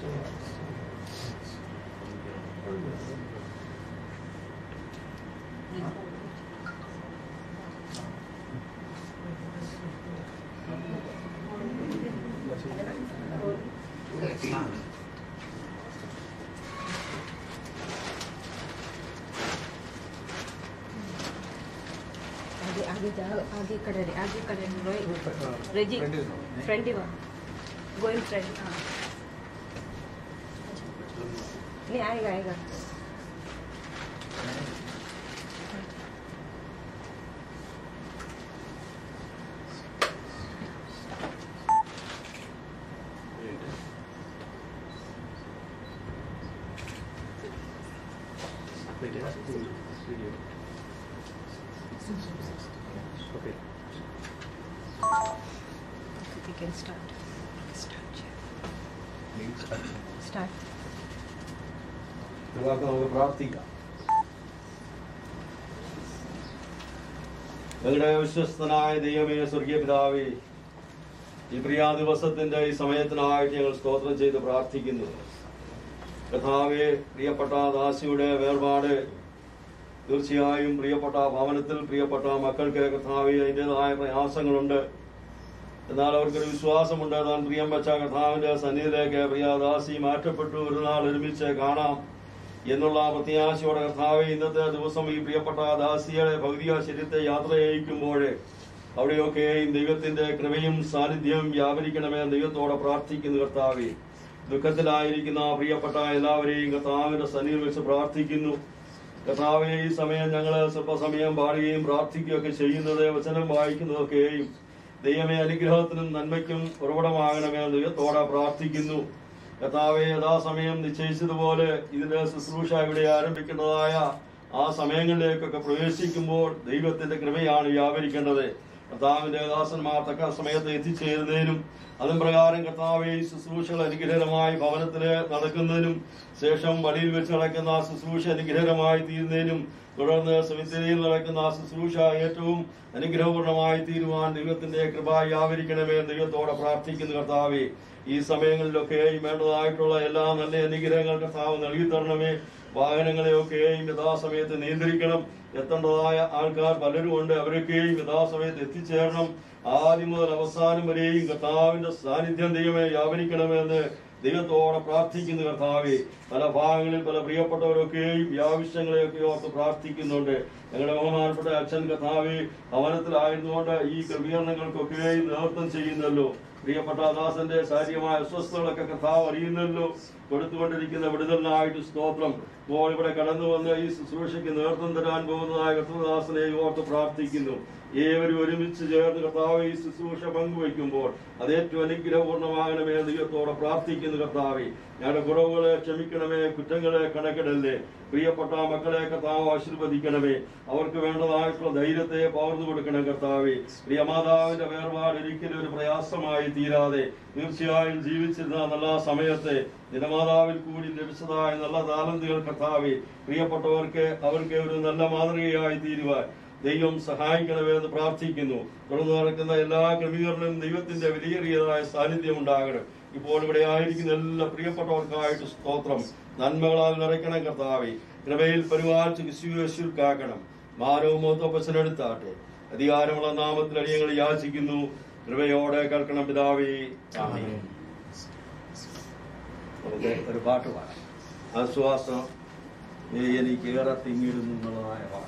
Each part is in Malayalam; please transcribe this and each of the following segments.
आगे करे रेजी फ्रंट ही गोइंग फ्रंट नहीं आएगा We can start. Start. നമുക്ക് പ്രാർത്ഥിക്കാം. ഞങ്ങളുടെ വിശ്വസ്തനായ ദൈവമേ, സ്വർഗീയ പിതാവേ, ഈ പ്രിയ ദിവസത്തിന്റെ ഈ സമയത്തിനായിട്ട് ഞങ്ങൾ സ്തോത്രം ചെയ്ത് പ്രാർത്ഥിക്കുന്നു. കർത്താവേ, പ്രിയപ്പെട്ട ദാസിയുടെ വേർപാട് തീർച്ചയായും പ്രിയപ്പെട്ട ഭവനത്തിൽ പ്രിയപ്പെട്ട മക്കൾക്ക് കർത്താവേ അതിൻ്റെതായ പ്രയാസങ്ങളുണ്ട്. എന്നാൽ അവർക്കൊരു വിശ്വാസമുണ്ട്, താൻ പ്രിയം വെച്ച കർത്താവിന്റെ സന്നിധിയിലേക്ക് പ്രിയദാസി മാറ്റപ്പെട്ടു, ഒരു നാൾ ഒരുമിച്ച് കാണാം എന്നുള്ള പ്രത്യാശയോടെ കർത്താവെ ഇന്നത്തെ ദിവസം ഈ പ്രിയപ്പെട്ട ദാസിയുടെ ഭൗതിക ശരീരത്തെ യാത്ര ചെയ്യിക്കുമ്പോൾ അവിടെയൊക്കെയും ദൈവത്തിന്റെ കൃപയും സാന്നിധ്യവും വ്യാപരിക്കണമേ ദൈവത്തോടെ പ്രാർത്ഥിക്കുന്നു. കർത്താവെ, ദുഃഖത്തിലായിരിക്കുന്ന പ്രിയപ്പെട്ട എല്ലാവരെയും കർത്താവിന്റെ സന്നിധിയിൽ വെച്ച് പ്രാർത്ഥിക്കുന്നു. കർത്താവെ, ഈ സമയം ഞങ്ങൾ സ്വല്പസമയം പാടുകയും പ്രാർത്ഥിക്കുകയൊക്കെ ചെയ്യുന്നത്, വചനം വായിക്കുന്നതൊക്കെയും ദൈവമേ അനുഗ്രഹത്തിനും നന്മയ്ക്കും ഉറവിടമാകണമേ ദൈവത്തോടെ പ്രാർത്ഥിക്കുന്നു. കർത്താവെ, യഥാസമയം നിശ്ചയിച്ചതുപോലെ ഇതിന്റെ ശുശ്രൂഷ ഇവിടെ ആരംഭിക്കേണ്ടതായ ആ സമയങ്ങളിലേക്കൊക്കെ പ്രവേശിക്കുമ്പോൾ ദൈവത്തിന്റെ കൃപയാണ് വ്യാപരിക്കേണ്ടത്. കർത്താവിന്റെ ദാസന്മാർ തക്ക സമയത്ത് എത്തിച്ചേരുന്നതിനും അതും പ്രകാരം കർത്താവെ ഈ ശുശ്രൂഷകൾ അനുഗ്രഹമായി ഭവനത്തില് നടക്കുന്നതിനും ശേഷം വഴിയിൽ വെച്ച് നടക്കുന്ന ആ ശുശ്രൂഷ അനുഗ്രഹമായി തീരുന്നതിനും തുടർന്ന് സെമിത്തേരിയിൽ നടക്കുന്ന ആ ശുശ്രൂഷ ഏറ്റവും അനുഗ്രഹപൂർണമായി തീരുവാൻ ദൈവത്തിന്റെ കൃപ വ്യാപരിക്കണമേ ദൈവത്തോടെ പ്രാർത്ഥിക്കുന്നു. കർത്താവെ, ഈ സമയങ്ങളിലൊക്കെയും വേണ്ടതായിട്ടുള്ള എല്ലാ നല്ല അനുഗ്രഹങ്ങൾ കർത്താവ് നൽകി തരണമേ. വാഹനങ്ങളെയൊക്കെയും യഥാസമയത്ത് നിയന്ത്രിക്കണം. എത്തേണ്ടതായ ആൾക്കാർ പലരും ഉണ്ട്, അവരൊക്കെയും യഥാസമയത്ത് എത്തിച്ചേരണം. ആദ്യം മുതൽ അവസാനം വരെയും കർത്താവിന്റെ സാന്നിധ്യം ദൈവമേ വ്യാപരിക്കണമെന്ന് ദൈവത്തോടെ പ്രാർത്ഥിക്കുന്നു. കർത്താവെ, പല ഭാഗങ്ങളിൽ പല പ്രിയപ്പെട്ടവരൊക്കെയും ഈ ആവശ്യങ്ങളെയൊക്കെ ഓർത്ത് പ്രാർത്ഥിക്കുന്നുണ്ട്. ഞങ്ങളുടെ ബഹുമാനപ്പെട്ട അച്ഛൻ കർത്താവെ ഭവനത്തിലായിരുന്നുകൊണ്ട് ഈ ക്രമീകരണങ്ങൾക്കൊക്കെയും നേതൃത്വം ചെയ്യുന്നല്ലോ. പ്രിയപ്പെട്ട ദാസന്റെ ശാരീരികമായ അസ്വസ്ഥതകളൊക്കെ കർത്താവ് അറിയുന്നല്ലോ. കൊടുത്തുകൊണ്ടിരിക്കുന്ന വിടുതലിനായിട്ട് സ്തോത്രം. ഇപ്പോൾ ഇവിടെ കടന്നു വന്ന് ഈ ശുശ്രൂഷയ്ക്ക് നേതൃത്വം തരാൻ പോകുന്നതായ കർത്തൃദാസനെ ഓർത്ത് പ്രാർത്ഥിക്കുന്നു. ഏവരും ഒരുമിച്ച് ചേർന്ന് കർത്താവ് ഈ ശുശ്രൂഷ പങ്കുവയ്ക്കുമ്പോൾ അത് ഏറ്റവും അനുഗ്രഹപൂർണ്ണമാകണമേ ദൈവത്തോടെ പ്രാർത്ഥിക്കുന്നു. കർത്താവെ, ഞങ്ങളുടെ കുറവുകളെ ക്ഷമിക്കണമേ, കുറ്റങ്ങളെ കണക്കിടല്ലേ. പ്രിയപ്പെട്ട മക്കളെ കർത്താവ് ആശീർവദിക്കണമേ. അവർക്ക് വേണ്ടതായിട്ടുള്ള ധൈര്യത്തെ പകർന്നു കൊടുക്കണം. കർത്താവെ, പ്രിയമാതാവിന്റെ വേർപാട് ഒരിക്കലും ഒരു പ്രയാസമായി തീരാതെ തീർച്ചയായും ജീവിച്ചിരുന്ന നല്ല സമയത്തെ ദിനമാതാവിൽ കൂടി ലഭിച്ചതായ നല്ല താലന്തുകൾ കർത്താവെ പ്രിയപ്പെട്ടവർക്ക് അവർക്ക് ഒരു നല്ല മാതൃകയായി തീരുവാൻ ദൈവം സഹായിക്കണമെന്ന് പ്രാർത്ഥിക്കുന്നു. തുടർന്ന് നടക്കുന്ന എല്ലാ ക്രമീകരണവും ദൈവത്തിന്റെ വിലയേറിയതായ സാന്നിധ്യം ഉണ്ടാകണം. ഇപ്പോൾ ഇവിടെ ആയിരിക്കുന്ന എല്ലാ പ്രിയപ്പെട്ടവർക്കായിട്ട് സ്തോത്രം. നന്മകളാൽ നിറയ്ക്കണം കർത്താവെ. കൃപയിൽ പരിപാലിച്ച് വിശ്വസിക്കാക്കണം. മാനവും മോത്തപ്പച്ചനെടുത്താട്ടെ. അധികാരമുള്ള നാമത്തിൽ അടിയങ്ങൾ യാചിക്കുന്നു. കൃപയോടെ കേൾക്കണം പിതാവേ. ആമേൻ. നമുക്ക് ഒരു പാട്ട് പാടാം. ആശ്വാസം എനിക്കേറെ തിങ്ങിടുന്നു എന്നുള്ളതായ പാട്ട്.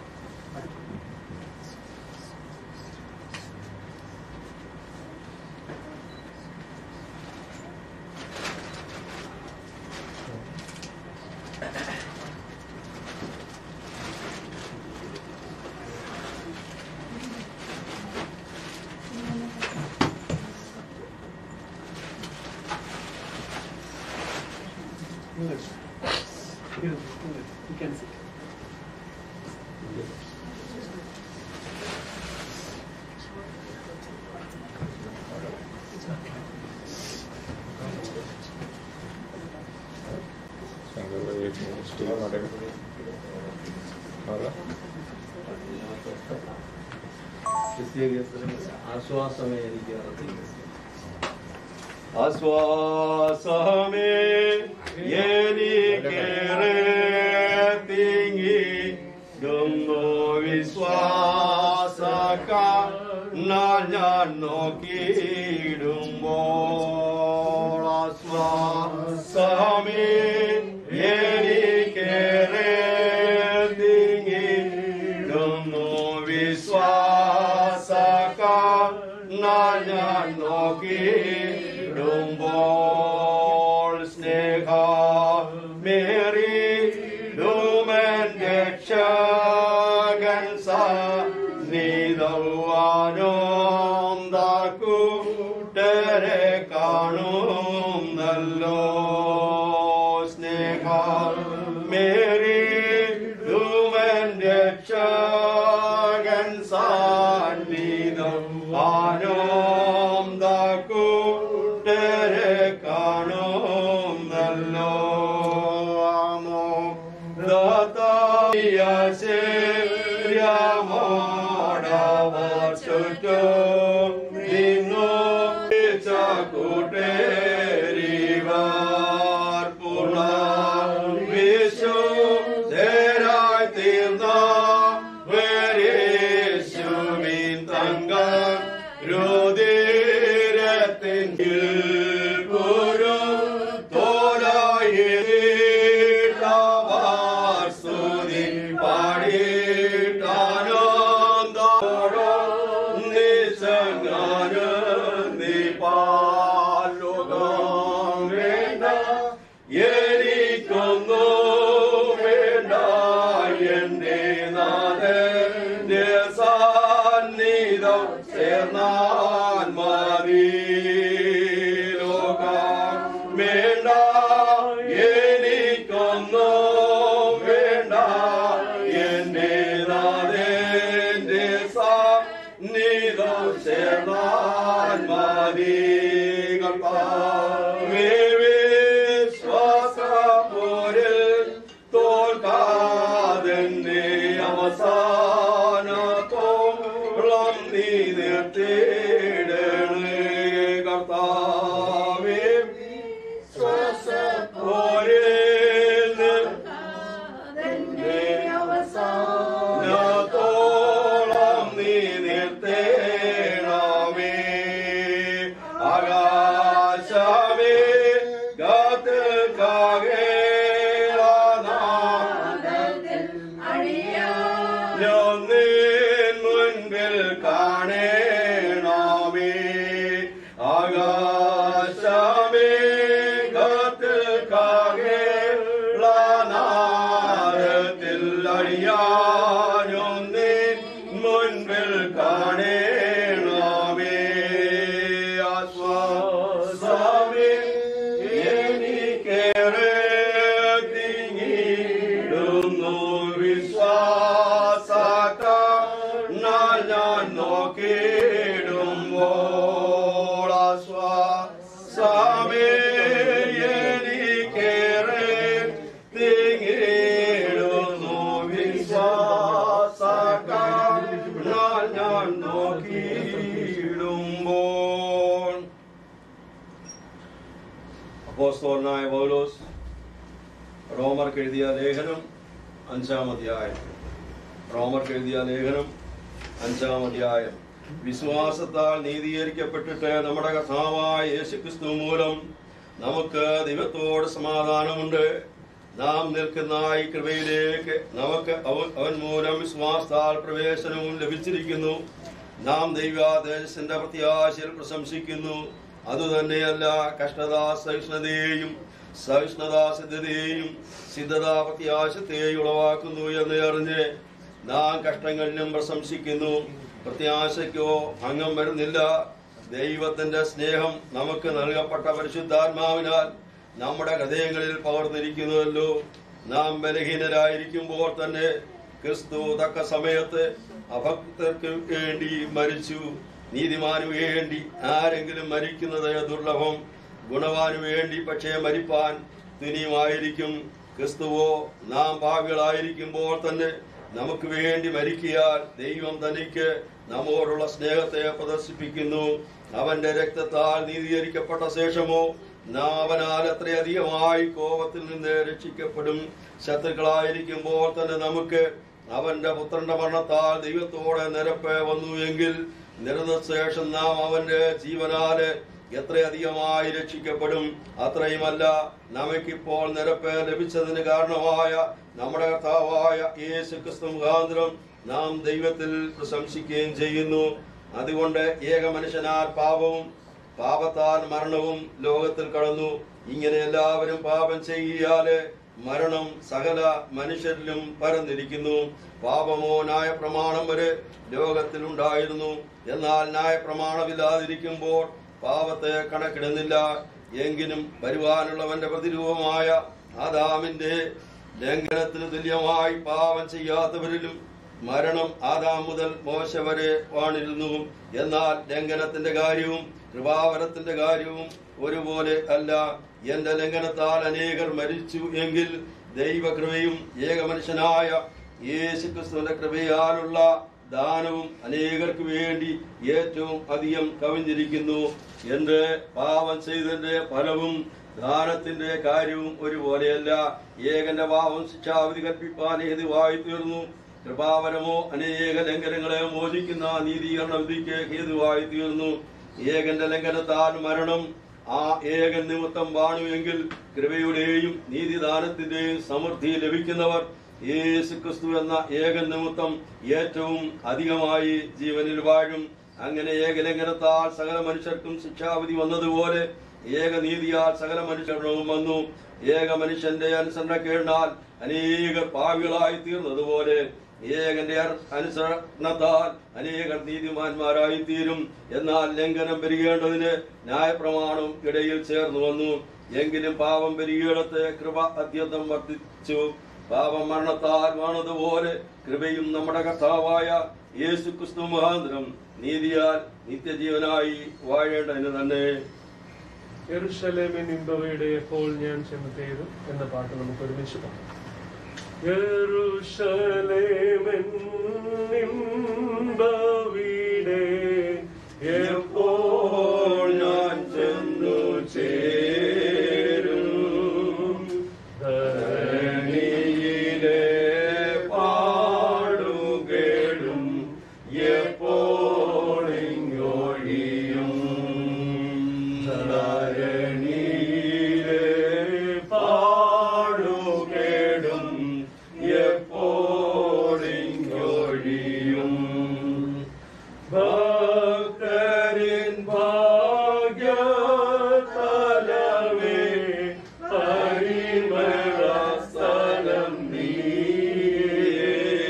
You can sit. ആശ്വാസമേ എനിക്ക് ആശ്വാസമേ എനിക്കേറെ തിങ്ങിടുന്നു വിശ്വാസക്കാൽ ഞാൻ നോക്കിയിടുമ്പോൾ ആശ്വാസമേ എനിക്കേറെ തിങ്ങിടുന്നു വിശ്വാസക്കാൽ ഞാൻ നോക്കിയിടുമ്പോൾ സ്നേഹമേറിടുമെൻ രക്ഷകൻ സന്നിധവാനോന്തകൂട്ടരെ കാണുന്നല്ലോ സ്നേഹമേറിടുമെൻ രക്ഷകൻ സന്നിധവാനോന്തകൂട്ടരെ കാണുന്നല്ലോ ശരിയാമോടവർ ചുറ്റും നിന്നു കൂട്ടേരിവർ പൂർണ്ണ വിശുദ്ധരായി തീർന്നവരേശുവിൻ തങ്ക രുധിരത്തിൻ ഒരു തോലായി ചേർന്നാൻ മതി ലോകം വേണ്ട എനിക്കൊന്നും വേണ്ട എന്റെ നാഥന്റെ സന്നിധം ചേർന്നാൻ മതി കർത്താവേ വിശ്വാസപോരിൽ തോൽക്കാതെന്നെ അവസാനത്തോളം നീ നിർത്തിയിടണേ കർത്താവേ വിശ്വാസപോരിൽ അവസാനത്തോളം നീ നിർത്തേണമേ ആകാശമേ മുൻപിൽ കാണേണമേ ആകാശമേ നാരത്തിൽ അഴിയാനൊന്നിൻ മുൻപിൽ കാണേണമേ ആശ്വാസമേ എനിക്കേറെ തിങ്ങിടുന്നു വിശ്വാസത്താൽ ഞാൻ നോക്കിയിടുമ്പോൾ ആശ്വാസമേ എനിക്കേറെ തിങ്ങിടുന്നു വിശ്വാസത്താൽ ഞാൻ നോക്കിയിടുമ്പോൾ. അപ്പോസ്തലനായ പൗലോസ് റോമർക്ക് എഴുതിയ ലേഖനം 5-ാം അധ്യായം. റോമർക്ക് എഴുതിയ ലേഖനം 5-ാം അധ്യായം. വിശ്വാസത്താൽ നീതീകരിക്കപ്പെട്ടിട്ട് നമ്മുടെ കർത്താവായ യേശുക്രിസ്തു മൂലം നമുക്ക് ദൈവത്തോട് സമാധാനമുണ്ട്. നാം നിൽക്കുന്ന ഈ കൃപയിലേക്ക് നമുക്ക് അവൻ മൂലം വിശ്വാസത്താൽ പ്രവേശനവും ലഭിച്ചിരിക്കുന്നു. നാം ദൈവ തേജസ്സിന്റെ പ്രത്യാശയിൽ പ്രശംസിക്കുന്നു. അതുതന്നെയല്ല, കഷ്ടതാ സഹിഷ്ണുതയെയും സഹിഷ്ണുതാ സിദ്ധതയെയും സിദ്ധതാ പ്രത്യാശത്തെയും ഉളവാക്കുന്നു എന്ന് അറിഞ്ഞ് നാം കഷ്ടങ്ങളിലും പ്രശംസിക്കുന്നു. പ്രത്യാശയ്ക്കോ ഭംഗം വരുന്നില്ല. ദൈവത്തിന്റെ സ്നേഹം നമുക്ക് നൽകപ്പെട്ട പരിശുദ്ധാത്മാവിനാൽ നമ്മുടെ ഹൃദയങ്ങളിൽ പകർന്നിരിക്കുന്നുവല്ലോ. നാം ബലഹീനരായിരിക്കുമ്പോൾ തന്നെ ക്രിസ്തു തക്ക സമയത്ത് അഭക്തർക്ക് വേണ്ടി മരിച്ചു. നീതിമാനു വേണ്ടി ആരെങ്കിലും മരിക്കുന്നത് ദുർലഭം. ഗുണവാനു വേണ്ടി പക്ഷേ മരിപ്പാൻ തുനിയുമായിരിക്കും. ക്രിസ്തുവോ നാം പാപികളായിരിക്കുമ്പോൾ തന്നെ നമുക്ക് വേണ്ടി മരിക്കിയാൽ ദൈവം തനിക്ക് നമ്മോടുള്ള സ്നേഹത്തെ പ്രദർശിപ്പിക്കുന്നു. അവന്റെ രക്തത്താൽ നീതീകരിക്കപ്പെട്ട ശേഷമോ നാം അവനാൽ അത്രയധികമായി കോപത്തിൽ നിന്ന് രക്ഷിക്കപ്പെടും. ശത്രുക്കളായിരിക്കുമ്പോൾ തന്നെ നമുക്ക് അവന്റെ പുത്രന്റെ മരണത്താൽ ദൈവത്തോടെ നിരപ്പ് വന്നു എങ്കിൽ നിരന്തശേഷം നാം അവന്റെ ജീവനാല് എത്രയധികമായി രക്ഷിക്കപ്പെടും. അത്രയുമല്ല, നമുക്കിപ്പോൾ നിരപ്പ് ലഭിച്ചതിന് കാരണമായ നമ്മുടെ കർത്താവായ യേശു ക്രിസ്തു മുഖാന്തരം നാം ദൈവത്തിൽ പ്രശംസിക്കുകയും ചെയ്യുന്നു. അതുകൊണ്ട് ഏക മനുഷ്യനാൽ പാപവും പാപത്താൽ മരണവും ലോകത്തിൽ കടന്നു. ഇങ്ങനെ എല്ലാവരും പാപം ചെയ്യാല് മരണം സകല മനുഷ്യരിലും പരന്നിരിക്കുന്നു. പാപമോ ന്യായപ്രമാണം വരെ ലോകത്തിൽ ഉണ്ടായിരുന്നു. എന്നാൽ ന്യായപ്രമാണമില്ലാതിരിക്കുമ്പോൾ പാപത്തെ കണക്കിടുന്നില്ല. എങ്കിലും വരുവാനുള്ളവന്റെ പ്രതിരൂപമായ ആദാമിന്റെ ലംഘനത്തിന് തുല്യമായി പാപം ചെയ്യാത്തവരിലും മരണം ആദാം മുതൽ മോശ വരെ വാണിരുന്നു. എന്നാൽ ലംഘനത്തിന്റെ കാര്യവും കൃപാവരത്തിന്റെ കാര്യവും ഒരുപോലെ അല്ല. എന്റെ ലംഘനത്താൽ അനേകർ മരിച്ചു എങ്കിൽ ദൈവകൃപയും ഏകമനുഷ്യനായ യേശുക്രിസ്തുവിന്റെ കൃപയാലുള്ള ദാനവും അനേകർക്ക് വേണ്ടി ഏറ്റവും അധികം കവിഞ്ഞിരിക്കുന്നു. എന്റെ പാപം ചെയ്തതിന്റെ ഫലവും ദാനത്തിന്റെ കാര്യവും ഒരുപോലെയല്ല. ഏകന്റെ പാപം ശിക്ഷാവിധി കൽപ്പിപ്പാൻ ഹേതുവായി തീർന്നു. കൃപാവരമോ അനേക ലംഘനങ്ങളെ മോചിക്കുന്ന നീതീകരണ വിധിക്ക് ഹേതുവായി തീർന്നു. ഏകന്റെ ലംഘനത്താൽ മരണം ആ ഏകൻ നിമിത്തം വാണുവെങ്കിൽ കൃപയുടെയും നീതിദാനത്തിന്റെയും സമൃദ്ധി ലഭിക്കുന്നവർ യേശുക്രിസ്തു എന്ന ഏകൻ നിമിത്തം ഏറ്റവും അധികമായി ജീവനിൽ വാഴും. അങ്ങനെ ഏകലംഘനത്താൽ സകല മനുഷ്യർക്കും ശിക്ഷാവിധി വന്നതുപോലെ ഏകനീതിയാൽ സകല മനുഷ്യർക്കും വന്നു. ഏക മനുഷ്യന്റെ അനുസരണക്കേടിനാൽ അനേകർ പാവികളായി തീർന്നതുപോലെ ഏകന്റെ അനുസരണത്താൽ അനേകർ നീതിമാന്മാരായി തീരും. എന്നാൽ ലംഘനം പെരുകേണ്ടതിന് ന്യായപ്രമാണം ഇടയിൽ ചേർന്നു വന്നു. എങ്കിലും പാപം പെരുകിയിടത്ത് കൃപ അത്യന്തം വർദ്ധിച്ചു. പാപം മരണത്താൽ വാണതുപോലെ കൃപയും നമ്മുടെ കർത്താവായ യേശുക്രിസ്തു മുഖാന്തരം നീതിയാൽ നിത്യജീവനായി വാഴേണ്ടതിന് തന്നെ. യെരൂശലേമിൻ ഇമ്പവയുടെ എപ്പോൾ ഞാൻ ചെന്നെത്തിയത് എന്ന പാട്ട് നമുക്ക് ഒരുമിച്ച് പാടാം. യെരൂശലേമിൻ ഇമ്പവയുടെ എപ്പോൾ ഞാൻ ചെന്നു ചേരും, ധരണിയിലെ പാടുകേടും എപ്പോഴിങ്ങൊഴിയും, ധരണിയിലെ പാടുകേടും എപ്പോഴിങ്ങൊഴിയും. ഭക്തരിൻ ഭാഗ്യതലമേ പരിമള സ്ഥലം നീയേ,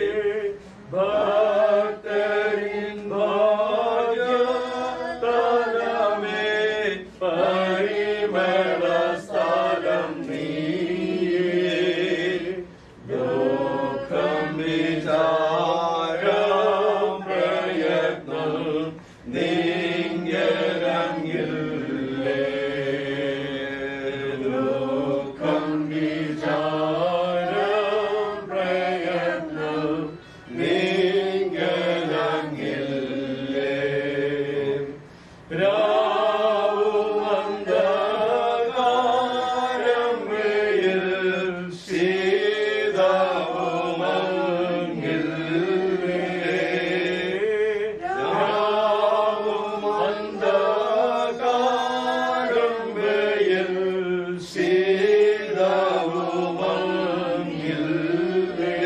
ഭക്തരിൻ ഭാഗ്യതലമേ പരിമള സ്ഥലം നീയേ. ദുഃഖം വിചാരം പ്രയത്നം നീങ്ങരങ്ങില്ലേ, ദുഃഖം വിചാരം പ്രയത്നം നീങ്ങരങ്ങില്ലേ. രാവും അന്ധകാരം വെയിൽ ശീതവുമങ്ങില്ലേ, രാവും അന്ധകാരം വെയിൽ ശീതവുമങ്ങില്ലേ.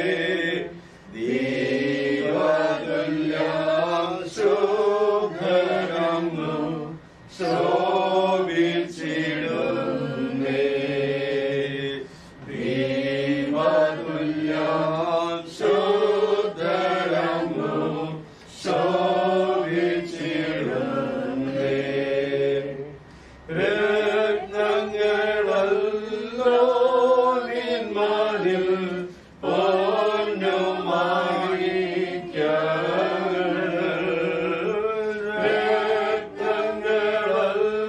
ദൈവതുല്യം ശുദ്ധരങ്ങു ശോഭിച്ചിടുന്നേ, ദൈവതുല്യം ശുദ്ധരങ്ങു ശോഭിച്ചിടുന്നേ. രത്നങ്ങളല്ലോ നിന്മതിൽ പൊന്നുമാണിക്യം, രത്നങ്ങളല്ലോ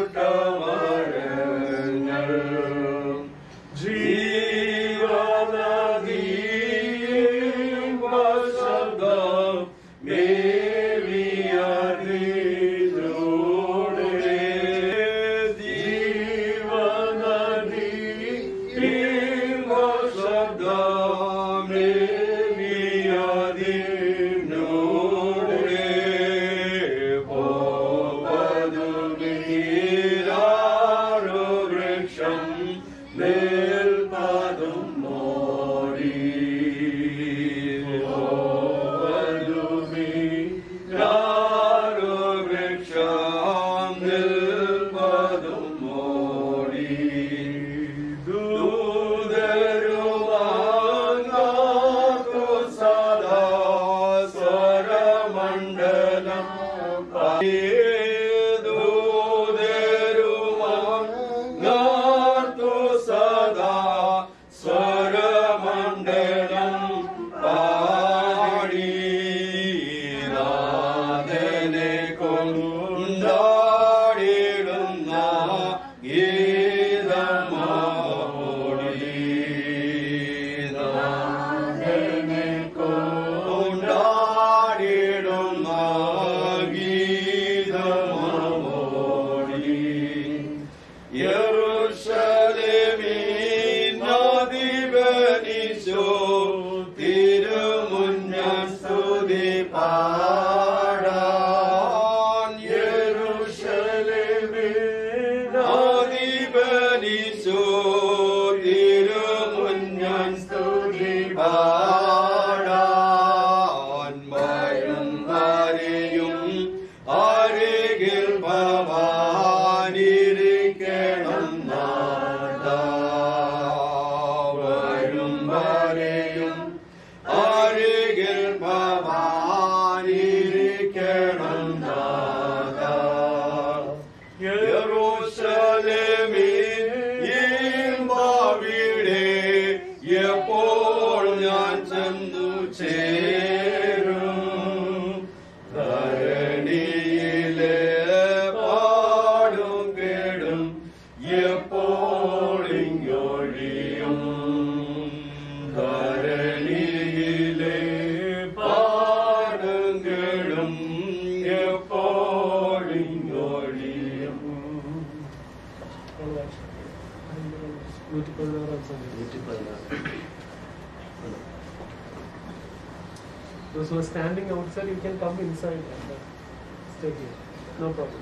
Those who are standing outside, you can come inside and stay here. No problem.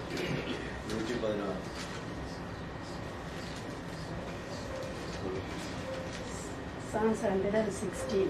Psalms 116.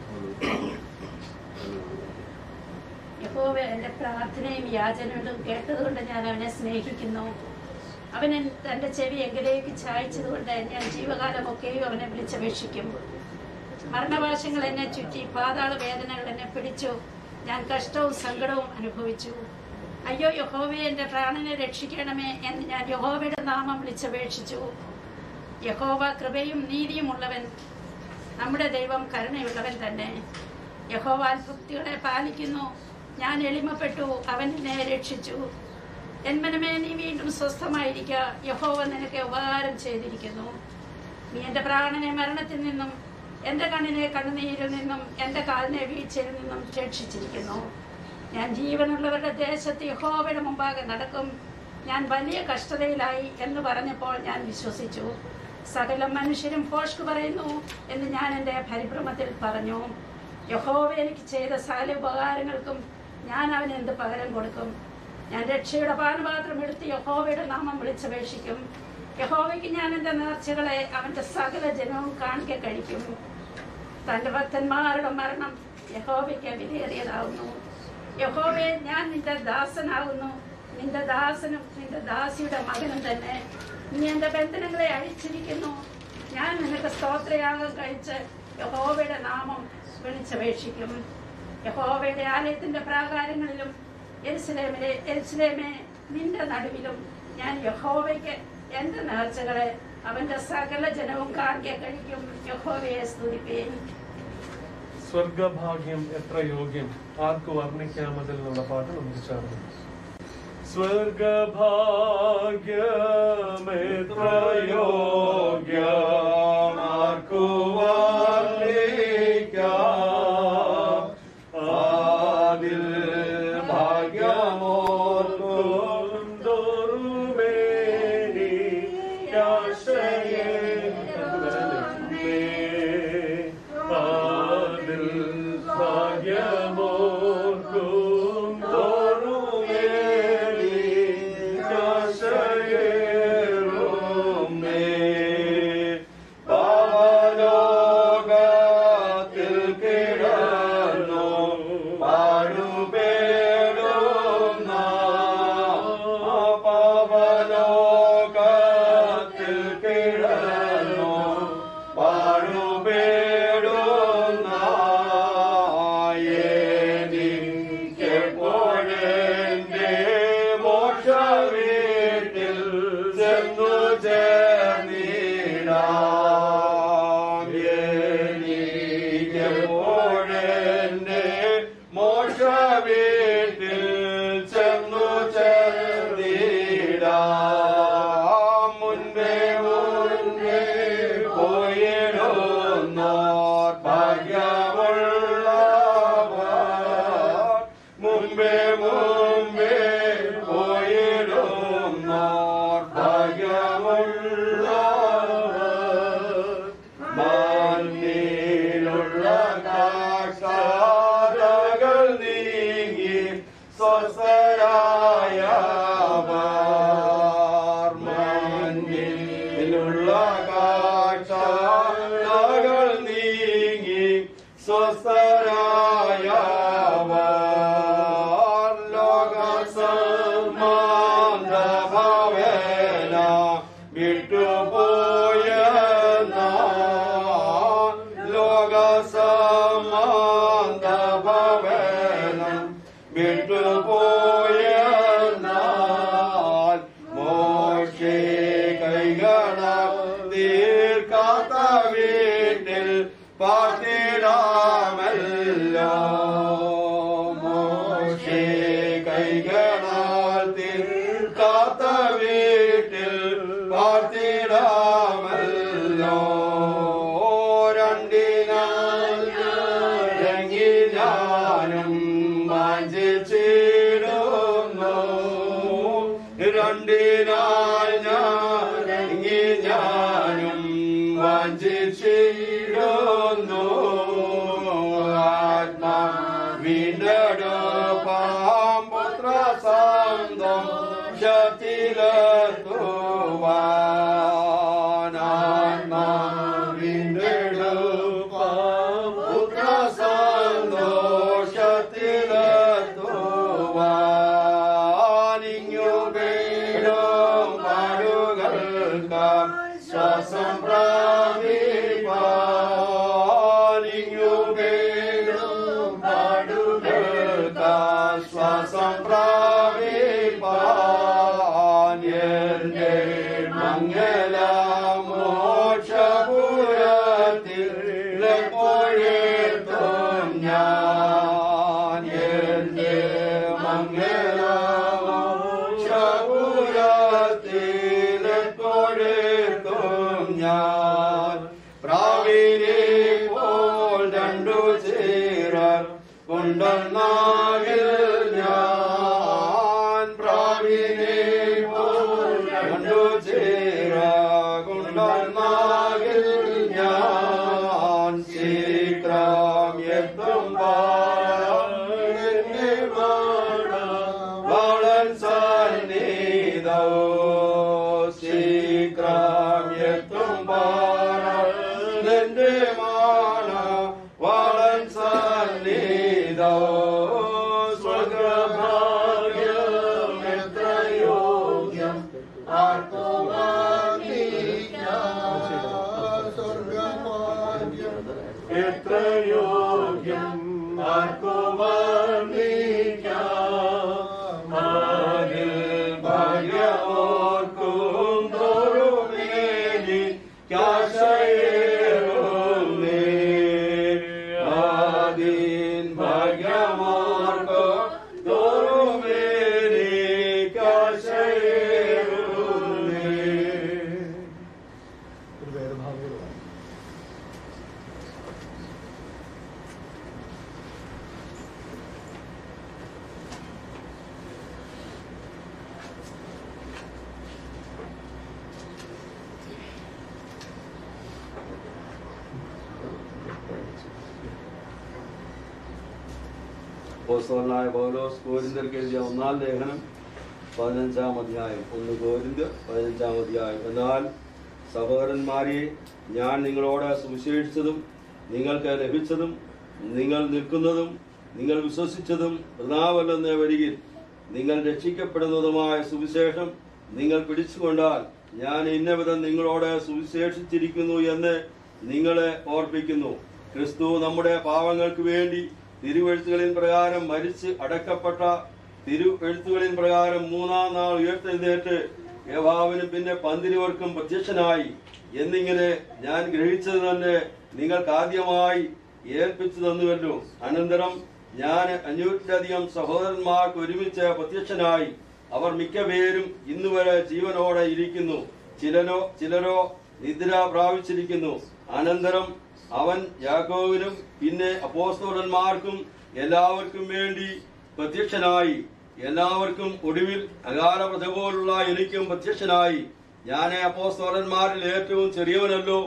യഹോവ എൻ്റെ പ്രാർത്ഥനയും യാചനകളും കേട്ടതുകൊണ്ട് ഞാൻ അവനെ സ്നേഹിക്കുന്നു. അവൻ തൻ്റെ ചെവി എങ്കിലേക്ക് ചായച്ചതുകൊണ്ട് ഞാൻ ജീവകാലമൊക്കെയും അവനെ വിളിച്ചപേക്ഷിക്കും. മരണവാശങ്ങൾ എന്നെ ചുറ്റി, പാതാള വേദനകൾ എന്നെ പിടിച്ചു. ഞാൻ കഷ്ടവും സങ്കടവും അനുഭവിച്ചു. അയ്യോ യഹോവയെ, എൻ്റെ പ്രാണനെ രക്ഷിക്കണമേ എന്ന് ഞാൻ യഹോവയുടെ നാമം വിളിച്ചപേക്ഷിച്ചു. യഹോവ കൃപയും നീതിയും ഉള്ളവൻ, നമ്മുടെ ദൈവം കരുണയുള്ളവൻ തന്നെ. യഹോവ അത്ഭുതികളെ പാലിക്കുന്നു. ഞാൻ എളിമപ്പെട്ടു, അവൻ എന്നെ രക്ഷിച്ചു. എന്മനമേ, നീ വീണ്ടും സ്വസ്ഥമായിരിക്കുക. യഹോവ നിനക്ക് ഉപകാരം ചെയ്തിരിക്കുന്നു. നീ എൻ്റെ പ്രാണനെ മരണത്തിൽ നിന്നും എൻ്റെ കണ്ണിനെ കണ്ണുനീരിൽ നിന്നും എൻ്റെ കാലിനെ വീഴ്ചയിൽ നിന്നും രക്ഷിച്ചിരിക്കുന്നു. ഞാൻ ജീവനുള്ളവരുടെ ദേശത്ത് യഹോവയുടെ മുമ്പാകെ നടക്കും. ഞാൻ വലിയ കഷ്ടതയിലായി എന്ന് പറഞ്ഞപ്പോൾ ഞാൻ വിശ്വസിച്ചു. സകല മനുഷ്യരും ഭോഷ്ക് പറയുന്നു എന്ന് ഞാൻ എൻ്റെ പരിഭ്രമത്തിൽ പറഞ്ഞു. യഹോവ എനിക്ക് ചെയ്ത സകല ഉപകാരങ്ങൾക്കും ഞാൻ അവന് എന്ത് പകരം കൊടുക്കും? ഞാൻ രക്ഷയുടെ പാനപാത്രം എടുത്ത് യഹോവയുടെ നാമം വിളിച്ചപേക്ഷിക്കും. യഹോവയ്ക്ക് ഞാൻ എൻ്റെ നേർച്ചകളെ അവൻ്റെ സകല ജനവും കാണിക്കെ കഴിക്കും. തൻ്റെ ഭക്തന്മാരുടെ മരണം യഹോവയ്ക്ക് വിലയേറിയതാവുന്നു. യഹോവയെ, ഞാൻ നിന്റെ ദാസനാകുന്നു, നിന്റെ ദാസനും നിന്റെ ദാസിയുടെ മകനും തന്നെ. നീ എൻ്റെ ബന്ധനങ്ങളെ അഴിച്ചിരിക്കുന്നു. ഞാൻ നിനക്ക് സ്തോത്രയാഗം കഴിച്ച് യഹോവയുടെ നാമം വിളിച്ചപേക്ഷിക്കും. യഹോവയുടെ ആലയത്തിന്റെ പ്രാകാരങ്ങളിലും യെരൂശലേമേ നിന്റെ നടുവിലും ഞാൻ യഹോവയ്ക്ക് എന്റെ നേർച്ചകളെ അവന്റെ സകല ജനവും കാണിക്കെ കഴിക്കും. യഹോവയെ സ്തുതിപ്പീൻ. സ്വർഗഭാഗ്യം എത്ര യോഗ്യം, ആർക്ക് വർണ്ണിക്കാമതിൽ എന്നുള്ള പാട്ട് നമുക്ക് ചേർന്നു. സ്വർഗഭാഗ്യം ഭാഗ്യമോർക്കും തോറുമേ അപ്പോസ്തലനായ പൗലോസ് കൊരിന്ത്യർക്ക് എഴുതിയ 1-ാം ലേഖനം 15-ാം അധ്യായം. 1 കൊരിന്ത്യർ 15-ാം അധ്യായം. എന്നാൽ സഹോദരന്മാരെ, ഞാൻ നിങ്ങളോട് സുവിശേഷിച്ചതും നിങ്ങൾക്ക് ലഭിച്ചതും നിങ്ങൾ നിൽക്കുന്നതും നിങ്ങൾ വിശ്വസിച്ചതും വൃഥാവല്ലെന്ന് വരികിൽ നിങ്ങൾ രക്ഷിക്കപ്പെടുന്നതുമായ സുവിശേഷം നിങ്ങൾ പിടിച്ചുകൊണ്ടാൽ ഞാൻ ഇന്നവിധം നിങ്ങളോട് സുവിശേഷിച്ചിരിക്കുന്നു എന്ന് നിങ്ങളെ ഓർപ്പിക്കുന്നു. ക്രിസ്തു നമ്മുടെ പാവങ്ങൾക്ക് വേണ്ടി തിരുവെഴുത്തുകളിൻ പ്രകാരം മരിച്ച് അടക്കപ്പെട്ട, തിരുവെഴുത്തുകളിൻ പ്രകാരം 3-ാം നാൾ ഉയർത്തെഴുന്നേറ്റ് യഹോവാവിനും പിന്നെ 12 പ്രത്യക്ഷനായി എന്നിങ്ങനെ ഞാൻ ഗ്രഹിച്ചത് തന്നെ നിങ്ങൾക്ക് ആദ്യമായി ഏൽപ്പിച്ചു തന്നുവല്ലോ. അനന്തരം ഞാൻ 500-ലധികം സഹോദരന്മാർക്ക് ഒരുമിച്ച് പ്രത്യക്ഷനായി. അവർ മിക്കപേരും ഇന്നുവരെ ജീവനോടെ ഇരിക്കുന്നു, ചിലരോ നിദ്ര പ്രാപിച്ചിരിക്കുന്നു. അനന്തരം അവൻ യാക്കോബിനും പിന്നെ അപ്പോസ്തലന്മാർക്കും എല്ലാവർക്കും വേണ്ടി പ്രത്യക്ഷനായി. എല്ലാവർക്കും ഒടുവിൽ അകാലപ്രഥ പോലുള്ള എനിക്കും പ്രത്യക്ഷനായി. ഞാൻ അപ്പോസ്തലന്മാരിൽ ഏറ്റവും ചെറിയവനല്ലോ.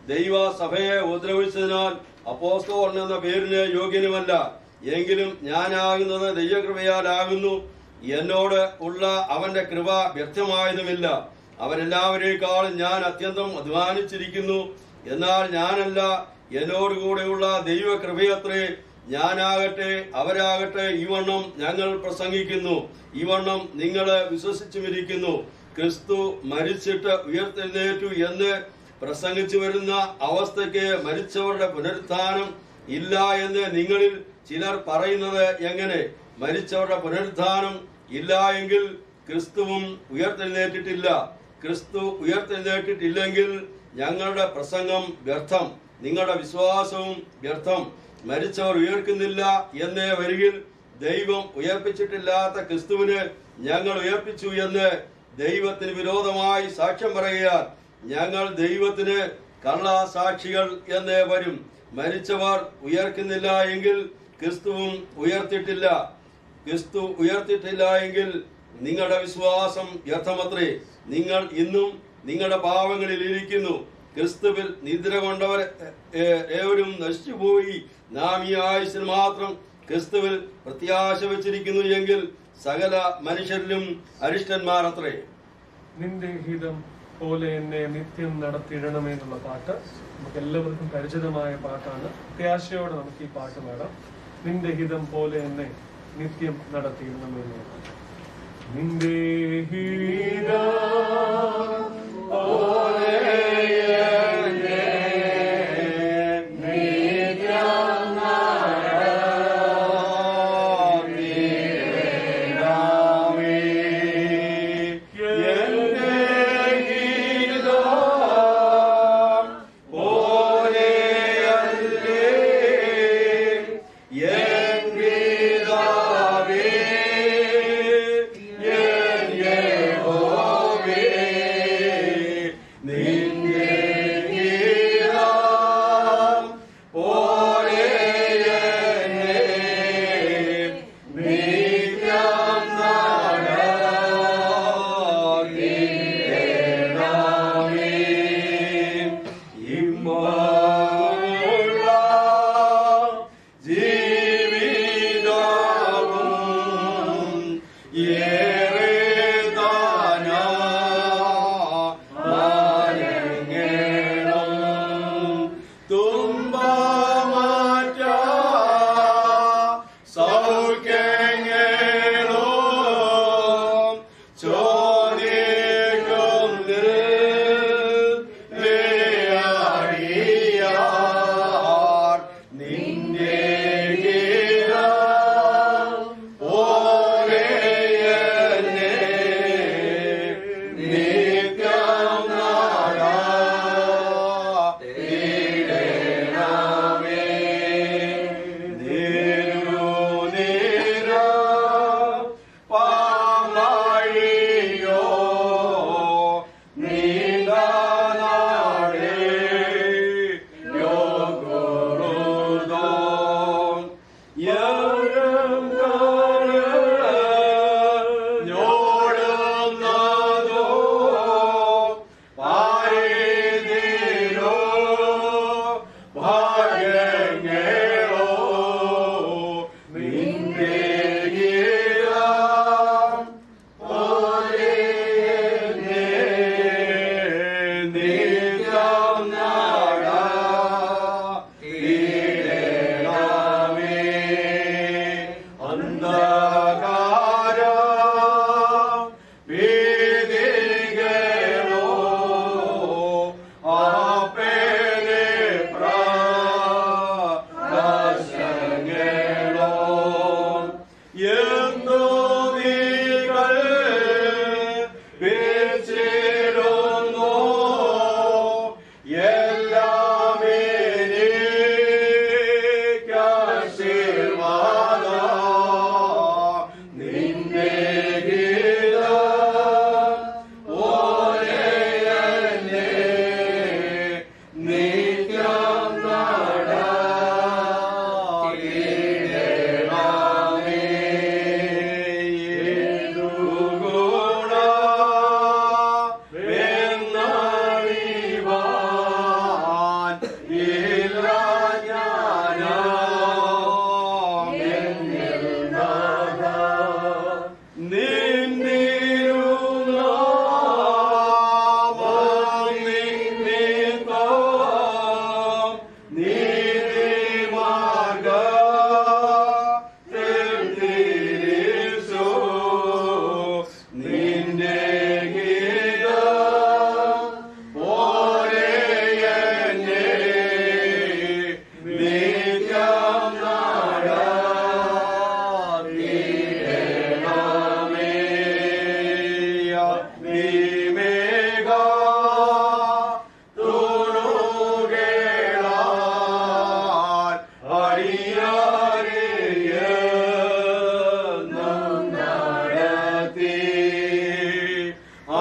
ദൈവസഭയെ ഉപദ്രവിച്ചതിനാൽ അപ്പോസ്തലൻ എന്ന പേരിന് യോഗ്യനുമല്ല. എങ്കിലും ഞാനാകുന്നത് ദൈവകൃപയാലാകുന്നു. എന്നോട് ഉള്ള അവന്റെ കൃപ വ്യർത്ഥമായതുമില്ല. അവരെല്ലാവരേക്കാളും ഞാൻ അത്യന്തം അധ്വാനിച്ചിരിക്കുന്നു. എന്നാൽ ഞാനല്ല, എന്നോടുകൂടെയുള്ള ദൈവകൃപയത്രേ. ഞാനാകട്ടെ അവരാകട്ടെ ഈ വണ്ണം ഞങ്ങൾ പ്രസംഗിക്കുന്നു, ഈ വണ്ണം നിങ്ങൾ വിശ്വസിച്ചുമിരിക്കുന്നു. ക്രിസ്തു മരിച്ചിട്ട് ഉയർത്തെഴുന്നേറ്റു എന്ന് പ്രസംഗിച്ചു വരുന്ന അവസ്ഥയ്ക്ക് മരിച്ചവരുടെ പുനരുത്ഥാനം ഇല്ല എന്ന് നിങ്ങളിൽ ചിലർ പറയുന്നത് എങ്ങനെ? മരിച്ചവരുടെ പുനരുത്ഥാനം ഇല്ല എങ്കിൽ ക്രിസ്തുവും ഉയർത്തെഴുന്നേറ്റിട്ടില്ല. ക്രിസ്തു ഉയർത്തെഴുന്നേറ്റിട്ടില്ലെങ്കിൽ ഞങ്ങളുടെ പ്രസംഗം വ്യർത്ഥം, നിങ്ങളുടെ വിശ്വാസവും വ്യർത്ഥം. മരിച്ചവർ ഉയർക്കുന്നില്ല എന്നേ വരികിൽ ദൈവം ഉയർപ്പിച്ചിട്ടില്ലാത്ത ക്രിസ്തുവിനെ ഞങ്ങൾ ഉയർപ്പിച്ചു എന്ന് ദൈവത്തിന് വിരോധമായി സാക്ഷ്യം പറയുകയാൽ ഞങ്ങൾ ദൈവത്തിന് കള്ളസാക്ഷികൾ എന്നേ വരും. മരിച്ചവർ ഉയർക്കുന്നില്ല എങ്കിൽ ക്രിസ്തുവും ഉയർത്തിട്ടില്ല. ക്രിസ്തു ഉയർത്തിട്ടില്ല എങ്കിൽ നിങ്ങളുടെ വിശ്വാസം വ്യർത്ഥമത്രേ. നിങ്ങൾ ഇന്നും നിങ്ങളുടെ പാവങ്ങളിൽ ഇരിക്കുന്നു. ക്രിസ്തുവിൽ നിദ്ര കൊണ്ടവർ ഏവരും നശിച്ചുപോയി. നാം ഈ ആയുസ്സിൽ മാത്രം ക്രിസ്തുവിൽ പ്രത്യാശ വെച്ചിരിക്കുന്നു എങ്കിൽ സകല മനുഷ്യരിലും അരിഷ്ടന്മാർ അത്രേ. നിന്റെ ഹിതം പോലെ എന്നെ നിത്യം നടത്തിയിടണമെന്നുള്ള പാട്ട് നമുക്ക് എല്ലാവർക്കും പരിചിതമായ പാട്ടാണ്. പ്രത്യാശയോടെ നമുക്ക് ഈ പാട്ട് പാടാം. നിന്റെ ഹിതം പോലെ എന്നെ നിത്യം നടത്തിയിടണമെന്നുള്ള പാട്ട്. നിന്റെ ഹിതം പോലെ Yeah.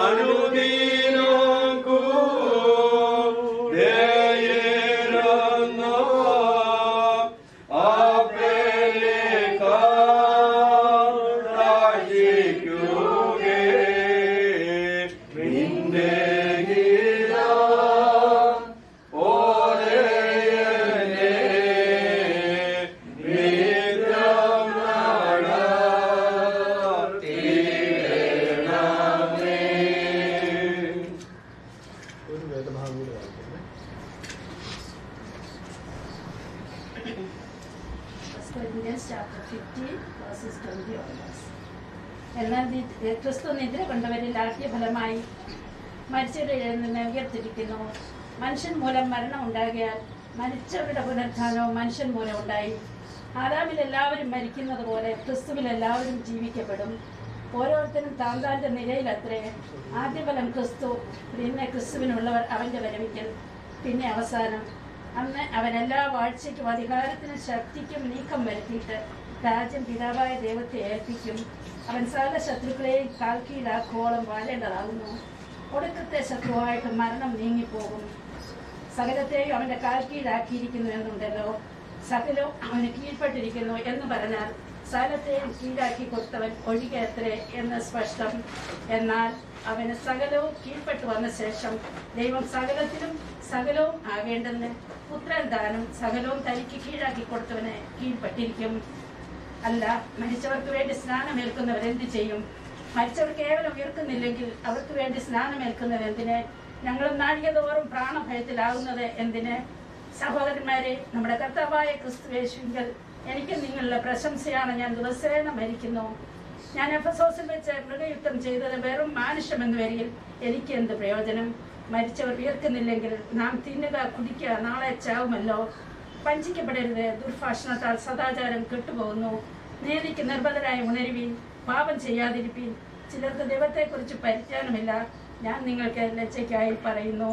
എന്നാൽ ക്രിസ്തു നിദ്ര കൊണ്ടവരിൽ ആദ്യഫലമായി മരിച്ചവരിൽ നിന്ന് ഉയർത്തിരിക്കുന്നു. മനുഷ്യൻ മൂലം മരണം ഉണ്ടാകിയാൽ മരിച്ചവരുടെ പുനരുത്ഥാനവും മനുഷ്യൻ മൂലം ഉണ്ടായി. ആദാമിൽ എല്ലാവരും മരിക്കുന്നത് പോലെ ക്രിസ്തുവിൽ എല്ലാവരും ജീവിക്കപ്പെടും. ഓരോരുത്തരും താന്താന്റെ നിലയിലത്രേ. ആദ്യഫലം ക്രിസ്തു, പിന്നെ ക്രിസ്തുവിനുള്ളവർ അവന്റെ വരവിക്കൽ, പിന്നെ അവസാനം. അന്ന് അവൻ എല്ലാ വാഴ്ചയ്ക്കും അധികാരത്തിനും ശക്തിക്കും നീക്കം വരുത്തിയിട്ട് രാജ്യം പിതാവായ ദൈവത്തെ ഏൽപ്പിക്കും. അവൻ സകല ശത്രുക്കളെയും കാൽക്കീഴാക്കോളം വാഴേണ്ടതാകുന്നു. ഒടുക്കത്തെ ശത്രുവായിട്ട് മരണം നീങ്ങിപ്പോകും. സകലത്തെയും അവന്റെ കാൽക്കീഴാക്കിയിരിക്കുന്നു എന്നുണ്ടല്ലോ. സകലവും അവന് കീഴ്പ്പെട്ടിരിക്കുന്നു എന്ന് പറഞ്ഞാൽ സകലത്തെയും കീഴാക്കി കൊടുത്തവൻ ഒഴികെ എത്രേ എന്ന് സ്പഷ്ടം. എന്നാൽ അവന് സകലവും കീഴ്പ്പെട്ടു വന്ന ശേഷം ദൈവം സകലത്തിലും സകലവും ആകേണ്ടെന്ന് പുത്രൻ താനും സകലവും തനിക്ക് കീഴാക്കി കൊടുത്തവന് കീഴ്പ്പെട്ടിരിക്കും. അല്ല, മരിച്ചവർക്ക് വേണ്ടി സ്നാനമേൽക്കുന്നവർ എന്ത് ചെയ്യും? മരിച്ചവർ കേവലം ഉയർക്കുന്നില്ലെങ്കിൽ അവർക്ക് വേണ്ടി സ്നാനമേൽക്കുന്നത് എന്തിന്? ഞങ്ങളും നാഴികതോറും പ്രാണഭയത്തിലാകുന്നത് എന്തിന്? സഹോദരന്മാരെ, നമ്മുടെ കർത്താവായ ക്രിസ്തുയേശുവിങ്കൽ എനിക്ക് നിങ്ങളുടെ പ്രശംസയാണ്. ഞാൻ ദിവസേന മരിക്കുന്നു. ഞാൻ എഫെസോസിൽ വെച്ച് മൃഗയുദ്ധം ചെയ്തത് വെറും മാനുഷ്യമെന്ന് വരികിൽ എനിക്ക് എന്ത് പ്രയോജനം? മരിച്ചവർ ഉയർക്കുന്നില്ലെങ്കിൽ നാം തിന്നുക കുടിക്കുക നാളെ ചാവുമല്ലോ. വഞ്ചിക്കപ്പെടരുത്. ദുർഭാഷണത്താൽ സദാചാരം കെട്ടുപോകുന്നു. നീതിക്ക് നിർബന്ധരായി ഉണരുവീൻ. പാപം ചെയ്യാതിരിപ്പീൻ. ചിലർക്ക് ദൈവത്തെക്കുറിച്ച് പരിജ്ഞാനമില്ല. ഞാൻ നിങ്ങൾക്ക് ലജ്ജയ്ക്കായി പറയുന്നു.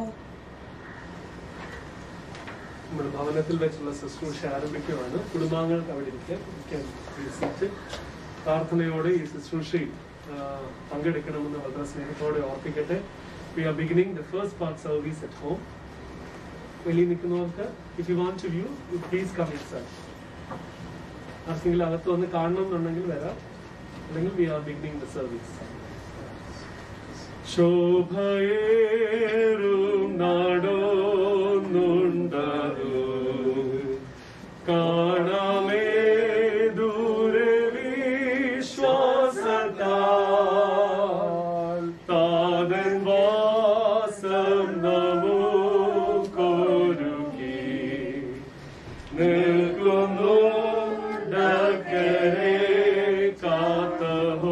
നമ്മുടെ ഭവനത്തിൽ വെച്ചുള്ള ശുശ്രൂഷ ആരംഭിക്കുകയാണ്. കുടുംബാംഗങ്ങൾക്ക് അവിടെ ഇരിക്കാൻ പ്രാർത്ഥനയോടെ ഈ ശുശ്രൂഷയിൽ പങ്കെടുക്കണമെന്ന് വളരെ സ്നേഹത്തോടെ ഓർപ്പിക്കട്ടെ. We are beginning the first part service at home. വെളിയിൽ നിൽക്കുന്നവർക്ക് if you want to view, you please come inside. ആർക്കെങ്കിലും അകത്ത് വന്ന് കാണണം എന്നുണ്ടെങ്കിൽ വരാം. അല്ലെങ്കിൽ we are beginning the service. ശോഭയേറും നാടൊന്നുണ്ടതു കാണാമേ ദൂരെ വിശ്വാസത്താൽ താതൻ വാസം നമുക്കൊരുക്കി നിൽക്കുന്നു ഡക്കരെ കാത്തഹോ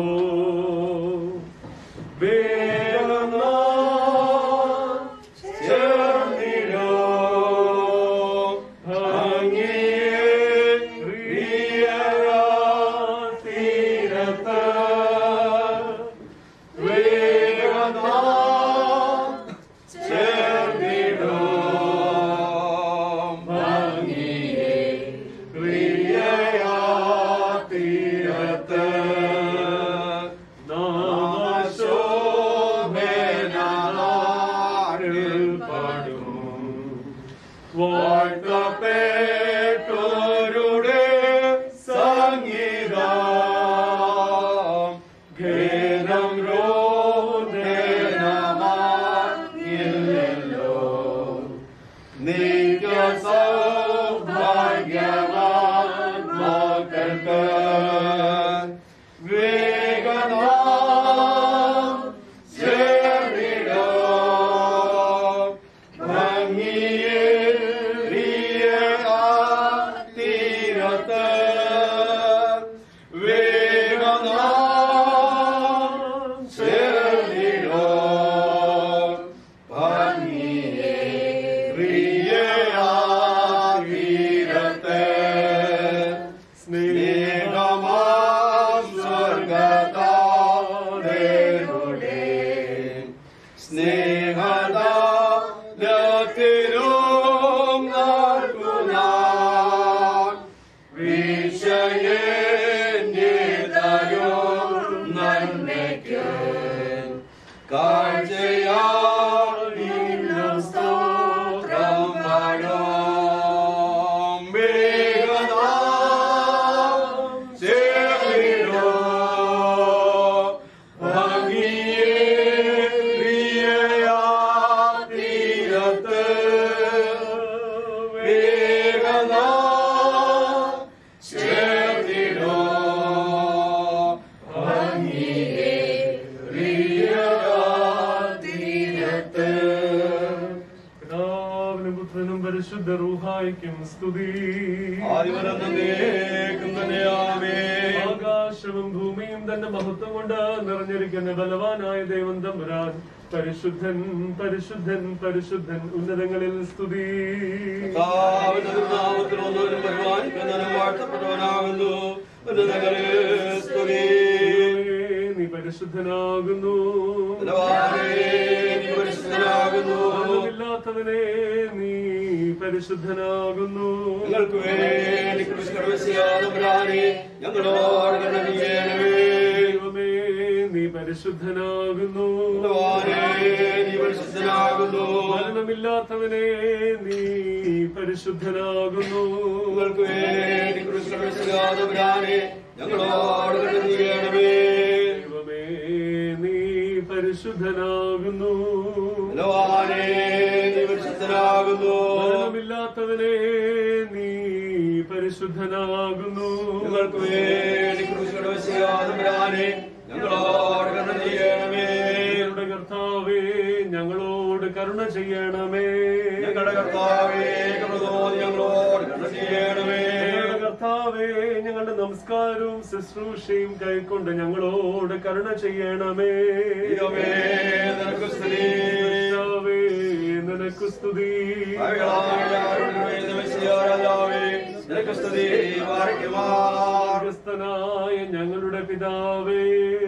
God ആകാശവും ഭൂമിയും തന്റെ മഹത്വം കൊണ്ട് നിറഞ്ഞിരിക്കുന്ന ബലവാനായ ദൈവം തമ്പുരാൻ പരിശുദ്ധൻ പരിശുദ്ധൻ പരിശുദ്ധൻ ഉന്നതങ്ങളിൽ സ്തുതി. നീ പരിശുദ്ധനാകുന്നു, ഇല്ലാത്തവനെ നീ പരിശുദ്ധനാകുന്നു. നിങ്ങൾക്ക് വേണ്ടി ഞങ്ങളോട് ദൈവമേ നീ പരിശുദ്ധനാകുന്നു, മരണമില്ലാത്തവനെ നീ പരിശുദ്ധനാകുന്നു. നിങ്ങൾക്ക് വേണ്ടി ഞങ്ങളോട് ദൈവമേ നീ പരിശുദ്ധനാകുന്നു, മരണമില്ലാത്തവനെ നീ പരിശുദ്ധനാകുന്നു. നിങ്ങൾക്ക് വേണ്ടി ഞങ്ങളോട് കർത്താവേ ഞങ്ങളോട് കരുണ ചെയ്യണമേ. ഞങ്ങളുടെ കർത്താവേ ഞങ്ങളോട് കരുണ ചെയ്യണമേ. കർത്താവേ ഞങ്ങളുടെ നമസ്കാരവും ശുശ്രൂഷയും കൈക്കൊണ്ട് ഞങ്ങളോട് കരുണ ചെയ്യണമേ. നിനക്ക് സ്തുതി, നിനക്ക് സ്തുതി. നിനക്ക് സ്തുതി. സ്വർഗ്ഗസ്ഥനായ ഞങ്ങളുടെ പിതാവേ,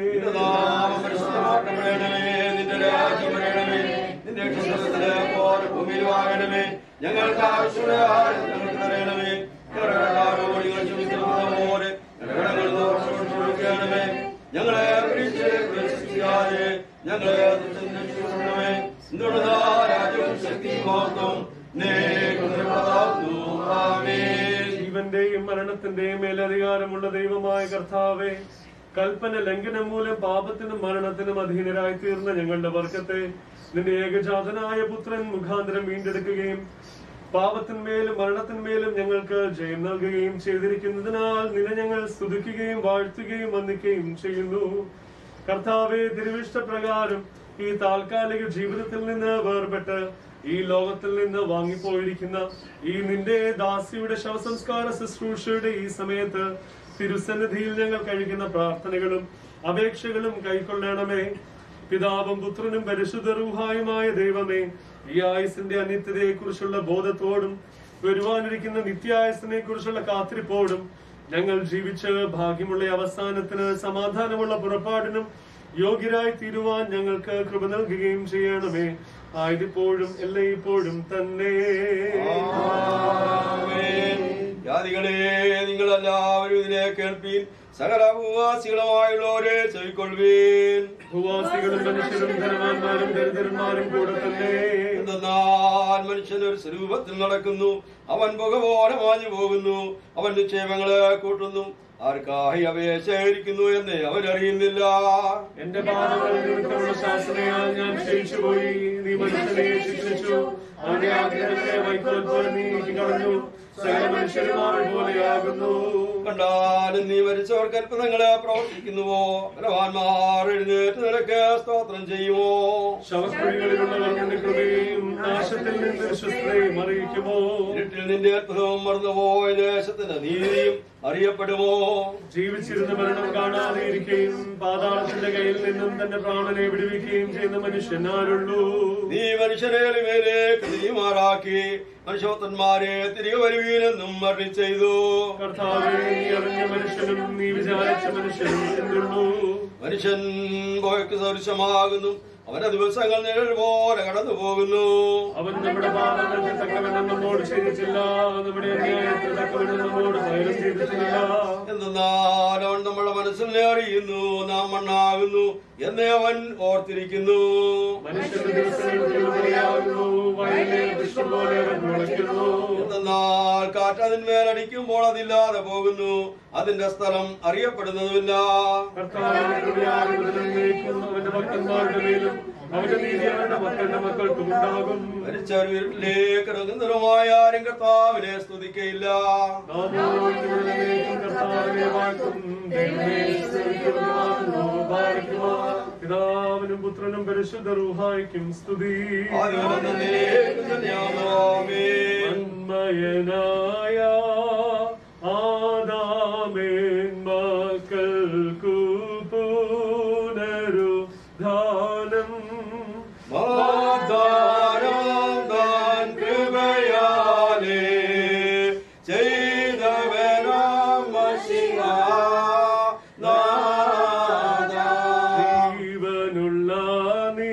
നിന്റെ രാജ്യം വരണമേ, നിന്റെ ഇഷ്ടത്തിന് പോലെ ഭൂമിയിലുമാകണമേ. ഞങ്ങൾക്ക് ആവശ്യമായ ഞങ്ങൾക്ക് തരണമേ. ഞങ്ങളെ ഞങ്ങളെ രാജ്യവും ശക്തിയും മഹത്വം ജീവന്റെയും മരണത്തിന്റെയും മേലധികാരമുള്ള ദൈവമായ കർത്താവേ, കൽപ്പന ലംഘനം മൂലം പാപത്തിനും മരണത്തിനും അധീനരായി തീർന്ന ഞങ്ങളുടെ വർഗത്തെ നിന്റെ ഏകജാതനായ പുത്രൻ മുഖാന്തരം വീണ്ടെടുക്കുകയും പാപത്തിന്മേലും മരണത്തിന്മേലും ഞങ്ങൾക്ക് ജയം നൽകുകയും ചെയ്തിരിക്കുന്നതിനാൽ നിന്നെ ഞങ്ങൾ സ്തുതിക്കുകയും വാഴ്ത്തുകയും വന്ദിക്കുകയും ചെയ്യുന്നു. കർത്താവേ, തിരുവിഷ്ടപ്രകാരം ഈ താൽക്കാലിക ജീവിതത്തിൽ നിന്ന് വേർപെട്ട് ഈ ലോകത്തിൽ നിന്ന് വാങ്ങിപ്പോയിരിക്കുന്ന ഈ നിന്റെ ദാസിയുടെ ശവസംസ്കാര ശുശ്രൂഷയുടെ ഈ സമയത്ത് തിരുസന്നിധിയിൽ ഞങ്ങൾ കഴിക്കുന്ന പ്രാർത്ഥനകളും അപേക്ഷകളും കൈക്കൊള്ളണമേ. പിതാവും പുത്രനും പരിശുദ്ധ റൂഹായുമായ ദൈവമേ, ഈ ആയുസിന്റെ അനിത്യതയെ കുറിച്ചുള്ള ബോധത്തോടും വരുവാനിരിക്കുന്ന നിത്യായുസിനെ കുറിച്ചുള്ള കാത്തിരിപ്പോടും ഞങ്ങൾ ജീവിച്ച് ഭാഗ്യമുള്ള അവസാനത്തിന് സമാധാനമുള്ള പുറപ്പാടിനും യോഗ്യരായി തീരുവാൻ ഞങ്ങൾക്ക് കൃപ നൽകുകയും ചെയ്യണമേ. ആയതിപ്പോഴും എല്ലായ്പ്പോഴും തന്നെ. ജാതികളെ, നിങ്ങളെല്ലാവരും ഇതിനെ കേൾപ്പീൻ. സകല ഭൂവാസികളുമായുള്ളവരെ ചെവിക്കൊള്ളുവീൻ. ഭൂവാസികളും മനുഷ്യരും ധനവാന്മാരും ദരിദ്രന്മാരും കൂടെ തന്നെ. എന്തെന്നാൽ മനുഷ്യൻ ഒരു സ്വരൂപത്തിൽ നടക്കുന്നു, അവൻ പുക പോലെ മാഞ്ഞു പോകുന്നു. അവൻ നിക്ഷേപങ്ങളെ കൂട്ടുന്നു, ആർക്കായി അവയെ ശേഖരിക്കുന്നു എന്ന് അവരറിയുന്നില്ല. എന്റെ പാപങ്ങൾ നിമിത്തമുള്ള ശാസനയാൽ ഞാൻ ക്ഷയിച്ചുപോയി. നീ മനുഷ്യനെ ശിക്ഷിച്ചു, അവന്റെ ആഗ്രഹത്തെ വൈക്കോൽപോലെ നീക്കി കളഞ്ഞു. സകല മനുഷ്യരുമാർ പോലെയാകുന്നു. കണ്ടാലും നീ മരിച്ചവർക്ക് അത്ഭുതങ്ങളെ പ്രവർത്തിക്കുന്നുവോ? ബലവാന്മാർ എഴുന്നേറ്റ് നിനക്ക് സ്തോത്രം ചെയ്യുമോ? ശവക്കുഴികളിലുള്ളവർ നിന്റെ കൃപയും നാശത്തിൽ നിന്ന് വിശ്വസ്തയും അറിയിക്കുമോ? ഇരുട്ടിൽ നിന്റെ അത്ഭുതവും മറന്നുപോയ ദേശത്തിന്റെ നീതിയും അറിയപ്പെടുമോ? ജീവിച്ചിരുന്ന മരണം കാണാതെ ഇരിക്കുകയും പാതാളത്തിന്റെ കയ്യിൽ നിന്നും തന്റെ പ്രാണനെ വിടുവിക്കുകയും ചെയ്യുന്ന മനുഷ്യനാരുള്ളൂ? നീ മനുഷ്യരെ മേലേക്ക് നീമാറാക്കി മനുഷ്യത്വന്മാരെ തിരികെ വരുവീനെന്നും മരണി ചെയ്തു. കർത്താവേ, നീ അറിഞ്ഞ മനുഷ്യനും നീ വിചാരിച്ച മനുഷ്യനും എന്തുള്ളൂ? മനുഷ്യൻ പോയക്ക് സദൃശമാകുന്നു, അവന്റെ ദിവസങ്ങൾ നിഴൽ പോലെ കടന്നു പോകുന്നു. അവൻ നമ്മുടെ പാപങ്ങൾക്ക് തക്കവണ്ണം നമ്മോട് ചെയ്തിട്ടില്ല, നമ്മുടെ അന്യായത്തിന് തക്കവണ്ണം നമ്മോട് പകരം ചെയ്തിട്ടില്ല. എന്നാൽ അവൻ നമ്മുടെ മനസ്സിൽ മനുഷ്യനെ അറിയുന്നു, നാം മണ്ണാകുന്നു എന്ന് അവൻ ഓർത്തിരിക്കുന്നു. എന്നാൽ കാറ്റ് അതിന്മേലടിക്കുമ്പോൾ അതില്ലാതെ പോകുന്നു, അതിന്റെ സ്ഥലം അറിയപ്പെടുന്നതുമില്ല. മരിച്ചവരിലേക്ക് ഇറങ്ങുന്നതുമായ ആരും കർത്താവിനെ സ്തുതിക്കയില്ല. പിതാവിനും പുത്രനും പരിശുദ്ധ റൂഹായിക്കും സ്തുതി. അന്മയനായ ആദാമിൻ മക്കൾക്കു പുനരുദ്ധാനം കൃപയാലേ ചെയ്തവനാം മശിഹ ജീവനുള്ള നീ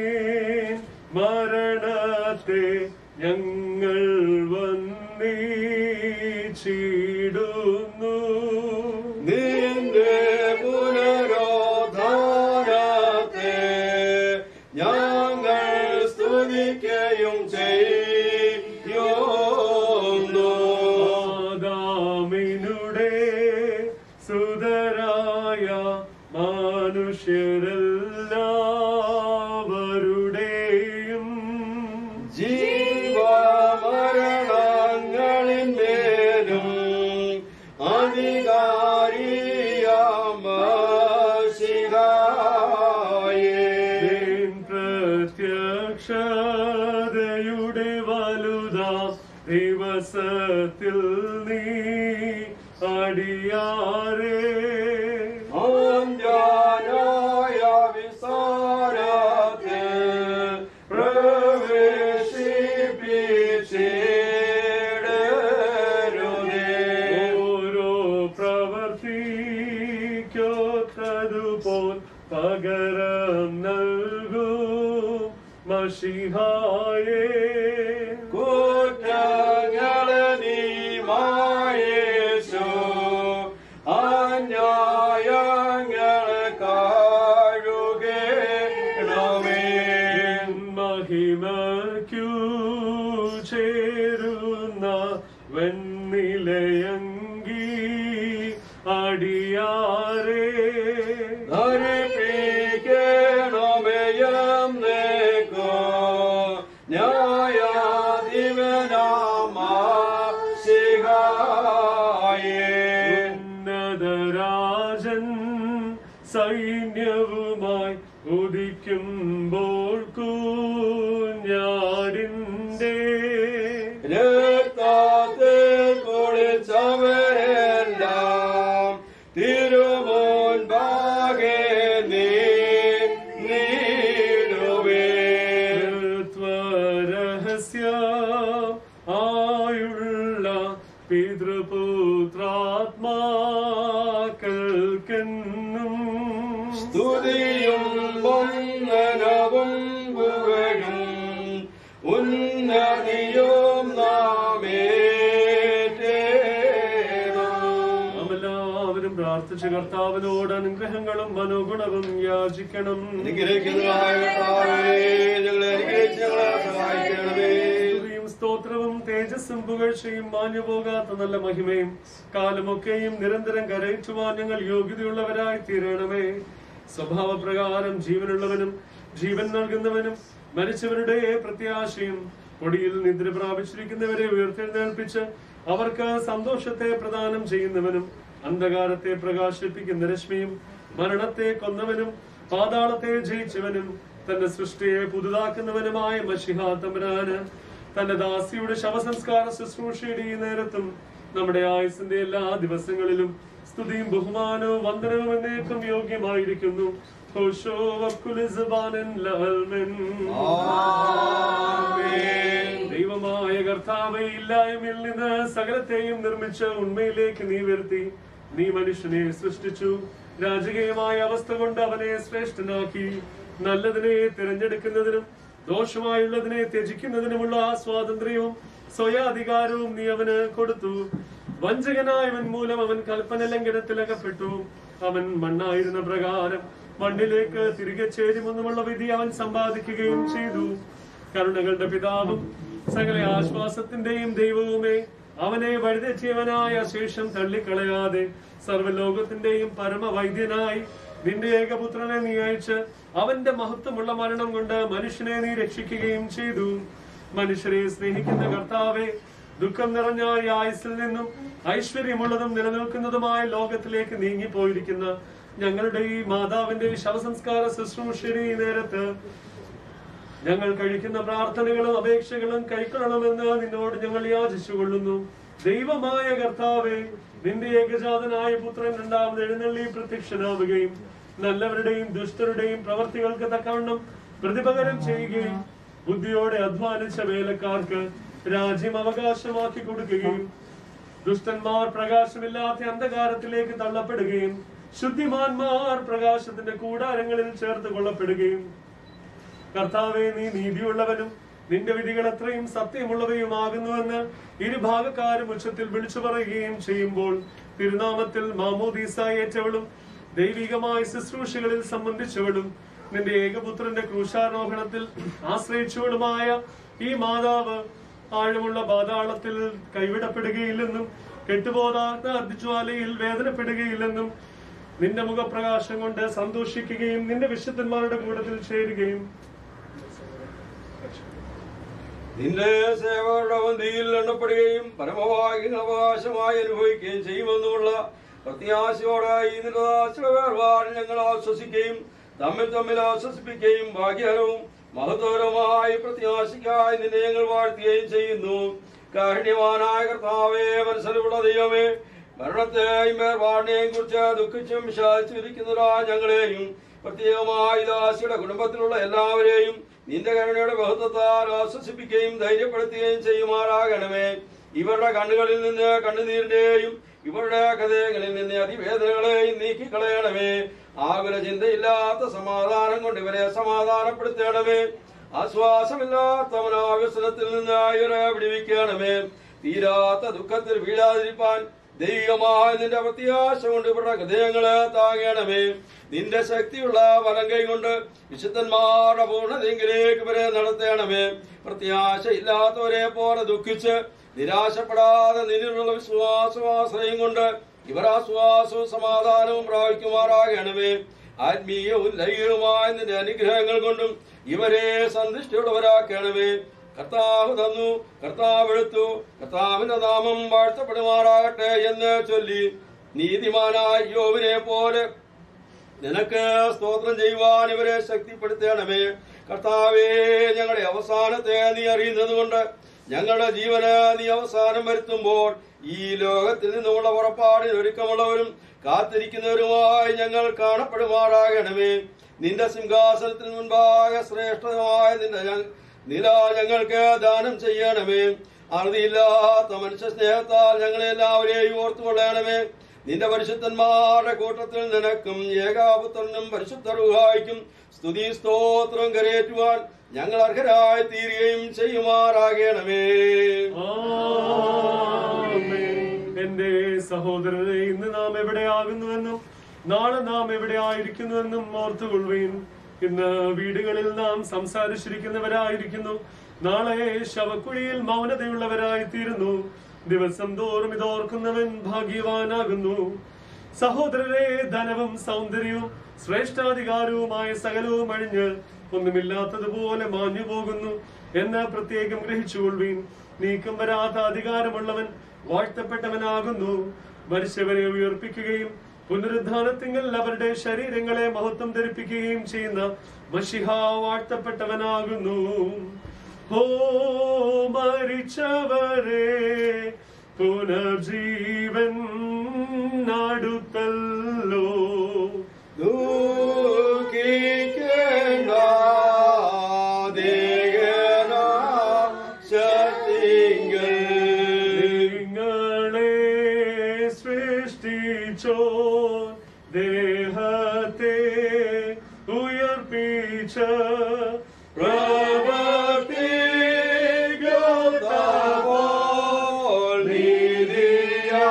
മരണത്തെ ഞങ്ങൾ വന്ദിച്ചിടുന്നു. നിന്റെ പുനരുദ്ധാനത്തെ ഞങ്ങൾ സ്തുതിക്കുകയും ചെയ്യുന്നു. ആദാമിനുടെ സുതരായ മനുഷ്യരെല്ലാവരുടെയും ജീവമരണങ്ങളിന്മേലും അധികാരിയാം മശിഹായേ, പ്രത്യക്ഷതയുടെ വലുതാ ദിവസത്തിൽ നീ അടിയാരേ അഞ്ജനായ വിസാരത്തെ പ്രവേശിപ്പിച്ചിടരുതേ. ഓരോ പ്രവർത്തിക്കോത്തതുപോൽ പകരം നൽകും മശിഹായേ. കുറ്റങ്ങളെ നീ മായേശു, അന്യായങ്ങളെ കഴുകണമേ. മഹിമയ്ക്കു ചേരുന്ന വെണ്ണിലയങ്കി അടിയാരേ ധരിപ്പിക്കണമേയം നേക്കോ ന്യായാധിപനാമശിഹായേ. ഉന്നതരാജൻ സൈന്യവുമായി ഉദിക്കുമ്പോൾ കുഞ്ഞാടിന്റെ രക്തത്തിൽ കുളിച്ചവരെല്ലാം തിരുമുൻപാകെ നീടുവേ. രഹസ്യ ആയുള്ള പിതൃപുത്രാത്മാക്കൾക്കെന്നും സ്തുതിയും വന്ദനവും പുകഴും ഉന്നതിയും നാമേറ്റേണം. എല്ലാവരും പ്രാർത്ഥിച്ച് കർത്താവിനോട് അനുഗ്രഹങ്ങളും മനോഗുണവും യാചിക്കണം. അനുഗ്രഹിക്കുന്നതായ കർത്താവേ, ഞങ്ങളെ അനുഗ്രഹിച്ച് ഞങ്ങളെ സഹായിക്കണമേ. സ്തുതിയും സ്തോത്രവും തേജസ്സും പുകഴ്ചയും മാഞ്ഞുപോകാത്ത നല്ല മഹിമയും കാലമൊക്കെയും നിരന്തരം കരയിച്ചുവാൻ ഞങ്ങൾ യോഗ്യതയുള്ളവരായി തീരണമേ. സ്വഭാവപ്രകാരം ജീവനുള്ളവനും ജീവൻ നൽകുന്നവനും മരിച്ചവരുടെ പ്രത്യാശയും പൊടിയിൽ നിദ്ര പ്രാപിച്ചിരിക്കുന്നവരെ ഉയർത്തെഴുന്നേൽപ്പിച്ച് അവർക്ക് സന്തോഷത്തെ പ്രദാനം ചെയ്യുന്നവനും അന്ധകാരത്തെ പ്രകാശിപ്പിക്കുന്ന രശ്മിയും മരണത്തെ കൊന്നവനും പാതാളത്തെ ജയിച്ചവനും തന്റെ സൃഷ്ടിയെ പുതുതാക്കുന്നവനുമായ മശിഹാ തമ്പുരാന് തന്റെ ദാസിയുടെ ശവസംസ്കാര ശുശ്രൂഷയുടെ ഈ നേരത്തും നമ്മുടെ ആയുസിന്റെ എല്ലാ ദിവസങ്ങളിലും സ്തുതിയും ബഹുമാനവും വന്ദനവും എന്നേക്കും യോഗ്യമായിരിക്കുന്നു. ദൈവമായ കർത്താവേ, ഇല്ലായ്മയിൽ നിന്ന് സകലത്തെയും നിർമ്മിച്ച ഉണ്മയിലേക്ക് നീ വരുത്തി. നീ മനുഷ്യനെ സൃഷ്ടിച്ചു, രാജകീയമായ അവസ്ഥ കൊണ്ട് അവനെ ശ്രേഷ്ഠനാക്കി. നല്ലതിനെ തിരഞ്ഞെടുക്കുന്നതിനും ദോഷമായുള്ളതിനെ ത്യജിക്കുന്നതിനുമുള്ള സ്വാതന്ത്ര്യവും സ്വയാധികാരവും നീ അവന് കൊടുത്തു. വഞ്ചകനായവൻ മൂലം അവൻ കൽപ്പന ലംഘനത്തിൽ അകപ്പെട്ടു. അവൻ മണ്ണായിരുന്ന പ്രകാരം മണ്ണിലേക്ക് തിരികെ ചേരുമെന്നുമുള്ള വിധി അവൻ സമ്പാദിക്കുകയും ചെയ്തു. കരുണകളുടെ പിതാവും സകല ആശ്വാസത്തിന്റെയും ദൈവവുമേ, അവനെ വഴിതെറ്റിയവനായ ശേഷം തള്ളിക്കളയാതെ സർവ്വലോകത്തിന്റെയും പരമവൈദ്യനായി നിന്റെ ഏകപുത്രനെ നീ അയച്ച് അവന്റെ മഹത്വമുള്ള മരണം കൊണ്ട് മനുഷ്യനെ നീ രക്ഷിക്കുകയും ചെയ്തു. മനുഷ്യരെ സ്നേഹിക്കുന്ന കർത്താവെ, ദുഃഖം നിറഞ്ഞ ഈ ആയുസ്സിൽ നിന്നും ഐശ്വര്യമുള്ളതും നിലനിൽക്കുന്നതുമായ ലോകത്തിലേക്ക് നീങ്ങിപ്പോയിരിക്കുന്ന ഞങ്ങളുടെ ഈ മാതാവിന്റെ ശവസംസ്കാര ശുശ്രൂഷയുടെ ഈ നേരത്ത് ഞങ്ങൾ കഴിക്കുന്ന പ്രാർത്ഥനകളും അപേക്ഷകളും കൈക്കൊള്ളണമെന്ന് നിന്നോട് ഞങ്ങൾ യാചിച്ചുകൊള്ളുന്നു. ദൈവമായ കർത്താവെ, നിന്റെ ഏകജാതനായ പുത്രൻ രണ്ടാമത് എഴുന്നള്ളി പ്രത്യക്ഷനാവുകയും നല്ലവരുടെയും ദുഷ്ടരുടെയും പ്രവർത്തികൾക്ക് തക്കവണ്ണം പ്രതിപകരം ചെയ്യുകയും ബുദ്ധിയോടെ അധ്വാനിച്ച വേലക്കാർക്ക് രാജ്യം അവകാശമാക്കി കൊടുക്കുകയും ദുഷ്ടന്മാർ പ്രകാശമില്ലാത്ത അന്ധകാരത്തിലേക്ക് തള്ളപ്പെടുകയും ശുദ്ധിമാന്മാർ പ്രകാശത്തിന്റെ കൂടാരങ്ങളിൽ ചേർത്ത് കൊള്ളപ്പെടുകയും കർത്താവെ, നീ നീതിയുള്ളവനും നിന്റെ വിധികൾ അത്രയും സത്യമുള്ളവയുമാകുന്നുവെന്ന് ഇരുഭാഗക്കാരും ഉച്ചത്തിൽ വിളിച്ചു പറയുകയും ചെയ്യുമ്പോൾ തിരുനാമത്തിൽ മാമോദീസ ഏറ്റവളും ദൈവികമായ ശുശ്രൂഷകളിൽ സംബന്ധിച്ചവളും നിന്റെ ഏകപുത്രന്റെ ക്രൂശാരോഹണത്തിൽ ആശ്രയിച്ചവളുമായ ഈ മാതാവ് ആഴമുള്ള പാതാളത്തിൽ കൈവിടപ്പെടുകയില്ലെന്നും കെട്ടുപോതാത്ത അഗ്നിജ്വാലയിൽ വേദനപ്പെടുകയില്ലെന്നും നിന്റെ മുഖപ്രകാശം കൊണ്ട് സന്തോഷിക്കുകയും നിന്റെ വിശുദ്ധന്മാരുടെ കൂട്ടത്തിൽ ചേരുകയും നിന്റെ സേവകരുടെ വന്തിയിൽ എണ്ണപ്പെടുകയും പരമഭാഗ്യ അവകാശമായി അനുഭവിക്കുകയും ചെയ്യുമെന്നുള്ള പ്രത്യാശയോടെ ഈ വേർപാട് ഞങ്ങൾ ആശ്വസിക്കുകയും തമ്മിൽ ആശ്വസിപ്പിക്കുകയും ഭാഗ്യകരവും മഹത്വകരമായി പ്രത്യാശയ്ക്കായി നിന്നെ ഞങ്ങൾ വാഴ്ത്തുകയും ചെയ്യുന്നു. കാരുണ്യവാനായ കർത്താവേ, മനസ്സിലുള്ള ദൈവമേ, മരണത്തെയും വേർപാടിനെയും കുറിച്ച് ദുഃഖിച്ചും വിഷാദിച്ചിരിക്കുന്നവരാ ഞങ്ങളെയും പ്രത്യേകമായി ദാസിയുടെ കുടുംബത്തിലുള്ള എല്ലാവരെയും നിന്റെ കരുണയുടെ ബഹുത്വത്താൽ ആശ്വസിപ്പിക്കുകയും ധൈര്യപ്പെടുത്തുകയും ചെയ്യുമാറാകണമേ. ഇവരുടെ കണ്ണുകളിൽ നിന്ന് കണ്ണുനീരിന്റെയും ഇവരുടെ ഹൃദയങ്ങളിൽ നിന്ന് അതിവേദനകളെയും നീക്കിക്കളയണമേ. ആകുല ചിന്തയില്ലാത്ത സമാധാനം കൊണ്ട് ഇവരെ സമാധാനപ്പെടുത്തണമേ. ആശ്വാസമില്ലാത്ത മനോവ്യസനത്തിൽ നിന്ന് ഇവരെ വിടുവിക്കണമേ. തീരാത്ത ദുഃഖത്തിൽ വീഴാതിരിപ്പാൻ ദൈവമായ നിന്റെ പ്രത്യാശ കൊണ്ട് ഇവരുടെ ഹൃദയങ്ങളെ താങ്ങണമേ. നിന്റെ ശക്തിയുള്ള വലം കൈ കൊണ്ട് വിശുദ്ധന്മാരുടെ പൂർണ്ണതയിലേക്ക് ഇവരെ നടത്തണമേ. പ്രത്യാശ ഇല്ലാത്തവരെ പോലെ ദുഃഖിച്ച് നിരാശപ്പെടാതെ നിന്നിലുള്ള വിശ്വാസമാശ്രയം കൊണ്ട് ഇവർ ആശ്വാസവും സമാധാനവും പ്രാപിക്കുമാറാകണമേ. ആത്മീയവും ലൈംഗികവുമായ നിന്റെ അനുഗ്രഹങ്ങൾ കൊണ്ടും ഇവരെ സന്തുഷ്ടിയുള്ളവരാക്കണമേ. കർത്താവ് തന്നു, കർത്താവ് എടുത്തു, കർത്താവിന്റെ നാമം വാഴ്ത്തപ്പെടുമാറാകട്ടെ എന്ന് ചൊല്ലി നീതിമാനായ യോബിനെ പോലെ നിനക്ക് സ്തോത്രം ചെയ്യുവാൻ ഇവരെ ശക്തിപ്പെടുത്തണമേ. കർത്താവേ, ഞങ്ങളുടെ അവസാനത്തെ നീ അറിയുന്നത് കൊണ്ട് ഞങ്ങളുടെ ജീവന് നീ അവസാനം വരുത്തുമ്പോൾ ഈ ലോകത്തിൽ നിന്നുള്ള പുറപ്പാടിന് ഒരുക്കമുള്ളവരും കാത്തിരിക്കുന്നവരുമായി ഞങ്ങൾ കാണപ്പെടുമാറാകണമേ. നിന്റെ സിംഹാസനത്തിന് മുൻപാകെ ശ്രേഷ്ഠമായ നിന്റെ നില ഞങ്ങൾക്ക് ദാനം ചെയ്യണമേ. അറുതിയില്ലാത്ത മനുഷ്യ സ്നേഹത്താൽ ഞങ്ങളെ എല്ലാവരെയും ഓർത്തുകൊള്ളണമേ. നിന്റെ പരിശുദ്ധന്മാരുടെ കൂട്ടത്തിൽ നിനക്കും ഏകാപുത്രനും പരിശുദ്ധ റൂഹായ്ക്കും സ്തുതി സ്തോത്രം കരേറ്റുവാൻ ഞങ്ങൾ അർഹരായി തീരുകയും ചെയ്യുമാറാകണമേ. എന്റെ സഹോദരരെ, ഇന്ന് നാം എവിടെയാകുന്നുവെന്നും നാളെ നാം എവിടെ ആയിരിക്കുന്നുവെന്നും ഓർത്തുകൊള്ളുവീൻ. ഇന്ന് വീടുകളിൽ നാം സംസാരിച്ചിരിക്കുന്നവരായിരിക്കുന്നു, നാളെ ശവക്കുഴിയിൽ മൗനതയുള്ളവരായി തീരുന്നു. ദിവസം തോറും ഇതോർക്കുന്നവൻ ഭാഗ്യവാനാകുന്നു. സഹോദരരെ, ധനവും സൗന്ദര്യവും ശ്രേഷ്ഠാധികാരവുമായ സകലവും അഴിഞ്ഞ് ഒന്നുമില്ലാത്തതുപോലെ മാഞ്ഞു പോകുന്നു എന്ന് പ്രത്യേകം ഗ്രഹിച്ചുകൊള്ളുവീൻ. നീക്കം വരാത്ത അധികാരമുള്ളവൻ വാഴ്ത്തപ്പെട്ടവനാകുന്നു. മരിച്ചവരെ ഉയർപ്പിക്കുകയും പുനരുദ്ധാനത്തിങ്കൽ അവരുടെ ശരീരങ്ങളെ മഹത്വം ധരിപ്പിക്കുകയും ചെയ്യുന്ന മശിഹ വാഴ്ത്തപ്പെട്ടവനാകുന്നു. ഓ മരിച്ചവരെ, പുനർജീവൻ അടുത്തല്ലോ. ദേഹത്തെ ഉയർപ്പിച്ച പ്രവർത്തികൾ നീതിയാ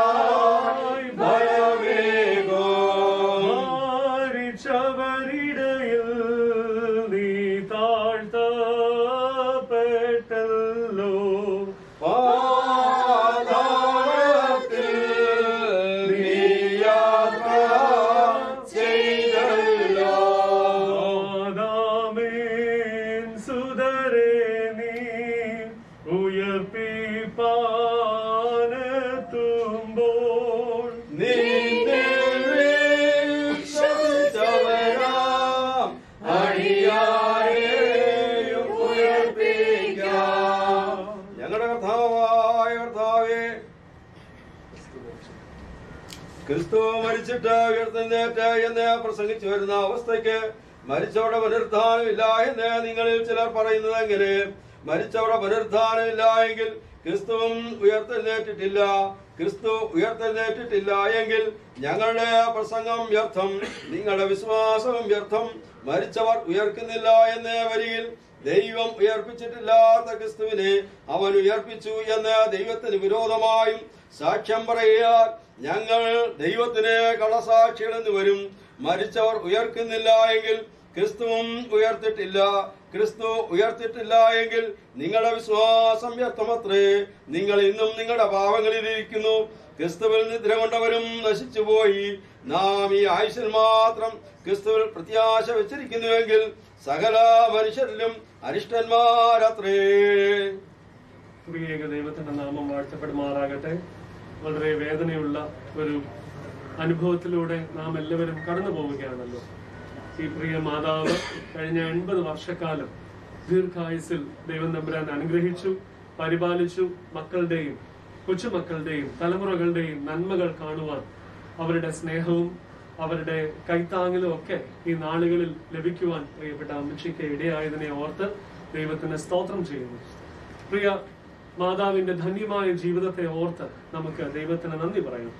കേട്ടല്ലോ. പാതാളത്തിൽ നീ യാത്ര ചെയ്തല്ലോ. ആദാമേൻ സുതരെ നീ ഉയർപ്പിപ്പാനെത്തുമ്പോൾ നിന്നിൽ വിശ്വസിച്ചവരാം അടിയാരെയും ഉയർപ്പിക്കാം. ഞങ്ങളുടെ കർത്താവായ കർത്താവേ, ക്രിസ്തു മരിച്ചിട്ട് ഉയർത്തെഴുന്നേറ്റ് എന്ന് പ്രസംഗിച്ചു വരുന്ന അവസ്ഥയ്ക്ക് മരിച്ചവരുടെ പുനരുത്ഥാനമില്ല എന്ന് നിങ്ങളിൽ ചിലർ പറയുന്നത് എങ്ങനെ? മരിച്ചവരുടെ പുനരുത്ഥാനമില്ല എങ്കിൽ ക്രിസ്തുവും ഉയർത്തെഴുന്നേറ്റിട്ടില്ല. ക്രിസ്തു ഉയർത്തെഴുന്നേറ്റിട്ടില്ല എങ്കിൽ ഞങ്ങളുടെ പ്രസംഗം വ്യർത്ഥം, നിങ്ങളുടെ വിശ്വാസവും വ്യർത്ഥം. മരിച്ചവർ ഉയർക്കുന്നില്ല എന്ന് വരികിൽ ദൈവം ഉയർപ്പിച്ചിട്ടില്ലാത്ത ക്രിസ്തുവിനെ അവൻ ഉയർപ്പിച്ചു എന്ന് ദൈവത്തിന് വിരോധമായും സാക്ഷ്യം പറയാൻ ഞങ്ങൾ ദൈവത്തിന് കള്ളസാക്ഷികളെന്ന് വരും. മരിച്ചവർ ഉയർക്കുന്നില്ല എങ്കിൽ ക്രിസ്തുവും ഉയർത്തിട്ടില്ല. ക്രിസ്തു ഉയർത്തിട്ടില്ല എങ്കിൽ നിങ്ങളുടെ വിശ്വാസം വ്യർത്ഥമത്രേ. നിങ്ങൾ ഇന്നും നിങ്ങളുടെ പാപങ്ങളിലിരിക്കുന്നു. ക്രിസ്തുവിൽ നിദ്ര കൊണ്ടവരും നശിച്ചുപോയി. നാം ഈ ആയുസ്സിൽ മാത്രം ക്രിസ്തുവിൽ പ്രത്യാശ വെച്ചിരിക്കുന്നുവെങ്കിൽ സകല മനുഷ്യരിലും അരിഷ്ടന്മാരത്രേ. പ്രിയേക ദൈവത്തിന്റെ നാമം വാഴ്ത്തപ്പെടുമാറാകട്ടെ. വളരെ വേദനയുള്ള ഒരു അനുഭവത്തിലൂടെ നാം എല്ലാവരും കടന്നു പോവുകയാണല്ലോ. ഈ പ്രിയ മാതാവ് കഴിഞ്ഞ 80 വർഷക്കാലം ദീർഘായുസിൽ ദൈവം തമ്പുരാൻ അനുഗ്രഹിച്ചു, പരിപാലിച്ചു. മക്കളുടെയും കൊച്ചുമക്കളുടെയും തലമുറകളുടെയും നന്മകൾ കാണുവാൻ അവരുടെ സ്നേഹവും അവരുടെ കൈത്താങ്ങലും ഒക്കെ ഈ നാളുകളിൽ ലഭിക്കുവാൻ പ്രിയപ്പെട്ട അമ്മച്ചിക്ക് ഇടയായതിനെ ഓർത്ത് ദൈവത്തിന് സ്തോത്രം ചെയ്യുന്നു. പ്രിയ മാതാവിന്റെ ധന്യമായ ജീവിതത്തെ ഓർത്ത് നമുക്ക് ദൈവത്തിന് നന്ദി പറയാം.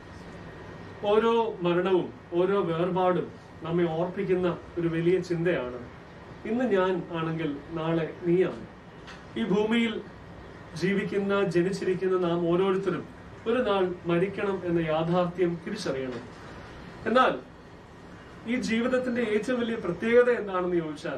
ഓരോ മരണവും ഓരോ വേർപാടും നമ്മെ ഓർപ്പിക്കുന്ന ഒരു വലിയ ചിന്തയാണ്. ഇന്ന് ഞാൻ ആണെങ്കിൽ നാളെ നീയാണ്. ഈ ഭൂമിയിൽ ജീവിക്കുന്ന ജനിച്ചിരിക്കുന്ന നാം ഓരോരുത്തരും ഒരു നാൾ മരിക്കണം എന്ന യാഥാർത്ഥ്യം തിരിച്ചറിയണം. എന്നാൽ ഈ ജീവിതത്തിന്റെ ഏറ്റവും വലിയ പ്രത്യേകത എന്താണെന്ന് ചോദിച്ചാൽ,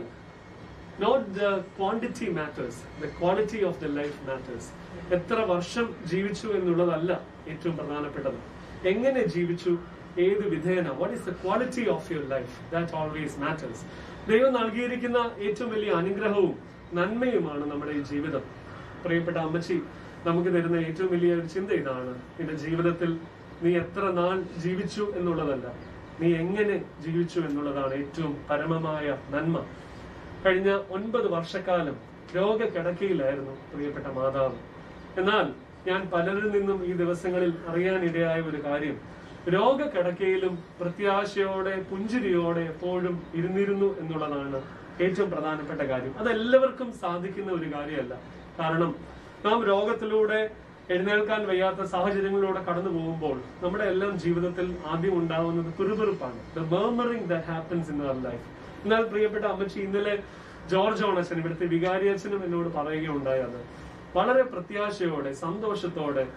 not the quantity matters, the quality of the life matters. എത്ര വർഷം ജീവിച്ചു എന്നുള്ളതല്ല ഏറ്റവും പ്രധാനപ്പെട്ടത്, എങ്ങനെ ജീവിച്ചു, ഏത് വിധേന, what is the quality of your life, that always matters. ദൈവം നൽകിയിരിക്കുന്ന ഏറ്റവും വലിയ അനുഗ്രഹവും നന്മയുമാണ് നമ്മുടെ ഈ ജീവിതം. പ്രിയപ്പെട്ട അമ്മച്ചി നമുക്ക് തരുന്ന ഏറ്റവും വലിയ ഒരു ചിന്ത ഇതാണ്: നിന്റെ ജീവിതത്തിൽ നീ എത്ര നാൾ ജീവിച്ചു എന്നുള്ളതല്ല, നീ എങ്ങനെ ജീവിച്ചു എന്നുള്ളതാണ് ഏറ്റവും പരമമായ നന്മ. കഴിഞ്ഞ 9 വർഷക്കാലം രോഗക്കിടക്കയിലായിരുന്നു പ്രിയപ്പെട്ട മാതാവ്. എന്നാൽ ഞാൻ പലരിൽ നിന്നും ഈ ദിവസങ്ങളിൽ അറിയാനിടയായ ഒരു കാര്യം, രോഗക്കിടക്കയിലും പ്രത്യാശയോടെ പുഞ്ചിരിയോടെ എപ്പോഴും ഇരുന്നിരുന്നു എന്നുള്ളതാണ് ഏറ്റവും പ്രധാനപ്പെട്ട കാര്യം. അതെല്ലാവർക്കും സാധിക്കുന്ന ഒരു കാര്യമല്ല. കാരണം നാം രോഗത്തിലൂടെ എഴുന്നേൽക്കാൻ വയ്യാത്ത സാഹചര്യങ്ങളിലൂടെ കടന്നു പോകുമ്പോൾ നമ്മുടെ എല്ലാം ജീവിതത്തിൽ ആദ്യം ഉണ്ടാവുന്നത് പിറുപിറുപ്പാണ്, the murmuring that happens in our life. എന്നാൽ പ്രിയപ്പെട്ട അമ്മച്ചി, ഇന്നലെ ജോർജ് ഓണച്ചൻ, ഇവിടുത്തെ വികാരി അച്ഛനും എന്നോട് പറയുകയുണ്ടായത്, വളരെ പ്രത്യാശയോടെ സന്തോഷത്തോടെ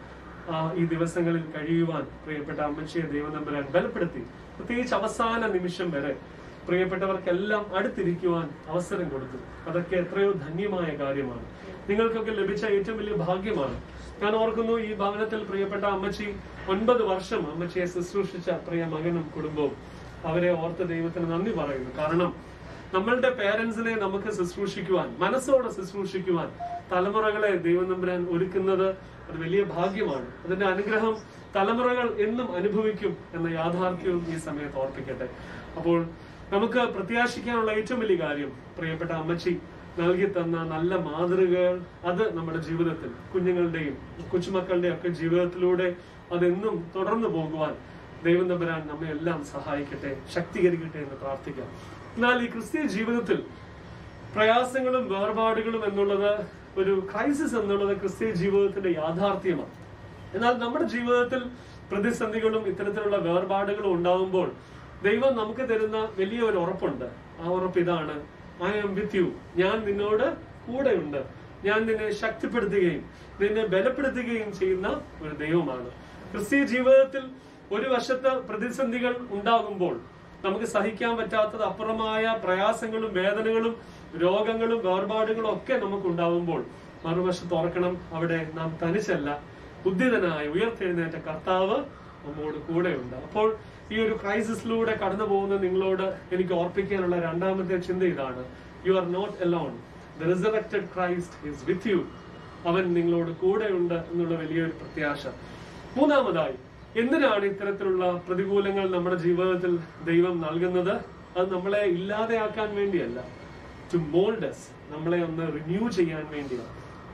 ഈ ദിവസങ്ങളിൽ കഴിയുവാൻ പ്രിയപ്പെട്ട അമ്മച്ചിയെ ദൈവം തമ്പുരാൻ ബലപ്പെടുത്തി. പ്രത്യേകിച്ച് അവസാന നിമിഷം വരെ പ്രിയപ്പെട്ടവർക്കെല്ലാം അടുത്തിരിക്കുവാൻ അവസരം കൊടുത്തു. അതൊക്കെ എത്രയോ ധന്യമായ കാര്യമാണ്. നിങ്ങൾക്കൊക്കെ ലഭിച്ച ഏറ്റവും വലിയ ഭാഗ്യമാണ്. ഞാൻ ഓർക്കുന്നു, ഈ ഭവനത്തിൽ പ്രിയപ്പെട്ട അമ്മച്ചി 9 വർഷം അമ്മച്ചിയെ ശുശ്രൂഷിച്ച പ്രിയ മകനും കുടുംബവും. അവരെ ഓർത്ത് ദൈവത്തിന് നന്ദി പറയുന്നു. കാരണം നമ്മളുടെ പേരൻസിനെ നമുക്ക് ശുശ്രൂഷിക്കുവാൻ, മനസ്സോടെ ശുശ്രൂഷിക്കുവാൻ തലമുറകളെ ദൈവം തമ്പുരാൻ ഒരുക്കുന്നത് ഒരു വലിയ ഭാഗ്യമാണ്. അതിന്റെ അനുഗ്രഹം തലമുറകൾ എന്നും അനുഭവിക്കും എന്ന യാഥാർത്ഥ്യവും ഈ സമയത്ത് ഓർപ്പിക്കട്ടെ. അപ്പോൾ നമുക്ക് പ്രത്യാശിക്കാനുള്ള ഏറ്റവും വലിയ കാര്യം, പ്രിയപ്പെട്ട അമ്മച്ചി നൽകി തന്ന നല്ല മാതൃകകൾ, അത് നമ്മുടെ ജീവിതത്തിൽ, കുഞ്ഞുങ്ങളുടെയും കൊച്ചുമക്കളുടെയും ഒക്കെ ജീവിതത്തിലൂടെ അതെന്നും തുടർന്നു പോകുവാൻ ദൈവം തമ്പുരാൻ നമ്മെ എല്ലാം സഹായിക്കട്ടെ, ശക്തീകരിക്കട്ടെ എന്ന് പ്രാർത്ഥിക്കാം. എന്നാൽ ഈ ക്രിസ്തീയ ജീവിതത്തിൽ പ്രയാസങ്ങളും വേർപാടുകളും എന്നുള്ളത്, ഒരു ക്രൈസിസ് എന്നുള്ളത് ക്രിസ്തീയ ജീവിതത്തിന്റെ യാഥാർത്ഥ്യമാണ്. എന്നാൽ നമ്മുടെ ജീവിതത്തിൽ പ്രതിസന്ധികളും ഇത്തരത്തിലുള്ള വേർപാടുകളും ഉണ്ടാകുമ്പോൾ ദൈവം നമുക്ക് തരുന്ന വലിയ ഒരു ഉറപ്പുണ്ട്. ആ ഉറപ്പ് ഇതാണ്: ഐ ആം വിത്ത് യു. ഞാൻ നിന്നോട് കൂടെയുണ്ട്. ഞാൻ നിന്നെ ശക്തിപ്പെടുത്തുകയും നിന്നെ ബലപ്പെടുത്തുകയും ചെയ്യുന്ന ഒരു ദൈവമാണ്. ക്രിസ്തീയ ജീവിതത്തിൽ ഒരു വശത്ത് പ്രതിസന്ധികൾ ഉണ്ടാകുമ്പോൾ, നമുക്ക് സഹിക്കാൻ പറ്റാത്തത് അപ്പുറമായ പ്രയാസങ്ങളും വേദനകളും രോഗങ്ങളും വേർപാടുകളും ഒക്കെ നമുക്ക് ഉണ്ടാകുമ്പോൾ, മറുവശത്ത് ഓർക്കണം, അവിടെ നാം തനിച്ചല്ല, ഉദ്ധിതനായ ഉയർത്തെഴുന്നേറ്റ കർത്താവ് നമ്മോട് കൂടെയുണ്ട്. അപ്പോൾ ഈ ഒരു ക്രൈസിസിലൂടെ കടന്നു പോകുന്ന നിങ്ങളോട് എനിക്ക് ഓർപ്പിക്കാനുള്ള രണ്ടാമത്തെ ചിന്ത ഇതാണ്: you are not alone. The resurrected Christ is with you. അവൻ നിങ്ങളോട് കൂടെയുണ്ട് എന്നുള്ള വലിയൊരു പ്രത്യാശ. മൂന്നാമതായി, എന്തിനാണ് ഇത്തരത്തിലുള്ള പ്രതികൂലങ്ങൾ നമ്മുടെ ജീവിതത്തിൽ ദൈവം നൽകുന്നത്? അത് നമ്മളെ ഇല്ലാതെയാക്കാൻ വേണ്ടിയല്ല, ടു മോൾഡ് us, നമ്മളെ ഒന്ന് റിന്യൂ ചെയ്യാൻ വേണ്ടിയാണ്,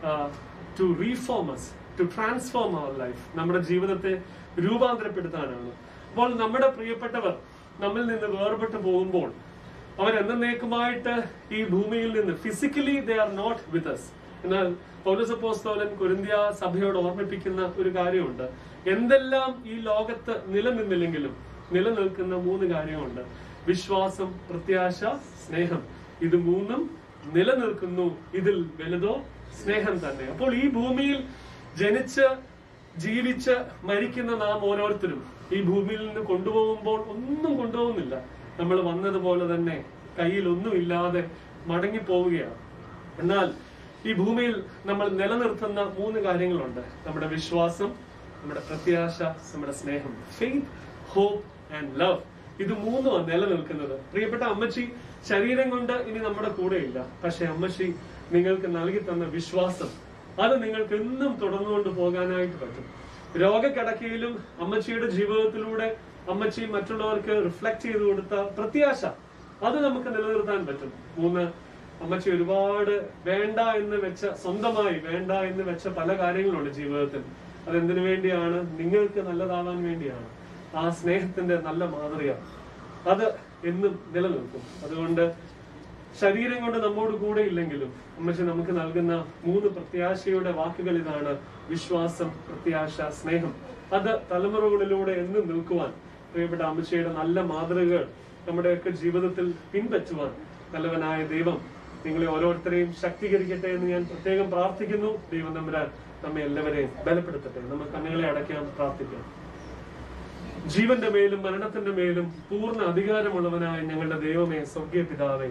to reform us, to transform our life, നമ്മുടെ ജീവിതത്തെ രൂപാന്തരപ്പെടുത്താനാണ്. അപ്പോൾ നമ്മുടെ പ്രിയപ്പെട്ടവർ നമ്മിൽ നിന്ന് വേർപെട്ട് പോകുമ്പോൾ അവരെന്നേക്കുമായിട്ട് ഈ ഭൂമിയിൽ നിന്ന് physically they are not with us. എന്നാൽ പൗലോസ് അപ്പോസ്തലൻ കൊരിന്ത്യ സഭയോട് ഓർമ്മിപ്പിക്കുന്ന ഒരു കാര്യമുണ്ട്: എന്തെല്ലാം ഈ ലോകത്ത് നിലനിന്നില്ലെങ്കിലും നിലനിൽക്കുന്ന 3 കാര്യമുണ്ട്. വിശ്വാസം, പ്രത്യാശ, സ്നേഹം. ഇത് 3 നിലനിൽക്കുന്നു. ഇതിൽ വലുതോ സ്നേഹം തന്നെ. അപ്പോൾ ഈ ഭൂമിയിൽ ജനിച്ച് ജീവിച്ച് മരിക്കുന്ന നാം ഓരോരുത്തരും ഈ ഭൂമിയിൽ നിന്ന് കൊണ്ടുപോകുമ്പോൾ ഒന്നും കൊണ്ടുപോകുന്നില്ല. നമ്മൾ വന്നതുപോലെ തന്നെ കയ്യിൽ ഒന്നുമില്ലാതെ മടങ്ങിപ്പോവുകയാണ്. എന്നാൽ ഈ ഭൂമിയിൽ നമ്മൾ നിലനിർത്തുന്ന 3 കാര്യങ്ങളുണ്ട്: നമ്മുടെ വിശ്വാസം, നമ്മുടെ പ്രത്യാശ, നമ്മുടെ സ്നേഹം. Faith, hope and love. ഇത് 3 നിലനിൽക്കുന്നത്. പ്രിയപ്പെട്ട അമ്മച്ചി ശരീരം കൊണ്ട് ഇനി നമ്മുടെ കൂടെ ഇല്ല, പക്ഷെ അമ്മച്ചി നിങ്ങൾക്ക് നൽകി തന്ന വിശ്വാസം, അത് നിങ്ങൾക്ക് എന്നും തുടർന്നുകൊണ്ട് പോകാനായിട്ട് പറ്റും. രോഗക്കിടക്കയിലും അമ്മച്ചിയുടെ ജീവിതത്തിലൂടെ അമ്മച്ചി മറ്റുള്ളവർക്ക് റിഫ്ലക്ട് ചെയ്ത് കൊടുത്ത പ്രത്യാശ, അത് നമുക്ക് നിലനിർത്താൻ പറ്റും. 3, അമ്മച്ചി ഒരുപാട് വേണ്ട എന്ന് വെച്ച, സ്വന്തമായി വേണ്ട എന്ന് വെച്ച പല കാര്യങ്ങളുണ്ട് ജീവിതത്തിൽ. അതെന്തിനു വേണ്ടിയാണ്? നിങ്ങൾക്ക് നല്ലതാവാൻ വേണ്ടിയാണ്. ആ സ്നേഹത്തിന്റെ നല്ല മാതൃക അത് എന്നും നിലനിൽക്കും. അതുകൊണ്ട് ശരീരം കൊണ്ട് നമ്മോട് കൂടെ ഇല്ലെങ്കിലും അമ്മച്ചി നമുക്ക് നൽകുന്ന 3 പ്രത്യാശയുടെ വാക്കുകൾ ഇതാണ്: വിശ്വാസം, പ്രത്യാശ, സ്നേഹം. അത് തലമുറകളിലൂടെ എന്നും നിൽക്കുവാൻ പ്രിയപ്പെട്ട അമ്മച്ചിയുടെ നല്ല മാതൃകകൾ നമ്മുടെയൊക്കെ ജീവിതത്തിൽ പിൻപറ്റുവാൻ നല്ലവനായ ദൈവം നിങ്ങളെ ഓരോരുത്തരെയും ശക്തീകരിക്കട്ടെ എന്ന് ഞാൻ പ്രത്യേകം പ്രാർത്ഥിക്കുന്നു. ദൈവം തമ്പുരാൻ നമ്മെ എല്ലാവരെയും ബലപ്പെടുത്തട്ടെ. നമുക്ക് കണ്ണുകളെ അടയ്ക്കാൻ പ്രാർത്ഥിക്കാം. ജീവന്റെ മേലും മരണത്തിന്റെ മേലും പൂർണ്ണ അധികാരമുള്ളവനായ ഞങ്ങളുടെ ദൈവമേ, സ്വർഗീയ പിതാവേ,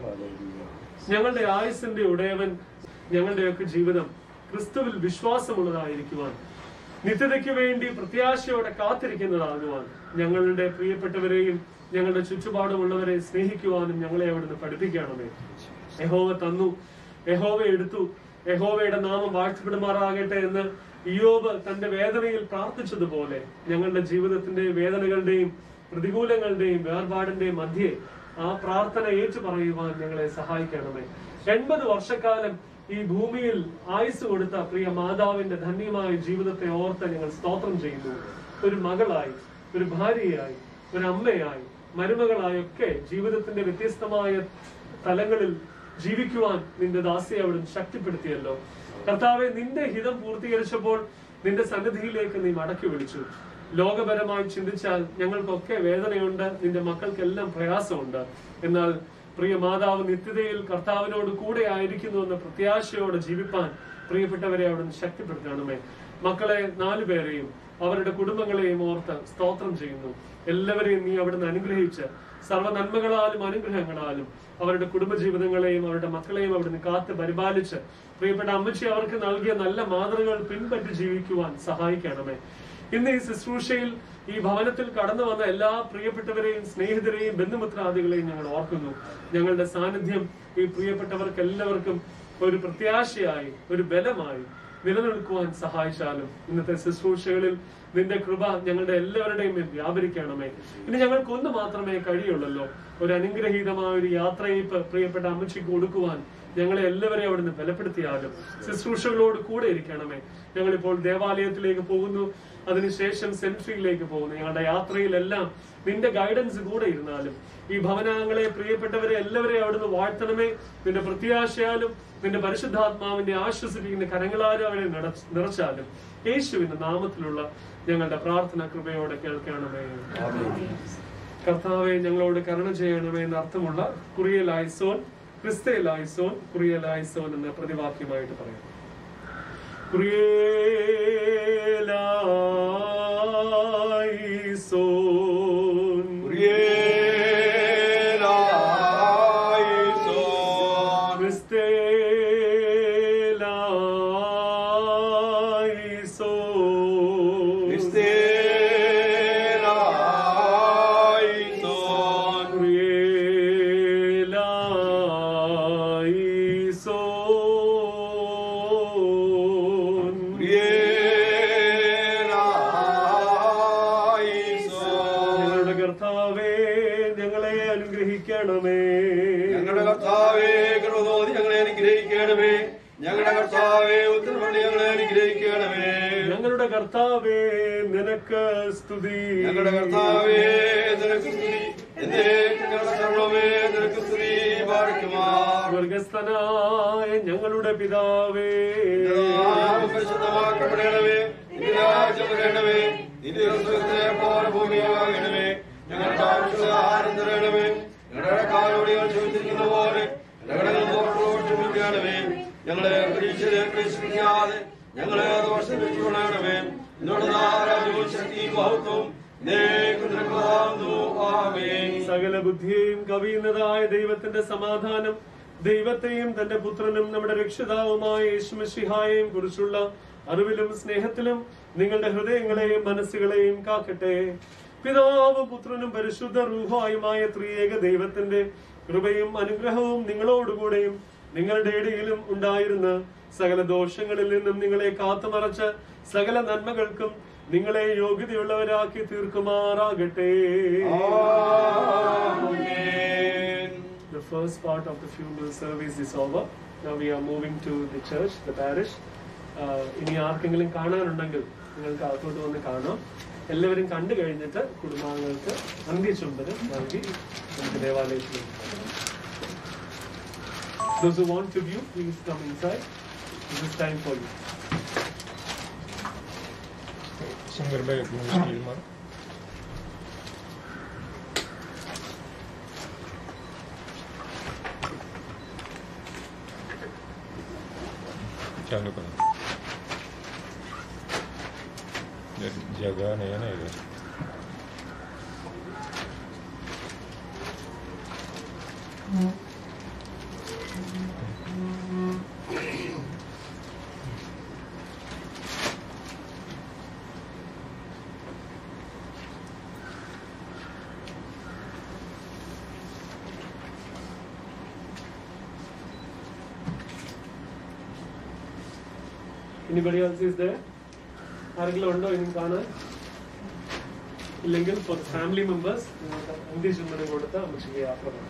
ഞങ്ങളുടെ ആയുസിന്റെ ഉടയവൻ, ഞങ്ങളുടെയൊക്കെ ജീവിതം ക്രിസ്തുവിൽ വിശ്വാസമുള്ളതായിരിക്കുവാൻ, നിത്യതയ്ക്ക് വേണ്ടി പ്രത്യാശയോടെ കാത്തിരിക്കുന്നതാകുവാൻ, ഞങ്ങളുടെ പ്രിയപ്പെട്ടവരെയും ഞങ്ങളുടെ ചുറ്റുപാടുമുള്ളവരെ സ്നേഹിക്കുവാനും ഞങ്ങളെ അവിടുന്ന് പഠിപ്പിക്കണമേ. യഹോവ തന്നു, യഹോവ എടുത്തു, യഹോവയുടെ നാമം വാഴ്ത്തപ്പെടുമാറാകട്ടെ എന്ന് ഇയ്യോബ് തന്റെ വേദനയിൽ പ്രാർത്ഥിച്ചതുപോലെ ഞങ്ങളുടെ ജീവിതത്തിന്റെ വേദനകളുടെയും പ്രതികൂലങ്ങളുടെയും വേർപാടിന്റെയും മധ്യേ ആ പ്രാർത്ഥന ഏറ്റു പറയുവാൻ ഞങ്ങളെ സഹായിക്കണമേ. 80 വർഷക്കാലം ഈ ഭൂമിയിൽ ആയുസ് കൊടുത്ത പ്രിയ മാതാവിന്റെ ധന്യമായ ജീവിതത്തെ ഓർത്ത് ഞങ്ങൾ സ്തോത്രം ചെയ്യുന്നു. ഒരു മകളായി, ഒരു ഭാര്യയായി, ഒരു അമ്മയായി, മരുമകളായൊക്കെ ജീവിതത്തിന്റെ വ്യത്യസ്തമായ തലങ്ങളിൽ ജീവിക്കുവാൻ നിന്റെ ദാസിയെ അവിടുന്ന് ശക്തിപ്പെടുത്തിയല്ലോ. കർത്താവെ, നിന്റെ ഹിതം പൂർത്തീകരിച്ചപ്പോൾ നിന്റെ സന്നിധിയിലേക്ക് നീ മടക്കി വിളിച്ചു. ലോകപരമായി ചിന്തിച്ചാൽ ഞങ്ങൾക്കൊക്കെ വേദനയുണ്ട്, നിന്റെ മക്കൾക്കെല്ലാം പ്രയാസമുണ്ട്. എന്നാൽ പ്രിയ മാതാവ് നിത്യതയിൽ കർത്താവിനോട് കൂടെ ആയിരിക്കുന്നു എന്ന പ്രത്യാശയോടെ ജീവിപ്പാൻ പ്രിയപ്പെട്ടവരെ അവിടുന്ന് ശക്തിപ്പെടുത്തണമേ. മക്കളെ 4 പേരെയും അവരുടെ കുടുംബങ്ങളെയും ഓർത്ത് സ്തോത്രം ചെയ്യുന്നു. എല്ലാവരെയും നീ അവിടുന്ന് അനുഗ്രഹിച്ച് സർവ്വ നന്മകളാലും അനുഗ്രഹങ്ങളാലും അവരുടെ കുടുംബജീവിതങ്ങളെയും അവരുടെ മക്കളെയും അവിടുന്ന് കാത്ത് പരിപാലിച്ച് പ്രിയപ്പെട്ട അമ്മച്ചി അവർക്ക് നൽകിയ നല്ല മാതൃകകൾ പിൻപറ്റി ജീവിക്കുവാൻ സഹായിക്കണമേ. ഇന്ന് ഈ ശുശ്രൂഷയിൽ ഈ ഭവനത്തിൽ കടന്നു വന്ന എല്ലാ പ്രിയപ്പെട്ടവരെയും സ്നേഹിതരെയും ബന്ധുമിത്രാദികളെയും ഞങ്ങൾ ഓർക്കുന്നു. ഞങ്ങളുടെ സാന്നിധ്യം ഈ പ്രിയപ്പെട്ടവർക്ക് എല്ലാവർക്കും ഒരു പ്രത്യാശയായി, ഒരു ബലമായി നിലനിൽക്കുവാൻ സഹായിച്ചാലും ഇന്നത്തെ ശുശ്രൂഷകളിൽ നിന്റെ കൃപ ഞങ്ങളുടെ എല്ലാവരുടെയും മേൽ വ്യാപരിക്കണമേ. ഇനി ഞങ്ങൾക്കൊന്ന് മാത്രമേ കഴിയുള്ളല്ലോ, ഒരു അനുഗ്രഹീതമായ ഒരു യാത്രയയപ്പ് പ്രിയപ്പെട്ട അമ്മച്ചിക്ക് കൊടുക്കുവാൻ ഞങ്ങളെ എല്ലാവരെയും അവിടുന്ന് ബലപ്പെടുത്തിയാലും ശുശ്രൂഷകളോട് കൂടെ ഇരിക്കണമേ. ഞങ്ങളിപ്പോൾ ദേവാലയത്തിലേക്ക് പോകുന്നു, അതിനുശേഷം സെൻട്രിയിലേക്ക് പോകുന്നു. ഞങ്ങളുടെ യാത്രയിലെല്ലാം നിന്റെ ഗൈഡൻസ് കൂടെ ഇരുന്നാലും ഈ ഭവനാംഗങ്ങളെ പ്രിയപ്പെട്ടവരെ എല്ലാവരെയും അവിടുന്ന് വാഴ്ത്തണമേ. നിന്റെ പ്രത്യാശയാലും നിന്റെ പരിശുദ്ധാത്മാവിന്റെ ആശ്വസിപ്പിക്കുന്ന കരങ്ങളാലും അവരെ നിറച്ചാലും യേശുവിന്റെ നാമത്തിലുള്ള ഞങ്ങളുടെ പ്രാർത്ഥന കൃപയോടെ കേൾക്കണമേ. കർത്താവെ, ഞങ്ങളോട് കരുണ ചെയ്യണമേ എന്ന അർത്ഥമുള്ള കുറിയലായിസോൻ, ക്രിസ്തലായിസോൻ, കുറിയലായിസോൻ എന്ന പ്രതിവാക്യമായിട്ട് പറയാം. കുറിയലായിസോൻ, കുറിയലായിസോൻ, ക്രിസ്തലായിസോൻ, ഞങ്ങളുടെ കർത്താവേ നിനക്ക് സ്തുതി. ഞങ്ങളുടെ കർത്താവേ നിനക്ക് സ്തുതി. ഞങ്ങളുടെ സർവ്വമേ നിനക്ക് സ്തുതി. സ്വർഗസ്ഥനായ ഞങ്ങളുടെ പിതാവേ, പരിശുദ്ധമാക്കപ്പെടണമേ. നിന്റെ രാജ്യം വരണമേ. നിന്റെ സ്വർഗ്ഗത്തിലെ പോലെ ഭൂമിയാകണമേ. ഞങ്ങളുടെ ആഹാരം തരണമേ. ഞങ്ങളുടെ കാലോട് ചോദിച്ചിരിക്കുന്ന പോലെ ക്ഷമിക്കണമേ. ഞങ്ങളെ പരീക്ഷയിലേക്ക് പ്രവേശിപ്പിക്കാതെ ഞങ്ങളെ ദോഷം രക്ഷിക്കണമേ. നിന്നോട് രാജ്യവും ശക്തിയും മഹത്വവും സകല ബുദ്ധിയെയും കവിയുന്നതായ ദൈവത്തിന്റെ സമാധാനം ദൈവത്തെയും തന്റെ പുത്രനും നമ്മുടെ രക്ഷിതാവുമായ യേശുമിശിഹായെയും കുറിച്ചുള്ള അറിവിലും സ്നേഹത്തിലും നിങ്ങളുടെ ഹൃദയങ്ങളെയും മനസ്സുകളെയും കാക്കട്ടെ. പിതാവ് പുത്രനും പരിശുദ്ധ റൂഹായുമായ ത്രിയേക ദൈവത്തിന്റെ കൃപയും അനുഗ്രഹവും നിങ്ങളോടുകൂടെയും നിങ്ങളുടെ ഇടയിലും ഉണ്ടായിരുന്ന സകല ദോഷങ്ങളിൽ നിന്നും നിങ്ങളെ കാത്തുമറച്ച് സകല നന്മകൾക്കും നിങ്ങളെ യോഗ്യതയുള്ളവരാക്കി തീർക്കുമാറാകട്ടെ. The first part of the funeral service is over. Now we are moving to the church, the parish. ഇനി ആർക്കെങ്കിലും കാണാനുണ്ടെങ്കിൽ നിങ്ങൾക്ക് അകത്തോട്ട് വന്ന് കാണാം. എല്ലാവരും കണ്ടു കഴിഞ്ഞിട്ട് കുടുംബാംഗങ്ങൾക്ക് അന്ത്യചുംബനം നൽകി നമുക്ക് ദേവാലയത്തിലേക്ക് പോകാം. Those who want to view, please come inside. This is time for you. Şengir'de yapılmış var. चालू करो. जगह नहीं है ना इधर. Anybody else is there? ആരെങ്കിലും ഉണ്ടോ ഇനി കാണാൻ? ഇല്ലെങ്കിൽ ഫോർ ഫാമിലി മെമ്പേഴ്സ് അന്ത്യചുംബനം കൊടുത്ത അമ്മച്ചിക്ക് യാത്ര പോകാം.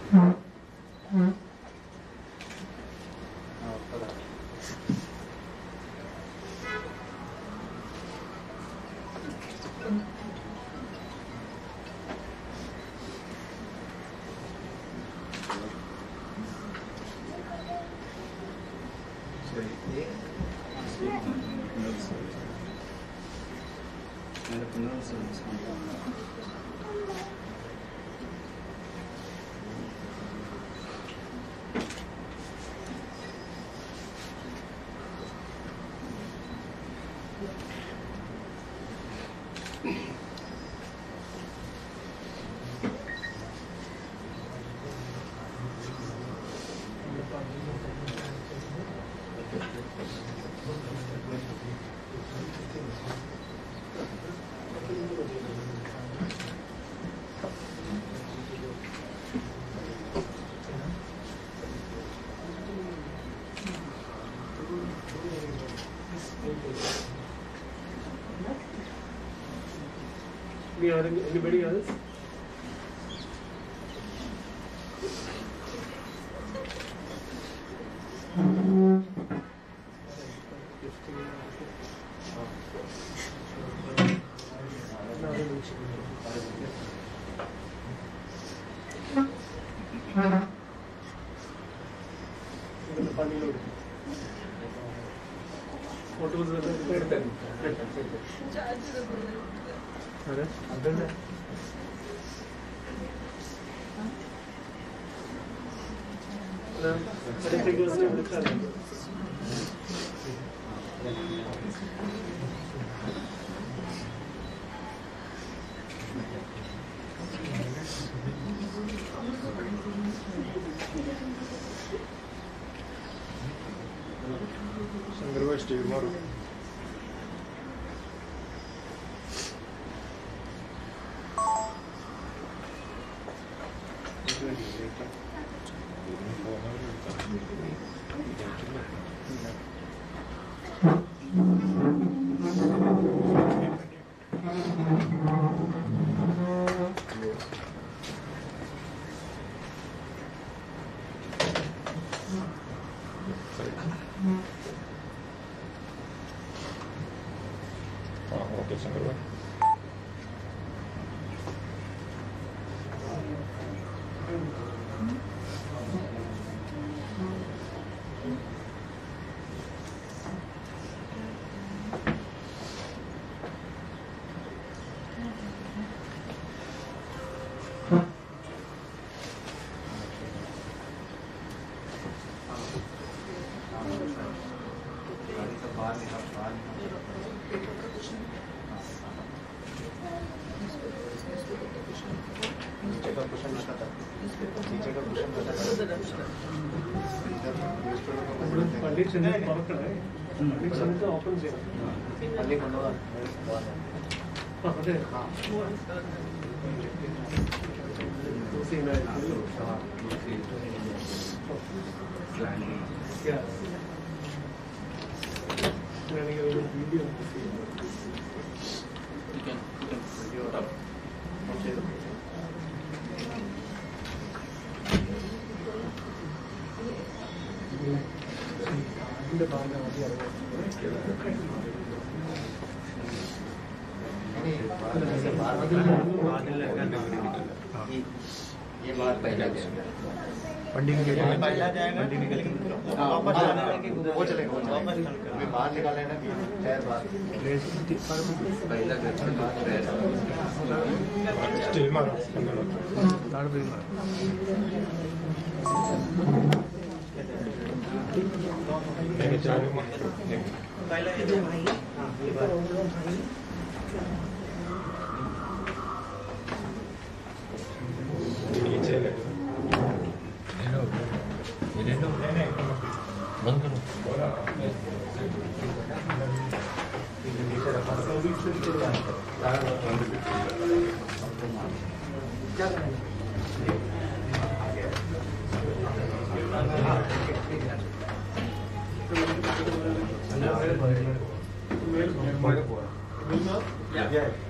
Anybody else? What was the Steve Maru. Oke, Sanggarwa. പള്ളി ചെന്നിട്ട് തുറക്കണേ, പള്ളി ചെന്നിട്ട് ഓപ്പൺ ചെയ്യണം. അതെ, വീഡിയോ ഇതിന്റെ ഭാഗം ये बात पहला फंडिंग के लिए पहला जाएगा वापस जाने लगे वो चलेगा वापस मैं बाहर निकाले ना कि खैर बात पहला करके बात स्टील मारो पहला बंद Yeah.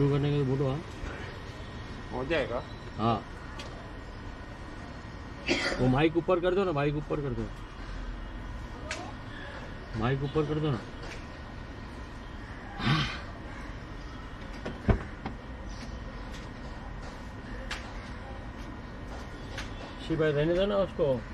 करने के बोलो। हाँ हो जाएगा। हाँ वो माइक ऊपर कर दो ना, माइक ऊपर कर दो, माइक ऊपर कर दो ना। भाई रहने दो ना उसको।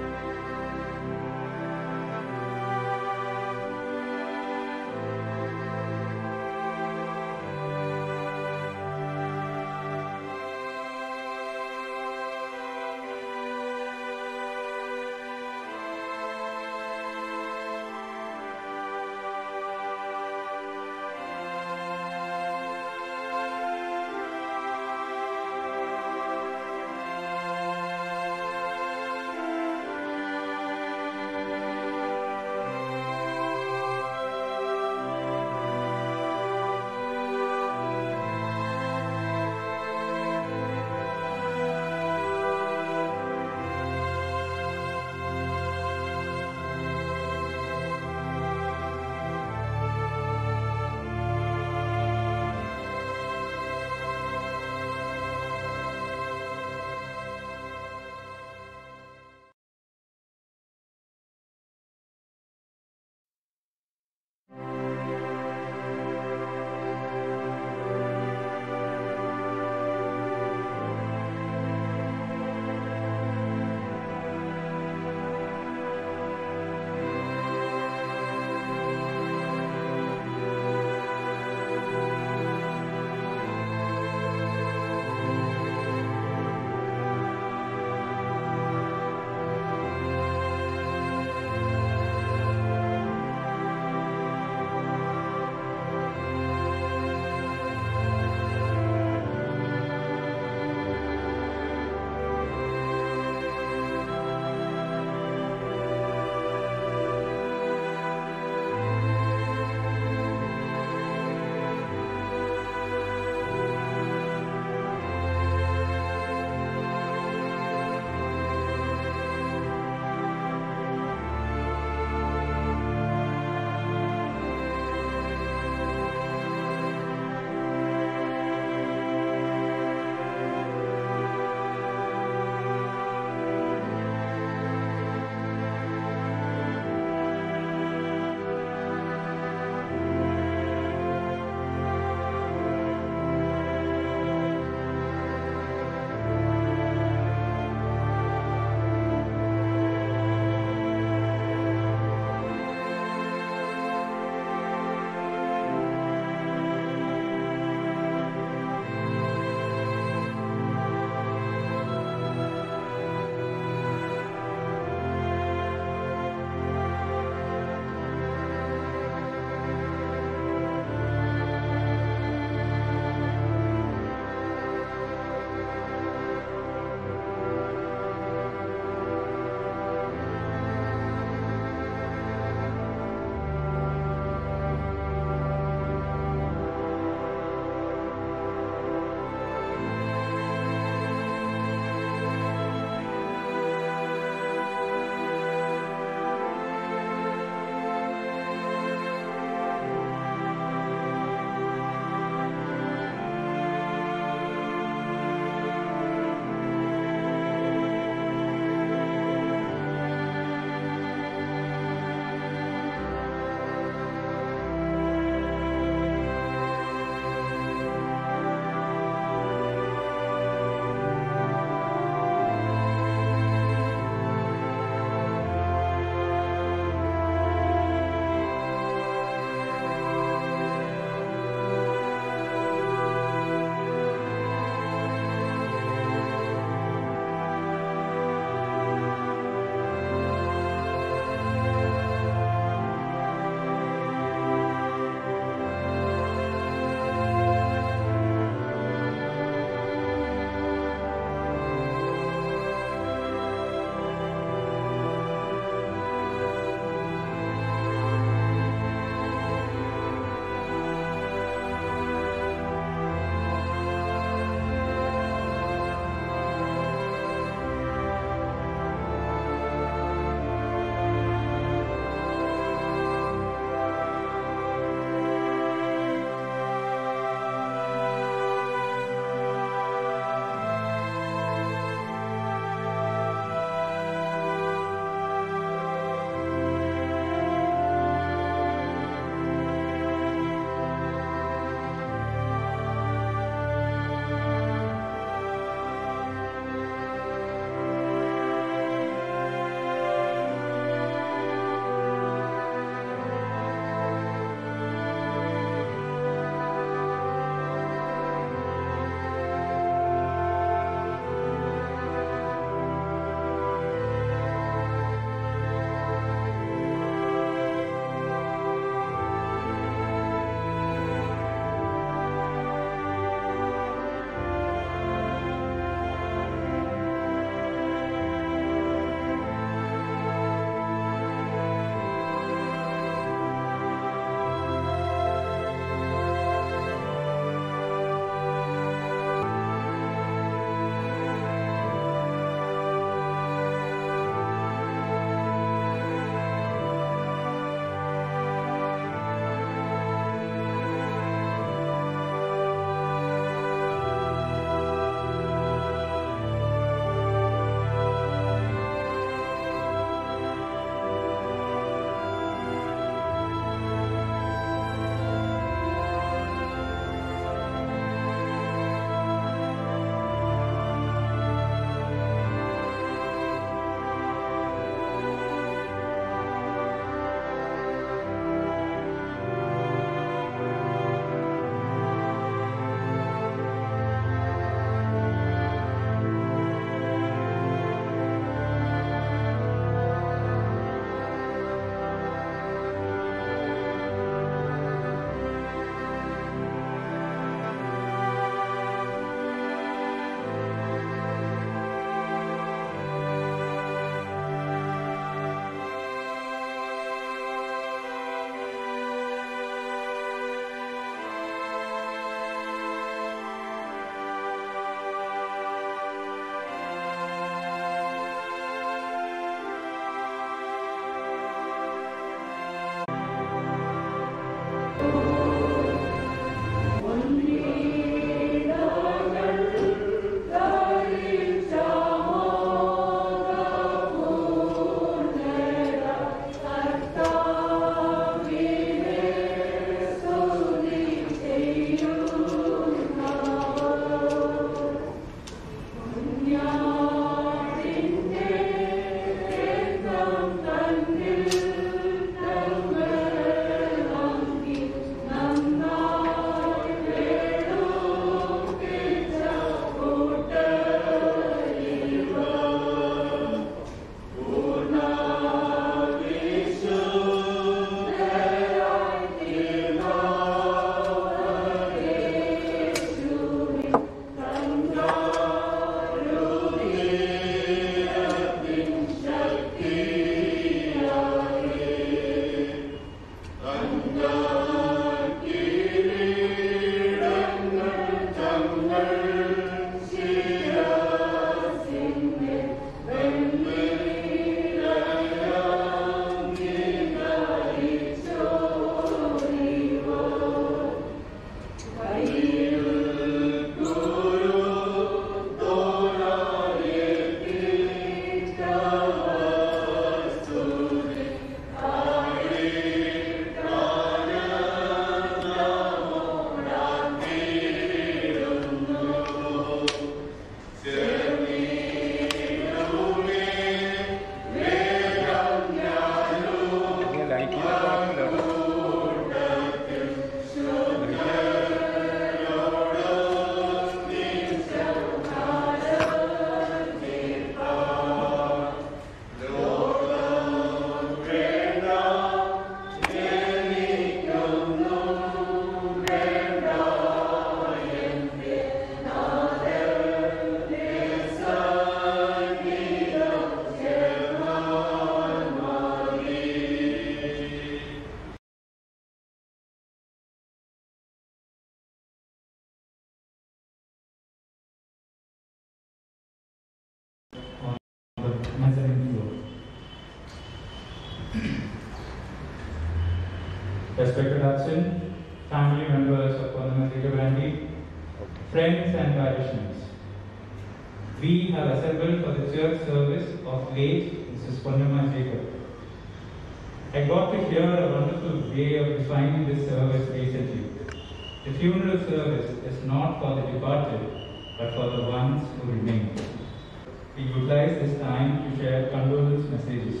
respected Hudson, family members of Purnima Brandi, friends and parishioners. We have assembled for the church service of late Mrs. Purnima Jacob. I got to hear a wonderful way of defining this service recently. The funeral service is not for the departed, but for the ones who remain. We utilize this time to share condolence messages.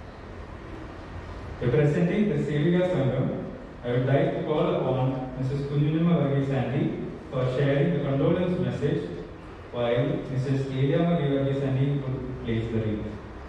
Representing the Sevilla Sangam, I would like to call upon Mrs. Kunjunima Varghese Sandy for sharing the condolence message, while Mrs. Eliama Varghese Sandy would place the wreath.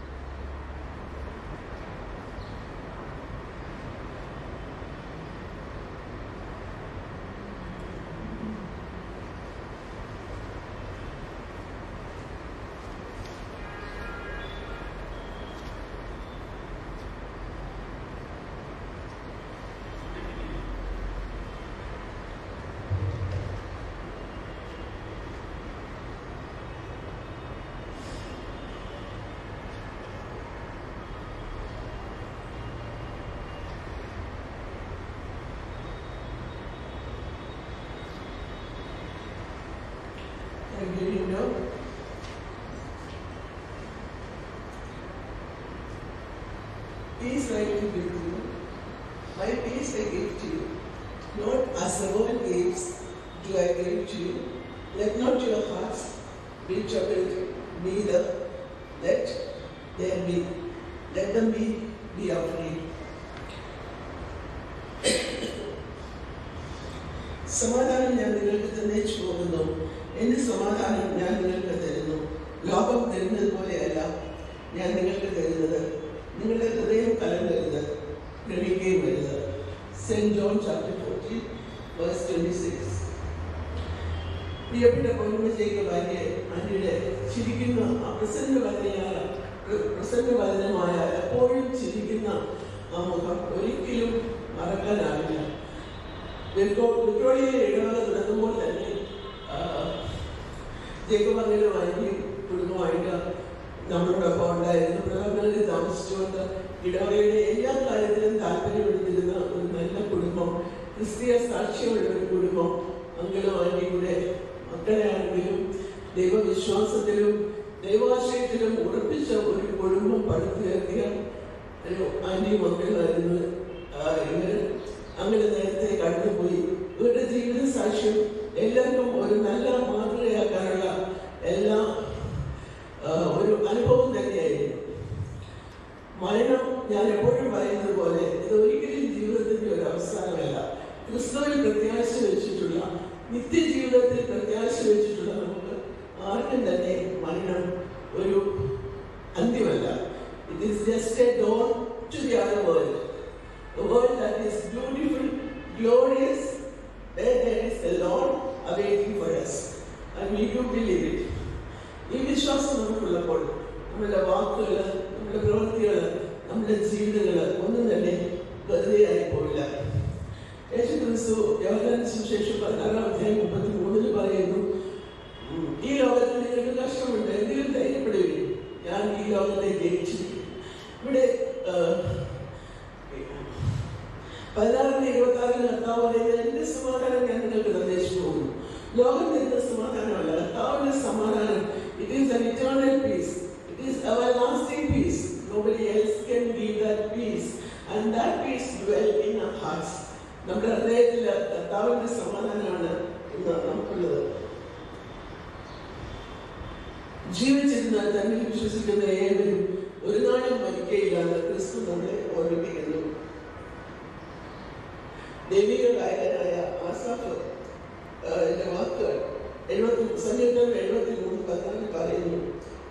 Peace I give with you, my peace I give to you, not as the world gives do I give to you. Let not your hearts be troubled, neither let them be afraid. സമാധാനം ഞാൻ നിങ്ങൾക്ക് തന്നേച്ചു പോകുന്നു, എന്റെ സമാധാനം ഞാൻ നിങ്ങൾക്ക് തരുന്നു. ലോകം തരുന്നത് പോലെയല്ല ഞാൻ നിങ്ങൾക്ക് തരുന്നത്. നിങ്ങളുടെ ഹൃദയം കലങ്ങരുത്, ഭ്രമിക്കുകയും വരുത്. Saint John chapter 14 verse 26. പ്രിയപ്പെട്ട പൊന്നുമ്മ ജേക്കബ് ആന്റിയുടെ ചിരിക്കുന്ന ആ പ്രസന്നവദനമായ എപ്പോഴും ചിരിക്കുന്ന ആ മുഖം ഒരിക്കലും മറക്കാനാവില്ല. വിക്ടോറിയയിൽ ഇടവേള തുടങ്ങുമ്പോൾ തന്നെ ജേക്കബ് അംഗനുമായിട്ട് കുടുംബമായിട്ട് നമ്മളോടൊപ്പം ഉണ്ടായിരുന്നു. പ്രവർത്തനങ്ങളിൽ താമസിച്ചുകൊണ്ട് ഇടവകയുടെ എല്ലാ കാര്യത്തിലും താല്പര്യമെടുത്തിരുന്ന ഒരു നല്ല കുടുംബം, ക്രിസ്തീയ സാക്ഷ്യമുള്ള ഒരു കുടുംബം. അങ്കിളും ആന്റിയും കൂടെ മക്കളെയാണെങ്കിലും ദൈവവിശ്വാസത്തിലും ദൈവാശ്രയത്തിലും ഉറപ്പിച്ച ഒരു കുടുംബം പടുത്തുയർത്തിയ ഒരു ആന്റിയും മക്കളായിരുന്നു ഇവർ. അങ്ങനെ നേരത്തെ കടന്നുപോയി. ഇവരുടെ ജീവിത സാക്ഷ്യം എല്ലാവർക്കും ഒരു നല്ല മാതൃകയാക്കാനുള്ള ഒരു അനുഭവം തന്നെയായിരുന്നു. മരണം ഞാൻ എപ്പോഴും പറയുന്നത് പോലെ ഇത് ഒരിക്കലും ജീവിതത്തിന്റെ ഒരു അവസാനമല്ല. ക്രിസ്തുവിൽ പ്രത്യാശ വെച്ചിട്ടുള്ള, നിത്യജീവിതത്തിൽ പ്രത്യാശ വെച്ചിട്ടുള്ള നമുക്ക് ആർക്കും തന്നെ മരണം ഒരു അന്ത്യമല്ല. It is just a door to the other world. A world that is beautiful, glorious, where there is a Lord awaiting for us. And we do believe it. ഈ വിശ്വാസം നമുക്കുള്ളപ്പോൾ നമ്മുടെ വാക്കുകൾ, നമ്മുടെ പ്രവൃത്തികൾ, നമ്മുടെ ജീവിതങ്ങൾ ഒന്നും തന്നെ വെറുതെ ആയി പോയില്ല. യേശുക്രിസ്തു യോഹന്നാൻ സുവിശേഷം 16:33 പറയുന്നു, ഈ ലോകത്തിൽ നിങ്ങൾക്ക് കഷ്ടമുണ്ട്, എങ്കിലും ധൈര്യപ്പെടുകയും ഞാൻ ഈ ലോകത്തെ ജയിച്ചിരിക്കും. ഇവിടെ 16:26 കർത്താവ് പറയുന്നത്, എന്റെ സമാധാനം ഞാൻ നിങ്ങൾക്ക് നിർദ്ദേശിച്ചു പോകുന്നു. ലോകം തരുന്ന സമാധാനമല്ല, കർത്താവിന്റെ സമാധാനം. It is an eternal peace. It is everlasting peace. Nobody else can give that peace. And that peace dwells in our hearts. നമ്മുടെ ഹൃദയത്തിൽ കർത്താവിന്റെ സമാധാനമാണ് ഇന്ന് നമുക്കുള്ളത്. ജീവിച്ചിരുന്നാൽ തന്നിൽ വിശ്വസിക്കുന്ന ഏവരും ഒരു നാളും മരിക്കയില്ലാന്ന് ക്രിസ്തു നമ്മളെ ഓർമ്മിപ്പിക്കുന്നു. ദൈവിക ഗായകനായ ആസാഫ് വാക്കുകൾ 73:14 പറയുന്നു,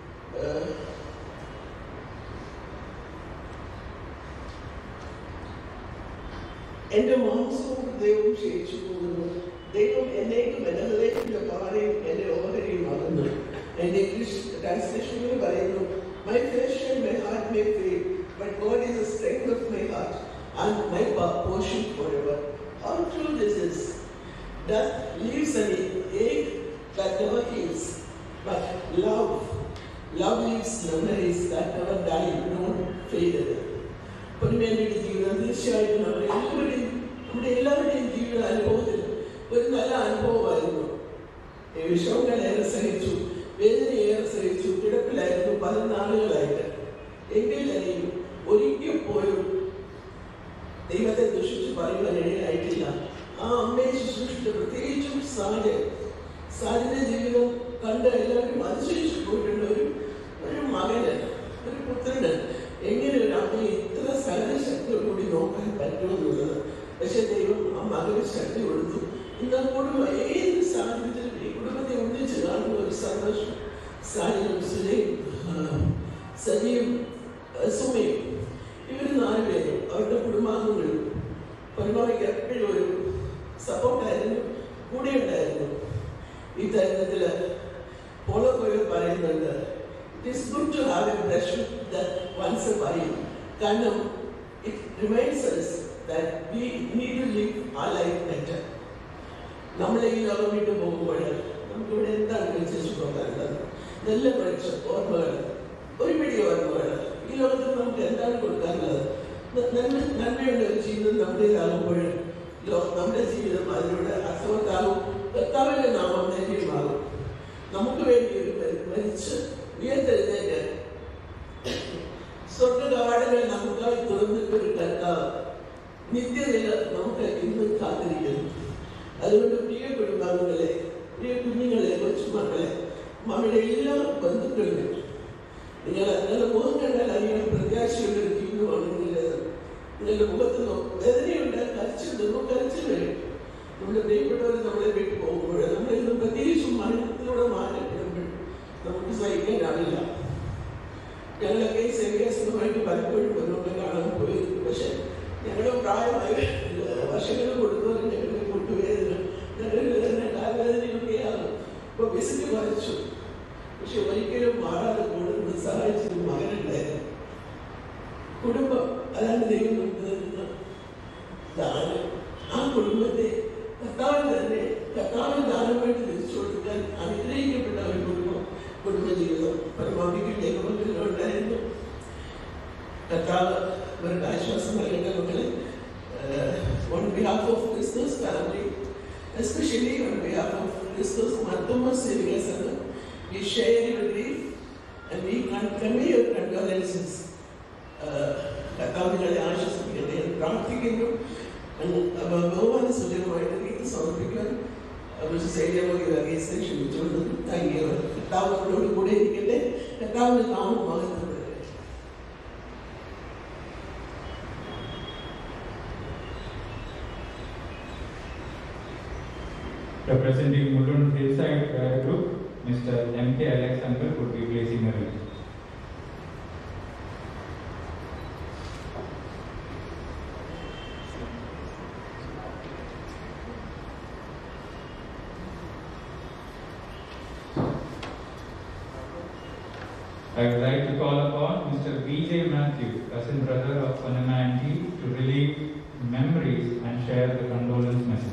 എന്റെ മാംസവും ഹൃദയവും ക്ഷയിച്ചു പോകുന്നു, ദൈവം എന്നേക്കും എന്റെ ഹൃദയത്തിന്റെ പാറയും എന്റെ ഓഹരിയുമാകുന്നു. എന്റെ ഇംഗ്ലീഷ് ട്രാൻസ്ലേഷനിൽ പറയുന്നു, my flesh and my heart may fail, but God is the strength of my heart and my portion forever. How true this is. Death leaves an ache that never heals, but love leaves memories that never die, not fade. പൊന്നുമേന്റെ ജീവിതം തീർച്ചയായിട്ടും നമ്മളെല്ലാവരുടെയും നമ്മുടെ എല്ലാവരുടെയും ജീവിത അനുഭവത്തിൽ ഒരു നല്ല അനുഭവമായിരുന്നു. വിഷമങ്ങളേറെ സഹിച്ചു, വേദനയേറെ സഹിച്ചു, കിടപ്പിലായിരുന്നു പല നാളുകളായിട്ട്. എങ്കിൽ തന്നെയും ഒരിക്കൽ പോലും ദൈവത്തെ ദുഷിച്ച് പറയുവാൻ ഇടയായിട്ടില്ല. ആ അമ്മയെ ശുശ്രൂഷിച്ച് പ്രത്യേകിച്ചും സാജിന്റെ ജീവിതം കണ്ട് എല്ലാവരും അതിശയിച്ചു പോയിട്ടുള്ള ഒരു മകന്, ഒരു പുത്രന് എങ്ങനെ ഒരു അമ്മയെ ഇത്ര സഹനശക്തിയോടുകൂടി നോക്കാൻ പറ്റുമെന്നുള്ളത്. പക്ഷെ ദൈവം ആ മകന് ശക്തി കൊടുത്തു. ഇന്ന് കുടുംബം ഏത് സാഹചര്യത്തിലും ഈ കുടുംബത്തെ ഒന്നിച്ച് കാണുന്ന ഒരു സന്തോഷം. സാജിനും സുജയും സജിയും സുമയും ഇവർ 4 പേരും അവരുടെ കുടുംബാംഗങ്ങളും പരമാവധി എപ്പോഴും ഒരു സപ്പോർട്ടായിരുന്നു, കൂടെ ഉണ്ടായിരുന്നു. ഈ തരുണത്തില് പോളോ കോയൽ പറയുന്നുണ്ട്, it is good to have a brush that once a while. കാരണം it reminds us that we need to live our life better. നമ്മൾ ഈ ലോകം വിട്ടു പോകുമ്പോൾ നമുക്കിവിടെ എന്താണ് വിളിച്ചു പോകാനുള്ളത്? നല്ല പഠിച്ച ഓർമ്മകൾ, ഒരു പിടി ഓർമ്മകൾ. ഈ ലോകത്തിൽ നമുക്ക് എന്താണ് കൊടുക്കാനുള്ളത്? നന്മയുള്ള ഒരു ജീവിതം നമ്മുടേതാകുമ്പോൾ നമ്മുടെ ജീവിതം അതിലൂടെ അർത്ഥവത്താകും. കർത്താവിന്റെ നാമം ധന്യമാകും. നമുക്ക് വേണ്ടി ഒരു മരിച്ച് ഉയർത്തെഴുന്നേറ്റ് സ്വർഗകവാടങ്ങൾ നമുക്കായി തുറന്നിട്ടൊരു കർത്താവ് നിത്യനില നമുക്ക് ഇന്നും കാത്തിരിക്കുന്നു. അതുകൊണ്ട് പ്രിയ കുടുംബാംഗങ്ങളെ, പ്രിയ കുഞ്ഞുങ്ങളെ, കൊച്ചുമക്കളെ, നമ്മുടെ എല്ലാ ബന്ധുക്കളും നിങ്ങളുടെ മുഖം കണ്ടാൽ അറിയാൻ പ്രത്യാശയുള്ള ഒരു ജീവിതമാണെങ്കിൽ നിങ്ങളുടെ മുഖത്ത് വേദനയുണ്ട്, കരച്ചിൽ വരും. നമ്മുടെ പ്രിയപ്പെട്ടവർ നമ്മളെ വിട്ടു പോകുമ്പോൾ നമ്മളിന്ന് പ്രത്യേകിച്ചും മരണത്തിലൂടെ മാറ്റപ്പെടുമ്പോൾ നമുക്ക് സഹിക്കാനാവില്ല. ഞങ്ങളൊക്കെ ഈ സേവ്യാസമായിട്ട് പലപ്പോഴും മുന്നോട്ട് കാണാൻ പോയിരുന്നു. പക്ഷെ ഞങ്ങളുടെ പ്രായമായ വർഷങ്ങൾ കൊടുത്തവർ ഞങ്ങളുടെ കൂട്ടുവേദന, ഞങ്ങളുടെ കാലവേദനയൊക്കെയാണ്. ഇപ്പൊ വിസിറ്റ് കുറച്ചു, പക്ഷെ ഒരിക്കലും മാറാതെ കൂടുതൽ സഹായിച്ചത് മകനുണ്ടായിരുന്നു. കുടുംബം അതാണ് ദൈവം നമുക്ക് തരുന്ന ദാനം. ആ കുടുംബത്തെ കർത്താവിന് ദാനമായിട്ട് തിരിച്ചു കൊടുക്കാൻ അനുഗ്രഹിക്കപ്പെട്ട ഒരു കുടുംബജീവിതം പരമാവധിക്ക് ഉണ്ടായിരുന്നു. കർത്താവ് അവരുടെ ആശ്വാസം നൽകേണ്ട മക്കളെ. On behalf of Christos family, especially on behalf of Christos Martoma Saviour Center, we share your grief and we convey your condolences. കർത്താവിനെ ആശ്വസിപ്പിക്കട്ടെ എന്ന് പ്രാർത്ഥിക്കുന്നു. ബഹുമാന സൂചകമായിട്ട് ഗീത സമർപ്പിക്കാൻ ക്ഷണിച്ചുകൊണ്ടും കർത്താവ് നമ്മളോട് കൂടെ ഇരിക്കട്ടെ. കർത്താവിന്റെ നാമം മഹത്വപ്പെടട്ടെ. Representing Mulund Hillside Prayer Group, Mr. M.K. Alexander would be placing a wreath. I would like to call upon Mr. V.J. Matthew, cousin brother of Panama Auntie, to relieve memories and share the condolence message.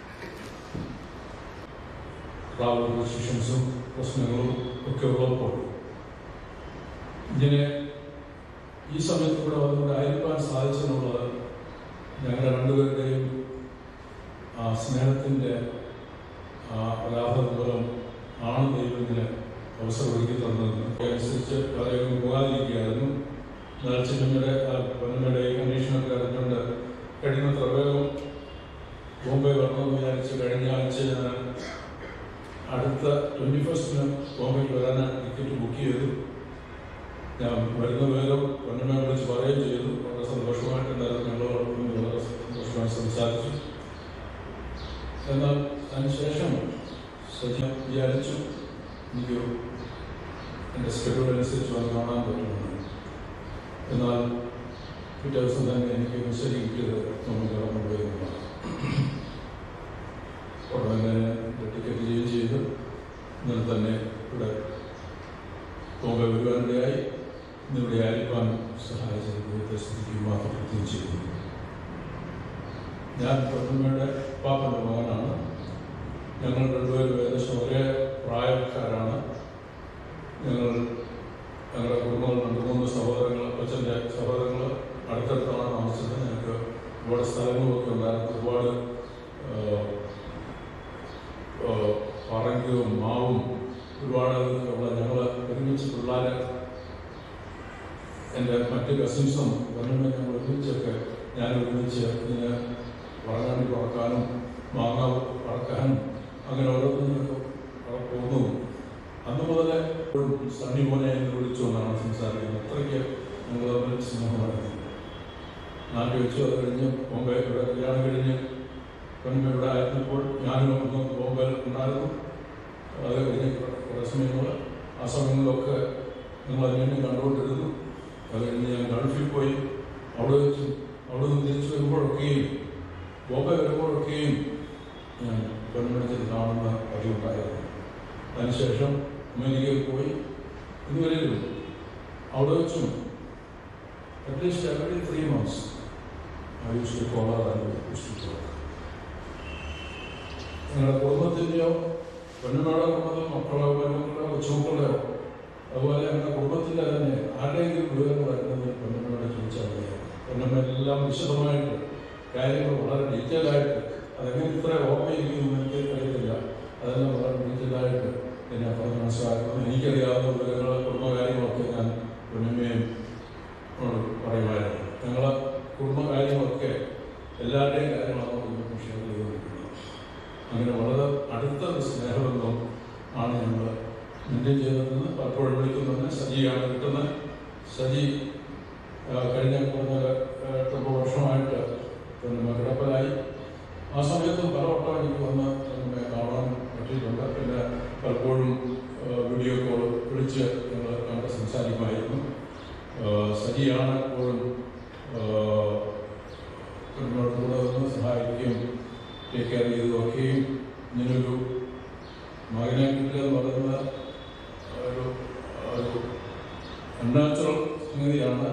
ശിഷ്യൻസും പ്രശ്നങ്ങളും ഒക്കെ ഉള്ളപ്പോൾ ഇങ്ങനെ ഈ സമയത്ത് ഇവിടെ വന്നുകൊണ്ട് ആയിരിക്കാൻ സാധിച്ചെന്നുള്ളത് ഞങ്ങളുടെ രണ്ടുപേരുടെയും സ്നേഹത്തിൻ്റെ അലാഭം മൂലം ആണ് ദൈവം ഇങ്ങനെ അവസരം ഒരുക്കി തന്നതെന്ന് അനുസരിച്ച് പലരും പോകാതിരിക്കുകയായിരുന്നു. എന്നാൽ ചിന്നമ്മയുടെ പൊന്നമ്മയുടെ ഈ കണ്ടീഷനൊക്കെ അറിഞ്ഞുകൊണ്ട് കഴിയുന്നത്ര വേഗം ബോംബെ വരണമെന്ന് വിചാരിച്ച് കഴിഞ്ഞ ആഴ്ച ഞാൻ അടുത്ത 21 ബോംബെക്ക് വരാൻ ടിക്കറ്റ് ബുക്ക് ചെയ്തു. ഞാൻ വരുന്ന വേഗം പൊന്നമ്മയെ വിളിച്ച് പറയുകയും ചെയ്തു. വളരെ സന്തോഷമായിട്ടുണ്ടായിരുന്നു. ഞങ്ങളോടൊപ്പം വളരെ സന്തോഷമായി സംസാരിച്ചു. എന്നാൽ അതിനുശേഷം സജീവം വിചാരിച്ചു എനിക്ക് എൻ്റെ സ്കെഡ്യൂൾ അനുസരിച്ച് വന്ന് കാണാൻ പറ്റുമെന്ന്. എന്നാൽ പിറ്റേ ദിവസം തന്നെ എനിക്ക് മെസ്സേജ് കിട്ടിയത് നമ്മൾ കടന്നു പോയിരുന്നതാണ്. ഉടനെ ടിക്കറ്റ് ചെയ്യുകയും ചെയ്ത് ഇന്നലെ തന്നെ ഇവിടെ ബോംബെ വരുവാനിടയായി. ഇന്നിവിടെ ആയിരിക്കാൻ സഹായിച്ച ദൈവത്തെ സ്തുതിക്കുകയും മാത്രപ്പെടുത്തുകയും ചെയ്തു. ഞാൻ പൊന്നമ്മയുടെ പാപ്പൻ്റെ മകനാണ്. ഞങ്ങൾ രണ്ടുപേരും ഏകദേശം ഒരേ പ്രായക്കാരാണ്. ഞങ്ങളുടെ കുടുംബങ്ങൾ 2-3 സഹോദരങ്ങൾ, അച്ഛൻ്റെ സഹോദരങ്ങൾ അടുത്തടുത്താണ് താമസിച്ചത്. ഞങ്ങൾക്ക് ഒരുപാട് സ്ഥലങ്ങളുമൊക്കെ ഉണ്ടായിരുന്നു. ഒരുപാട് ഞങ്ങൾ ഒരുമിച്ച് പിള്ളേർ എൻ്റെ മറ്റ് കസിൻസും വരണം ഞങ്ങൾ ഒരുമിച്ചൊക്കെ ഞാൻ ഒരുമിച്ച് ഇതിന് വറങ്ങാണ്ടി പറക്കാനും മാങ്ങ പറക്കാനും അങ്ങനെ ഓരോന്നിനൊക്കെ പോകുന്നു. അന്ന് മുതലേ സണ്ണി മോനെ എന്ന് വിളിച്ചുകൊണ്ടാണ് സംസാരിക്കുന്നത്. അത്രയ്ക്ക് ഞങ്ങൾ തമ്മിൽ സ്നേഹമായിരുന്നു. നാട്ടിൽ വെച്ചു. അത് കഴിഞ്ഞ് ബോംബെ ഇവിടെ കല്യാണം കഴിഞ്ഞ് ഇവിടെ ആയിരുന്നപ്പോൾ ഞാനും ഒന്ന് ബോംബെയിൽ ഉണ്ടായിരുന്നു. അത് കഴിഞ്ഞ് കുറേ സമയങ്ങൾ ആ സമയങ്ങളിലൊക്കെ ഞങ്ങൾ അന്യോന്യം കണ്ടുകൊണ്ടിരുന്നു. അത് കഴിഞ്ഞ് ഞാൻ ഗൾഫിൽ പോയി. അവിടെ വെച്ച് അവിടെ നിന്ന് തിരിച്ചു വരുമ്പോഴൊക്കെയും ബോംബെ വരുമ്പോഴൊക്കെയും ഞാൻ പെൺമണിച്ചിൽ കാണുന്ന പതിവുണ്ടായിരുന്നു. അതിനുശേഷം അമേരിക്കയിൽ പോയി ഇതുവരെയും അവിടെ വെച്ചും at least every 3 months I used to call her and used to talk. നിങ്ങളുടെ കുടുംബത്തിൻ്റെയോ പെണ്ണുങ്ങളുടെ കുടുംബത്തിൽ മക്കളോ പെണ്ണുങ്ങളോ കൊച്ചുമക്കളോ അതുപോലെ ഞങ്ങളുടെ കുടുംബത്തിൻ്റെ തന്നെ ആരുടെയെങ്കിലും വിവരങ്ങൾ വരുന്നത് പെണ്ണുങ്ങളോട് ചോദിച്ചാൽ മതിയാവും. പെണ്ണുങ്ങളെല്ലാം വിശദമായിട്ട് കാര്യങ്ങൾ വളരെ ഡീറ്റെയിലായിട്ട് അതെങ്ങനെ ഇത്ര ഓർമ്മയിരിക്കുന്നു എനിക്ക് അറിയത്തില്ല. അതെല്ലാം വളരെ ഡീറ്റെയിലായിട്ട് എന്നെ പറഞ്ഞ് മനസ്സിലാക്കുന്നു. എനിക്കറിയാവുന്ന വിവരങ്ങൾ കുടുംബകാര്യങ്ങളൊക്കെ ഞാൻ പെണ്ണുമ്മയും പറയുമായിരുന്നു. ഞങ്ങളെ കുടുംബകാര്യങ്ങളൊക്കെ എല്ലാവരുടെയും കാര്യങ്ങളാണ് ഷെയർ ചെയ്തുകൊണ്ടിരിക്കുന്നത്. അങ്ങനെ വളരെ അടുത്ത ഒരു സ്നേഹബന്ധം ആണ് ഞങ്ങൾ മെയിൻറ്റെയിൻ ചെയ്തതെന്ന് പലപ്പോഴും വിളിക്കുന്നത് സജിയാണ് കിട്ടുന്നത്. സജി കഴിഞ്ഞ 8 വർഷമായിട്ട് പിന്നെ കിടപ്പിലായി. ആ സമയത്തും പലവട്ടം എനിക്ക് വന്ന് നമ്മെ കാണാൻ പറ്റിയിട്ടുണ്ട്. പിന്നെ പലപ്പോഴും വീഡിയോ കോൾ വിളിച്ച് ഞങ്ങൾ കണ്ട് സംസാരിക്കുമായിരുന്നു. സജിയാണ് എപ്പോഴും പെണ്ണോട് കൂടെ ഒന്ന് സഹായിക്കുകയും ടേക്ക് കെയർ ചെയ്തുമൊക്കെയും ഇങ്ങനൊരു മകനെ കിട്ടുക എന്ന് പറയുന്ന ഒരു അൺനാച്ചുറൽ സംഗതിയാണ്.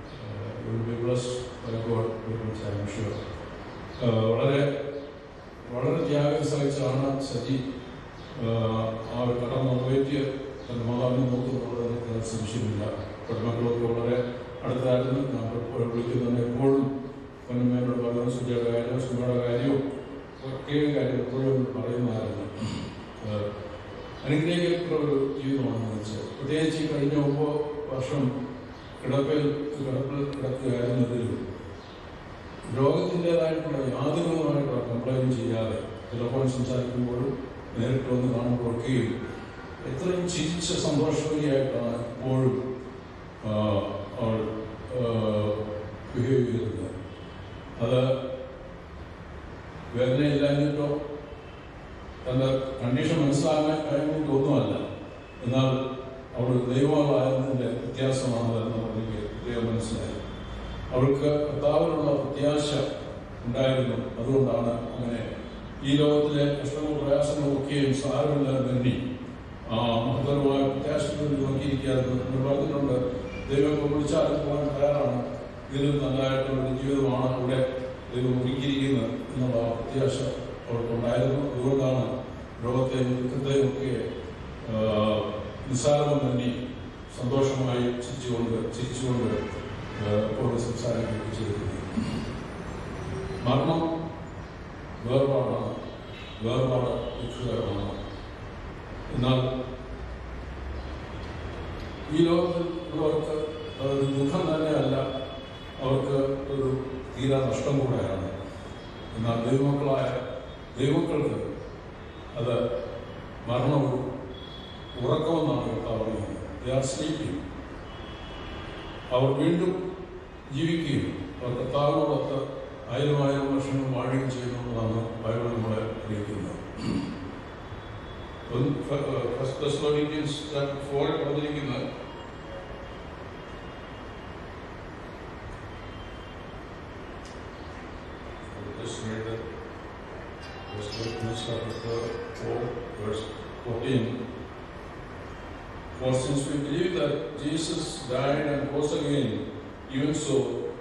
വളരെ വളരെ ത്യാഗം സഹിച്ചാണ് സജി ആ ഒരു കടം നിറവേറ്റിയ തന്റെ മാതാവിനെ നോക്കുന്നുള്ളത് സംശയമില്ല. പെൺമക്കളൊക്കെ വളരെ അടുത്തായിരുന്നു. ഞാൻ വിളിക്കുന്നത് എപ്പോഴും പൊന്നമ്മേനോട് പറയുന്ന സുജയുടെ കാര്യവും സുമയുടെ കാര്യവും ഒക്കെയും കാര്യം എപ്പോഴും പറയുന്നതായിരുന്നു. അനുഗ്രഹിക്കപ്പെട്ട ഒരു ജീവിതമാണെന്ന് വെച്ചാൽ പ്രത്യേകിച്ച് കഴിഞ്ഞ 9 വർഷം കിടപ്പിൽ കിടക്കുകയായിരുന്നതിലും രോഗത്തിൻ്റെതായിട്ടുള്ള യാതൊരുമായിട്ടുള്ള കംപ്ലൈൻറ്റ് ചെയ്യാതെ ടെലിഫോൺ സംസാരിക്കുമ്പോഴും നേരിട്ട് വന്ന് കാണുമ്പോഴൊക്കെയും എത്രയും ചിരിച്ച സന്തോഷവതിയായിട്ടാണ് എപ്പോഴും അവൾ ബിഹേവ് ചെയ്തിരുന്നത്. അത് വേദനയില്ലാഞ്ഞിട്ടോ തൻ്റെ കണ്ടീഷൻ മനസ്സിലാകാൻ കഴിഞ്ഞിട്ടൊന്നുമല്ല. എന്നാൽ അവൾ ദൈവമായതിൻ്റെ വ്യത്യാസമാണ് എന്ന് എനിക്ക് ദൈവം മനസ്സിലായി. അവൾക്ക് കർത്താവിനുള്ള പ്രത്യാശ ഉണ്ടായിരുന്നു. അതുകൊണ്ടാണ് അങ്ങനെ ഈ ലോകത്തിലെ കഷ്ടങ്ങളും പ്രയാസങ്ങളും ഒക്കെയും സാരമില്ലാതെ തന്നെ മഹത്തരമായ പ്രത്യാശത്തിൽ നോക്കിയിരിക്കുകയായിരുന്നു. നമ്മൾ പറഞ്ഞിട്ടുണ്ട്, ദൈവം വിളിച്ചാലും പോകാൻ തയ്യാറാണ്. ഇതിലും നല്ലതായിട്ടുള്ളൊരു ജീവിതമാണ് ഇവിടെ ദൈവം ഒരുക്കിയിരിക്കുന്നത് എന്നുള്ള പ്രത്യാശ അവർക്കുണ്ടായിരുന്നു. അതുകൊണ്ടാണ് ലോകത്തെയും ദുഃഖത്തെയും ഒക്കെ നിസ്സാരം തന്നെ സന്തോഷമായി ചിരിച്ചുകൊണ്ട് എപ്പോഴും സംസാരിക്കുകയൊക്കെ ചെയ്തിരുന്നത്. മരണം വേർപാടാണ്, വേർപാട് ദുഃഖകരമാണ്. എന്നാൽ ഈ ലോകത്തിൽ ഉള്ളവർക്ക് അതൊരു ദുഃഖം തന്നെയല്ല, അവർക്ക് ഒരു തീരാ നഷ്ടം കൂടെയാണ്. എന്നാൽ ദൈവമക്കൾക്ക് അത് മരണവും ഉറക്കമെന്നാണ് പറയുന്നത്. They are sleeping. അവർ വീണ്ടും ജീവിക്കുകയും അവർ കർത്താവിനോടൊത്ത് 1000 വർഷങ്ങൾ വാഴുകയും ചെയ്യുന്നതാണ് ബൈബിൾ നമ്മളെ അറിയിക്കുന്നത്. First Thessalonians chapter 4 പറഞ്ഞിരിക്കുന്നത് verse 14. For since we believe that Jesus died and rose again, even so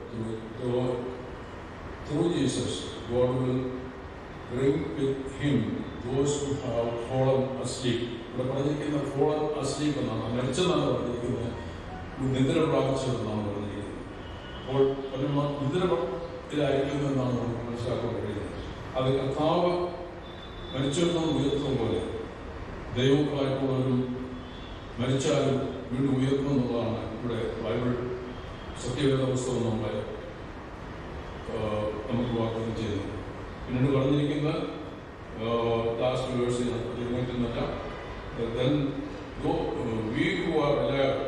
through Jesus God will bring with him those who have fallen asleep. ഇവിടെ പറഞ്ഞിരിക്കുന്ന fallen asleep എന്നാണ്, മരിച്ചെന്നാണ് പറഞ്ഞിരിക്കുന്നത്, നിദ്ര പ്രാപിച്ചതെന്നാണ് പറഞ്ഞിരിക്കുന്നത്. അപ്പോൾ നിദ്രയിലായിരിക്കുന്നതെന്നാണ് നമുക്ക് മനസ്സിലാക്കാൻ കഴിയുന്നത്. അത് കർത്താവ് മരിച്ചെന്നും ഉയർത്തും പോലെ ദൈവങ്ങളായിട്ടുള്ളവരും മരിച്ചാലും വീണ്ടും ഉയർത്തുമെന്നുള്ളതാണ് ഇവിടെ ബൈബിൾ സത്യവേദ പുസ്തകം നമുക്ക് വാഗ്ദാനം ചെയ്യുന്നത്. പിന്നീട് പറഞ്ഞിരിക്കുന്ന ലാസ്റ്റ് വേഴ്സിൽ തിരുമറ്റുന്നല്ല, then we who are left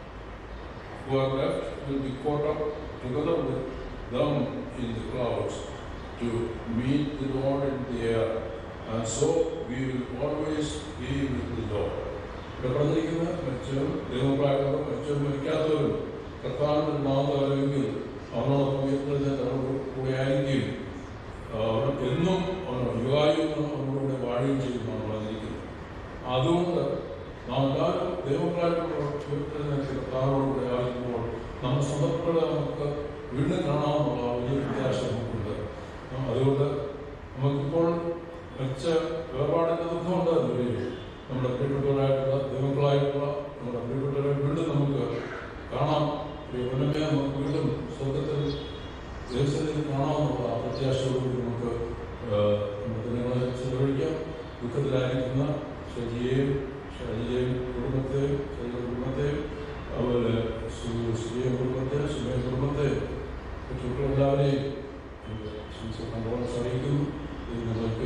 will be caught up together with them in the clouds to meet the Lord in the air, and so we will always be with the Lord. ഇവിടെ പറഞ്ഞിരിക്കുന്ന മരിച്ചവരും ദൈവപ്രായമുള്ള മരിച്ചവരും മരിക്കാത്തവരും കർത്താവിന്റെ നാമത്തിൽ അവനോടൊപ്പം ഉയർത്തുന്നതിന് കൂടെ ആയിരിക്കും, എന്നും യുഗായുഗം അവനോടുകൂടെ വാഴുകയും ചെയ്യുമെന്നാണ് പറഞ്ഞിരിക്കുന്നത്. അതുകൊണ്ട് നാം എല്ലാവരും ദൈവപ്രായമുള്ള കർത്താവിനോടുകൂടെ ആയിരിക്കുമ്പോൾ നമ്മുടെ സ്വന്തക്കളെ നമുക്ക് വീണ്ടും കാണാമെന്നുള്ള വലിയ പ്രത്യാശ നമുക്കുണ്ട്. അതുകൊണ്ട് നമുക്കിപ്പോൾ മരിച്ച വേർപാടിൻ്റെ ദുഃഖമുണ്ട്. നമ്മുടെ പ്രിയപ്പെട്ടവരായിട്ടുള്ള ദൈവങ്ങളായിട്ടുള്ള നമ്മുടെ പ്രിയപ്പെട്ടവരെ വീണ്ടും നമുക്ക് കാണാം. പ്രിയപ്പെട്ടവരെ നമുക്ക് വീണ്ടും സ്വർഗത്തിൽ ദൈവത്തിൽ കാണാമെന്നുള്ള ആ പ്രത്യാശയോടുകൂടി നമുക്ക് നമ്മുടെ ദിനങ്ങളെ ചെലവഴിക്കാം. ദുഃഖത്തിലായിരിക്കുന്ന ഷജിയെയും കുടുംബത്തെയും അതുപോലെ സുജിയെ കുടുംബത്തെ സുമയ കുടുംബത്തെ മറ്റുള്ളവരെല്ലാവരെയും അറിയിക്കുന്നു. നിങ്ങൾക്ക്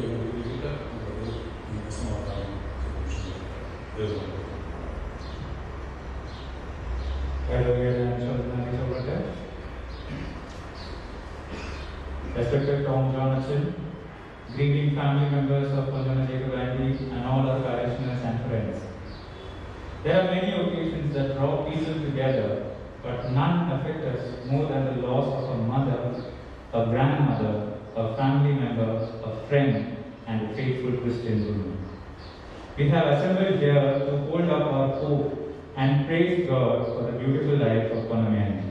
സമാധാനം. Respected Tom Jonathan, greeting family members of Pondana Jacob Andy and all our parishioners and friends. There are many occasions that draw people together, but none affect us more than the loss of a mother, a grandmother, a family member, a friend, and a faithful Christian woman. We have assembled here to hold up our hope and praise God for the beautiful life of Ponnammy.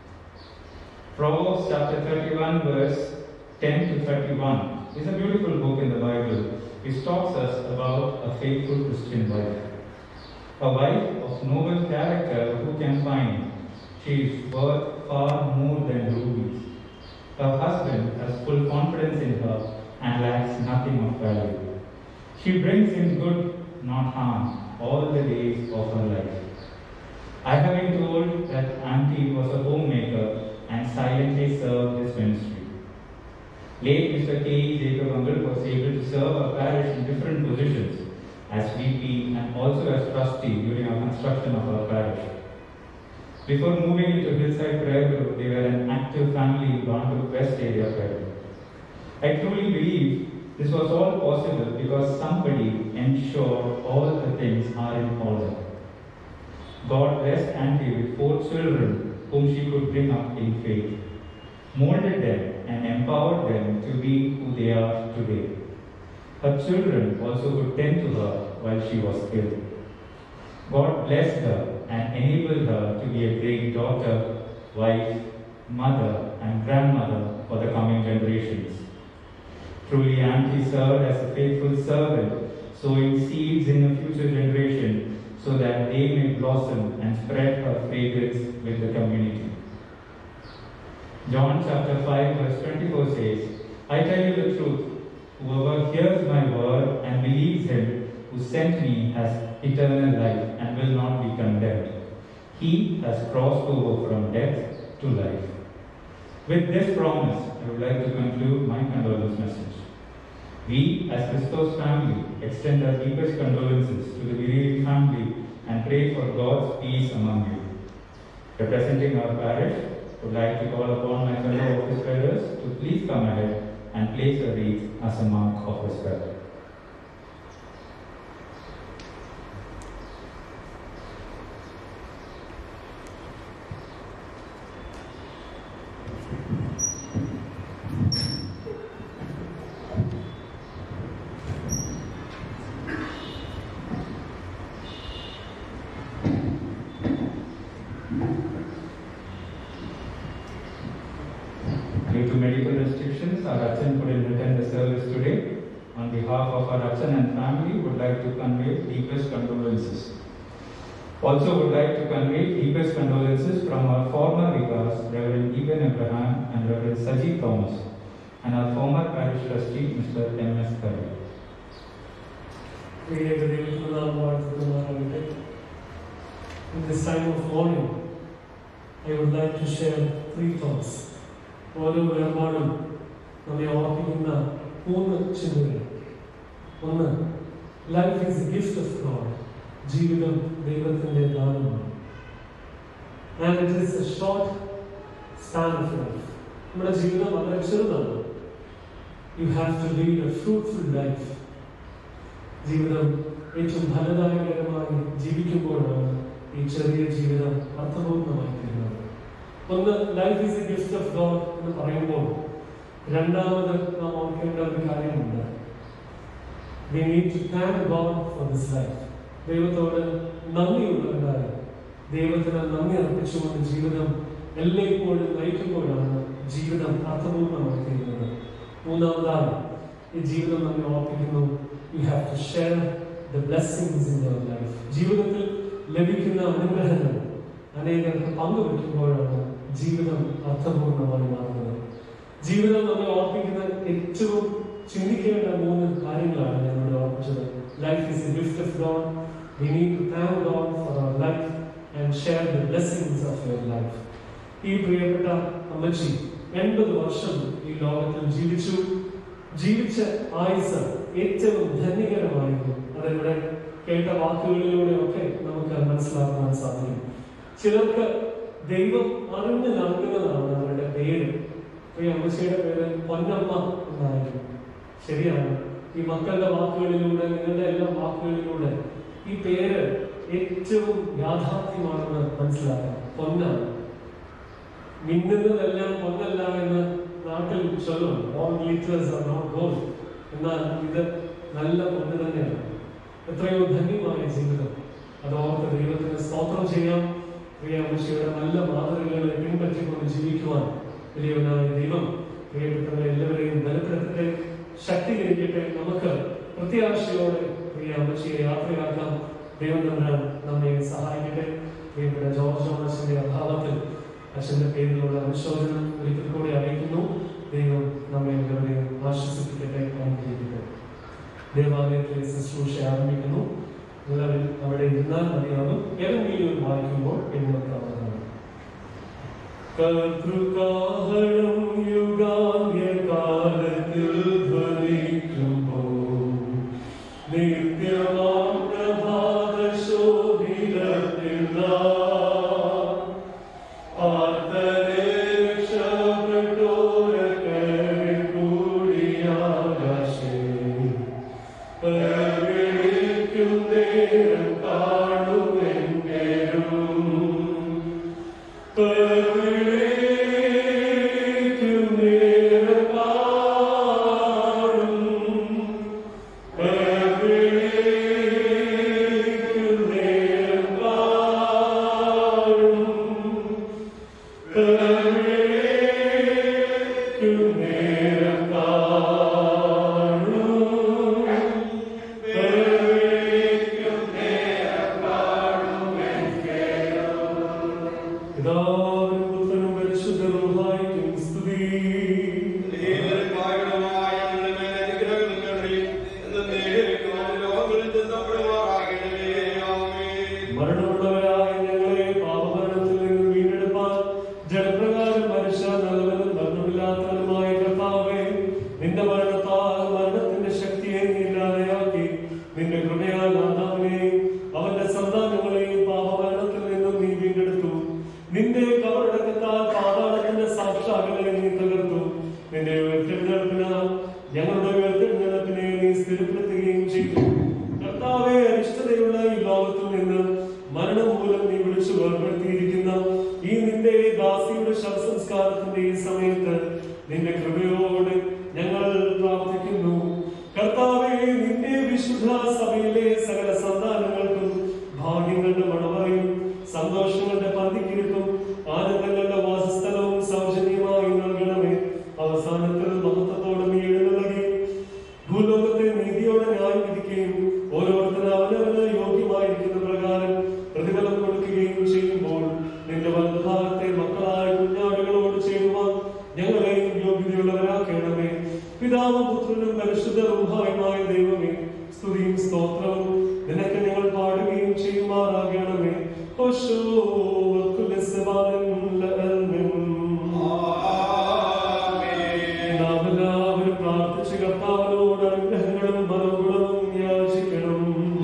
Proverbs chapter 31 verse 10 to 31 is a beautiful book in the Bible which talks us about a faithful Christian wife. A wife of noble character who can find she is worth far more than rubies. Her husband has full confidence in her and lacks nothing of value. She brings him good, not harm, all the days of her life. I have been told that Auntie was a homemaker and silently served his ministry. Late Mr. K. Jacob Uncle was able to serve our parish in different positions as VP and also as trustee during our construction of our parish. Before moving into Hillside Prayer Group, they were an active family in Bangalore West area prayer group. I truly believe this was all possible because somebody ensured all the things are in order. God blessed Auntie with 4 children whom she could bring up in faith, molded them and empowered them to be who they are today. Her children also could tend to her while she was ill. God blessed her and enabled her to be a great daughter, wife, mother and grandmother for the coming generations. Truly, Auntie served as a faithful servant, sowing seeds in the future generation so that they may blossom and spread her fragrance with the community. John chapter 5 verse 24 says, I tell you the truth, whoever hears my word and believes him who sent me has eternal life and will not be condemned. He has crossed over from death to life. With this promise, I would like to conclude my condolence message. We, as Christos family, extend our deepest condolences to the bereaved family and pray for God's peace among you. Representing our parish, I would like to call upon my fellow office bearers to please come ahead and place a wreath as a mark of respect. Due to medical restrictions, our Achan couldn't attend the service today. On behalf of our Achan and family, would like to convey deepest condolences. Also would like to convey deepest condolences from our former vicars, Reverend Eben Abraham and Reverend Sajid Thomas, and our former parish trustee, Mr. M.S. Curry. In this time of mourning, I would like to share 3 thoughts. ഓരോ വേർപാടും നമ്മെ ഓർപ്പിക്കുന്ന 3 ചിന്തകൾ. ഒന്ന്, life is a gift of God. ജീവിതം ദൈവത്തിന്റെ ദാനമാണ്. And it is a short span of life. നമ്മുടെ ജീവിതം വളരെ ചെറുതാണ്. You have to lead a fruitful life. ജീവിതം ഏറ്റവും ഫലദായകരമായി ജീവിക്കുമ്പോഴാണ് ഈ ചെറിയ ജീവിതം അർത്ഥപൂർണ്ണമായി തീരുന്നത്. ഒന്ന്, life is a gift of God എന്ന് പറയുമ്പോൾ രണ്ടാമത് നാം ഓർക്കേണ്ട ഒരു കാര്യമുണ്ട്. We need to thank God for this life. ദൈവത്തോട് നന്ദിയുള്ളവരായി ദൈവത്തിന് നന്ദി അർപ്പിച്ചുകൊണ്ട് ജീവിതം എല്ലായ്പ്പോഴും നയിക്കുമ്പോഴാണ് ജീവിതം അർത്ഥപൂർണ്ണമായി തീരുന്നത്. മൂന്നാമതായി ഈ ജീവിതം നമ്മെ ഓർപ്പിക്കുന്നു, you have to share the blessings in your life. ജീവിതത്തിൽ ലഭിക്കുന്ന അനുഗ്രഹങ്ങൾ അനേകർക്ക് പങ്കുവെക്കുമ്പോഴാണ് ജീവിതം അർത്ഥപൂർണ്ണമായി മാറുന്നത്. ജീവിതം നമ്മെ ഓർപ്പിക്കുന്ന ഏറ്റവും ചിന്തിക്കേണ്ട 3 കാര്യങ്ങളാണ് ഞാൻ ഇവിടെ ഓർപ്പിച്ചത്. Life is a gift of God. We need to thank God for our life and share the blessings of your life. ഈ പ്രിയപ്പെട്ട അമ്മച്ചി 80 വർഷം ഈ ലോകത്തിൽ ജീവിച്ച ആയുസ് ഏറ്റവും ധന്യകരമായിരുന്നു. അതിവിടെ കേട്ട വാക്കുകളിലൂടെ ഒക്കെ നമുക്ക് മനസ്സിലാക്കാൻ സാധിക്കും. ചിലർക്ക് ദൈവം അറിഞ്ഞു നൽകുന്നതാണ് അവരുടെ പേര്. ഈ അമ്മച്ചിയുടെ പേര് പൊന്നമ്മ എന്നായിരുന്നു. ശരിയാണ്. ഈ മക്കളുടെ വാക്കുകളിലൂടെ, നിങ്ങളുടെ എല്ലാ വാക്കുകളിലൂടെ ഈ പേര് ഏറ്റവും യാഥാർത്ഥ്യമാണെന്ന് മനസ്സിലാക്കാം. പൊന്നാണ്. മിന്നുന്നതെല്ലാം പൊന്നല്ല എന്ന് നാട്ടിൽ ചൊല്ലും. All glitters are not gold. എന്നാൽ ഇത് നല്ല പൊന്ന് തന്നെയാണ്. എത്രയോ ധന്യമായ ജീവിതം. അതോർത്ത് ദൈവത്തിന് സ്തോത്രം ചെയ്യാം. പ്രിയ അമ്മച്ചിയുടെ നല്ല മാതൃകകളെ പിൻപറ്റിക്കൊണ്ട് ജീവിക്കുവാൻ വലിയവനായ ദൈവം പ്രിയപ്പെട്ടവരെ എല്ലാവരെയും ബലപ്പെടുത്തട്ടെ, ശക്തീകരിക്കട്ടെ. നമുക്ക് പ്രത്യാശയോടെ പ്രിയ അമ്മച്ചിയെ യാത്രയാക്കാം. ദൈവം നമ്മെ സഹായിക്കട്ടെ. പ്രിയപ്പെട്ട ജോർജ് ജോണസിന്റെ അഭാവത്തിൽ അച്ഛന്റെ പേരിലുള്ള അനുശോചനം ഒരിക്കൽ കൂടി അറിയിക്കുന്നു. ദൈവം നമ്മെ എല്ലാവരെയും ആശ്വസിപ്പിക്കട്ടെ, അനുഗ്രഹിക്കട്ടെ. ദേവാലയത്തിലെ ശുശ്രൂഷ ആരംഭിക്കുന്നു. എല്ലാവരും അവിടെ ഇരുന്നാൽ മതിയാകും. ഏതെങ്കിലും വായിക്കുമ്പോൾ എഴുന്നേൽക്കാവുന്നതാണ്. കർത്തൃകാഹളം യുഗാന്ത്യകാലത്തിൽ ധ്വനിക്കുമ്പോൾ നിത്യമാം പ്രഭാത ശോഭിതത്തിൽ പിതാവ് ചെയ്യുമാറാകണമേ. എല്ലാവരും പ്രാർത്ഥിച്ച് കർത്താവിനോട് അനുഗ്രഹങ്ങളും മനോഗുണവും യാചിക്കണം.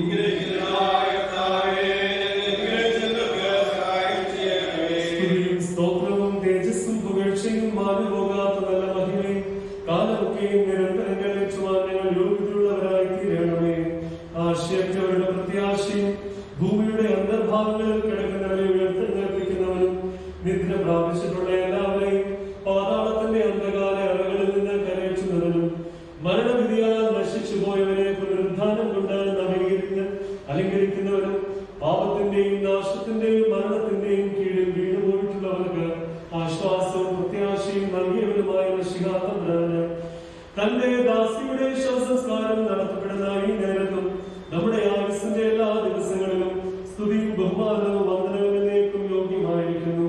സ്തുതിയും സ്തോത്രവും തേജസ്സും പുകഴ്ചയും മാറിപ്പോകാത്ത നല്ല മഹിമയും കാലമൊക്കെയും നിരന്തരം കഴിച്ചുവാൻ ഞങ്ങൾ യോഗ്യതയുള്ളവരായി തീരണമേ. ആശയറ്റവരുടെ പ്രത്യാശയും ഭൂമിയുടെ അന്തർഭാഗങ്ങളിൽ കിടക്കുന്നവരെ ഉയർത്തെഴുന്നേൽപ്പിക്കുന്നവനും നിദ്ര പ്രാപിച്ചിട്ടുള്ള എല്ലാവരെയും പാതാളത്തിന്റെ അന്ധകാല അറകളിൽ നിന്ന് കരയിച്ചുന്നവനും മരണവിധിയാൽ നശിച്ചു പോയവരെ പുനരുദ്ധാനം കൊണ്ട് അലങ്കരിക്കുന്നവനും പാപത്തിന്റെയും നാശത്തിന്റെയും മരണത്തിന്റെയും കീഴിൽ വീണുപോയിട്ടുള്ളവർക്ക് ആശ്വാസവും പ്രത്യാശയും നൽകിയവരുമായ മിശിഹാതമ്പുരാന് തന്റെ ദാസിയുടെ ശവസംസ്കാരം നടത്തപ്പെടുന്ന ഈ നേരത്തും നമ്മുടെ ആയുസ്സിന്റെ എല്ലാ ദിവസങ്ങളിലും സ്തുതിയും ബഹുമാനവും വന്ദനവും എന്നേക്കും യോഗ്യമായിരിക്കുന്നു.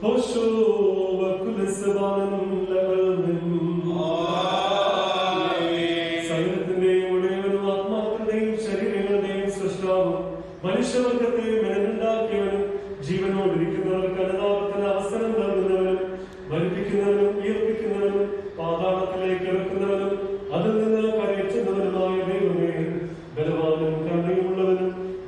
സൈന്യത്തിന്റെയും ഉടയവനും ആത്മാക്കളുടെയും ശരീരങ്ങളുടെയും സൃഷ്ടാവും മനുഷ്യവർഗത്തെ മെനഞ്ഞുണ്ടാക്കിയവനും ജീവനോടിരിക്കുന്നവർക്ക് അനുതാപത്തിന് അവസരം നൽകുന്നവനും മരിപ്പിക്കുന്നവനും ഉയർപ്പിക്കുന്നവനും പാതാളത്തിലേക്ക് ഇറക്കുന്നവനും അതിൽ നിന്ന് കരയറ്റുന്നവനുമായ ദൈവമേ, ബലവാനും കരുണയുമുള്ളവനും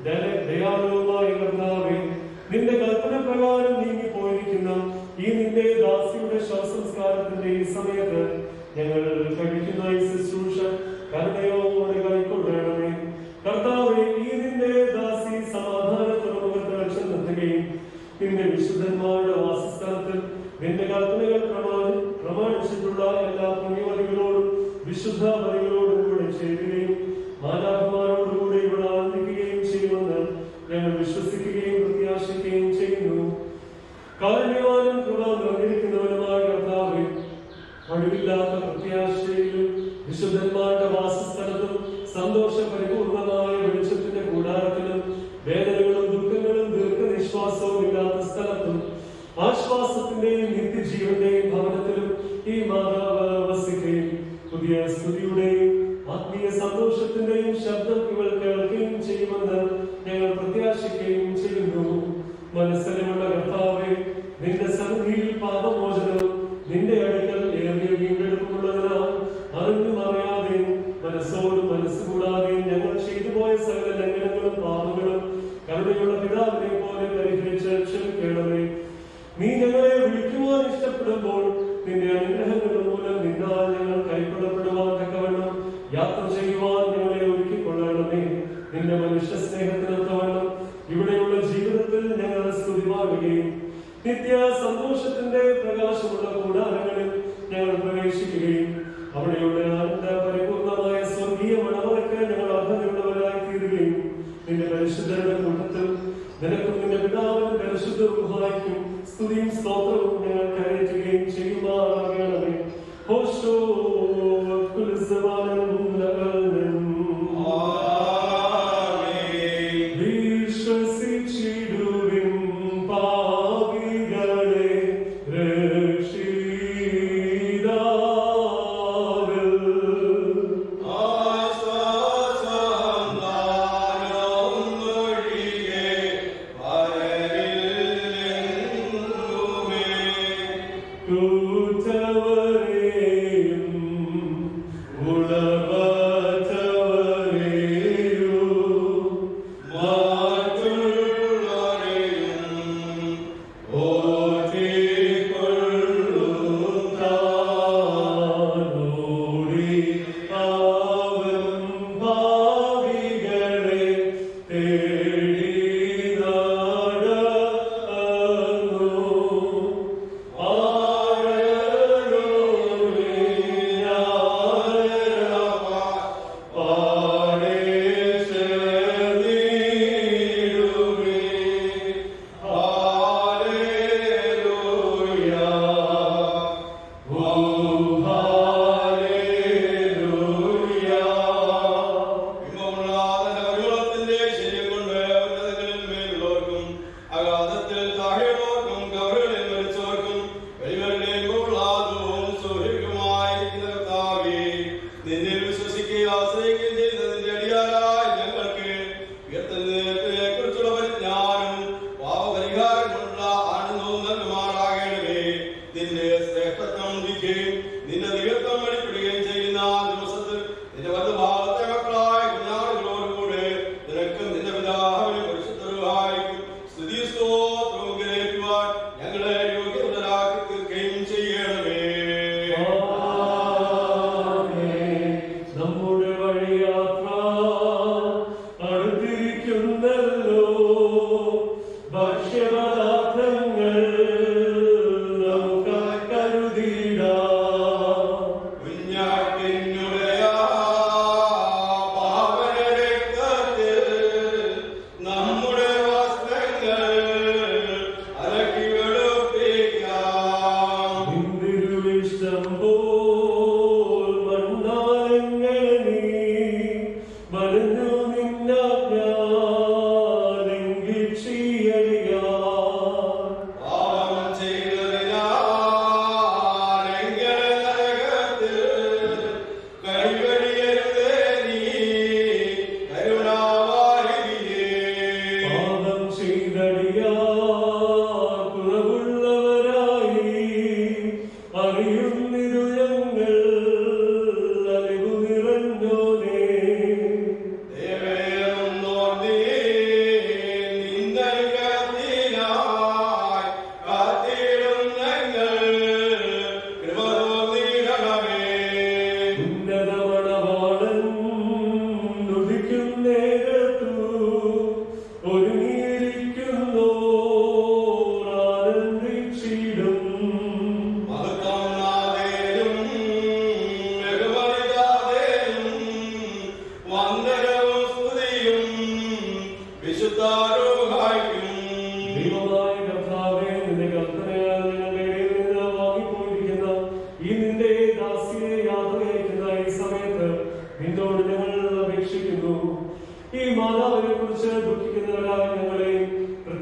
ദയാലുവുമായ കർത്താവേ, നിന്റെ കൽപ്പന പ്രകാരം നീങ്ങിപ്പോയിരിക്കുന്ന ഈ നിന്റെ ദാസിയുടെ ശവസംസ്കാരത്തിന്റെ ഈ സമയത്ത് ഞങ്ങൾ കഴിക്കുന്ന ഈ ശുശ്രൂഷ കരുണയോടെ കൈക്കൊള്ളണമേ. കർത്താവേ, ഈ നിന്റെ ദാസി സമാധാനത്തോടെ ചെന്നെത്തുകയും നിന്റെ വിശുദ്ധന്മാരുടെ വാസസ്ഥലത്തിൽ നിന്റെ കൽപ്പനകൾ പ്രമാണിച്ചിട്ടുള്ള എല്ലാ പുണ്യവതികളോടും വിശുദ്ധ വതികളോടും കൂടെ ചേരുകയും മാതാപിതാക്കളോടുകൂടെ ഇവിടെ ആനന്ദിക്കുകയും ചെയ്യുമെന്ന് ഞങ്ങൾ വിശ്വസിക്കുകയും പ്രത്യാശിക്കുകയും ചെയ്യുന്നു. കാരുണ്യവാനും കൃപ നിറഞ്ഞിരിക്കുന്നവനുമായ കർത്താവേ, ഒഴിവില്ലാത്ത പ്രത്യാശയിലും വിശുദ്ധന്മാരുടെ വാസസ്ഥലത്തും സന്തോഷ പരിപൂർണമായ വെളിച്ചത്തിന്റെ കൂടാരത്തിലും വേദനകളും ദുഃഖങ്ങളും ദീർഘനിശ്വാസവും ഇല്ലാത്ത സ്ഥലത്തും ആശ്വാസത്തിന്റെയും നിത്യജീവന്റെയും ഭവനത്തിലും ഈ മാതാവ് വസിക്കുകയും പുതിയ സ്തുതിയുടെയും ആത്മീയ സന്തോഷത്തിന്റെയും ശബ്ദം ഇവൾ കേൾക്കുകയും ചെയ്യുമെന്ന് ഞങ്ങൾ പ്രത്യാശിക്കുകയും ചെയ്യുന്നു. മനസ്സിലുള്ള കർത്താവേ, നിന്റെ സന്നിധിയിൽ പാപമോചനവും നിന്റെ അടുക്കൽ ഏറിയ വീണ്ടെടുപ്പുള്ളതിനാൽ അറിഞ്ഞും അറിയാതെയും മനസ്സോടും മനസ്സുകൂടാതെയും ഞങ്ങൾ ചെയ്തു പോയ സകല ലംഘനങ്ങളും പാപങ്ങളും കരുണയുള്ള പിതാവിനെ പോലെ പരിഹരിച്ച് ക്ഷമിക്കണമേ. നീ ഞങ്ങളെ വിളിക്കുവാൻ ഇഷ്ടപ്പെടുമ്പോൾ നിന്റെ അനുഗ്രഹങ്ങൾ മൂലം നിന്നാൽ ഞങ്ങൾ കൈക്കൊള്ളപ്പെടുവാൻ തക്കവണ്ണം യാത്ര ചെയ്യുവാൻ ഞങ്ങളെ ഒരുക്കിക്കൊള്ളണമേ. നിന്റെ മനുഷ്യ സ്നേഹത്തിനൊത്തവണ്ണം ഇവിടെയുള്ള ജീവിതത്തിൽ ഞങ്ങൾ സ്തുതി പാടുകയും നിത്യ സന്തോഷത്തിന്റെ പ്രകാശമുള്ള കൂടാരങ്ങളിൽ ഞങ്ങൾ പ്രവേശിക്കുകയും അവിടെയുള്ള ആനന്ദ പരിപൂർണമായ സ്വർഗീയ മണവറയ്ക്ക് ഞങ്ങൾ അർഹതയുള്ളവരായി തീരുകയും നിന്റെ പരിശുദ്ധരുടെ കൂട്ടത്തിൽ നിനക്കും നിന്റെ പിതാവിനും പരിശുദ്ധ റൂഹായ്ക്കും സ്തുതിയും സ്തോത്രവും ഞങ്ങൾ കരയറ്റുകയും ചെയ്യുമാറാകണമേ. ഹോശോ വിശ്വസിച്ചിടുവിൻ പാപികളെ രക്ഷിതാവിൽ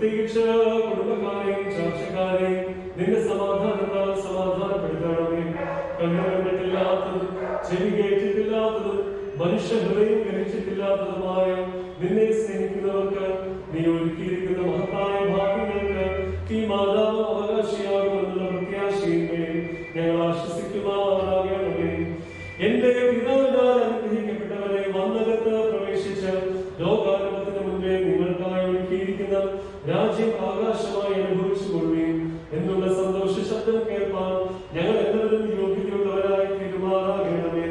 പ്രത്യേകിച്ച് കുടുംബക്കാരെയും ചാർച്ചക്കാരെയും നിന്റെ സമാധാനത്താൽ സമാധാനപ്പെടുത്തണമേ. കണ്ണു കണ്ടിട്ടില്ലാത്തതും ചെവി കേട്ടിട്ടില്ലാത്തതും മനുഷ്യ ഹൃദയം ഗ്രഹിച്ചിട്ടില്ലാത്തതുമായ നിന്നെ സ്നേഹിക്കുന്നവർക്ക് നീ ഒരുക്കിയിരിക്കുന്ന മഹത്തായ ഭാഗ്യങ്ങൾക്ക് ഈ മാതാവ് അവകാശിയാകുമെന്നുള്ള പ്രത്യാശയിന്മേ ഞങ്ങൾ ആശ്വസിക്കുമാറാകണമേ. എന്റെ പിതാവിനാൽ അനുഗ്രഹിക്കപ്പെട്ടവരെ വന്നകത്ത് പ്രവേശിച്ച് ലോകാരംഭത്തിന് മുൻപേ നിങ്ങൾക്കായി ഒരുക്കിയിരിക്കുന്ന രാജ്യം ആകാശമായി അനുഭവിച്ചുകൊള്ളുകയും എന്നുള്ള സന്തോഷ ശബ്ദം കേൾപ്പാൻ ഞങ്ങൾ എല്ലാവരും യോഗ്യതയുള്ളവരായി തീരുമാറാകണമേ.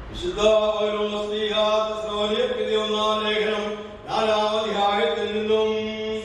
വിശുദ്ധ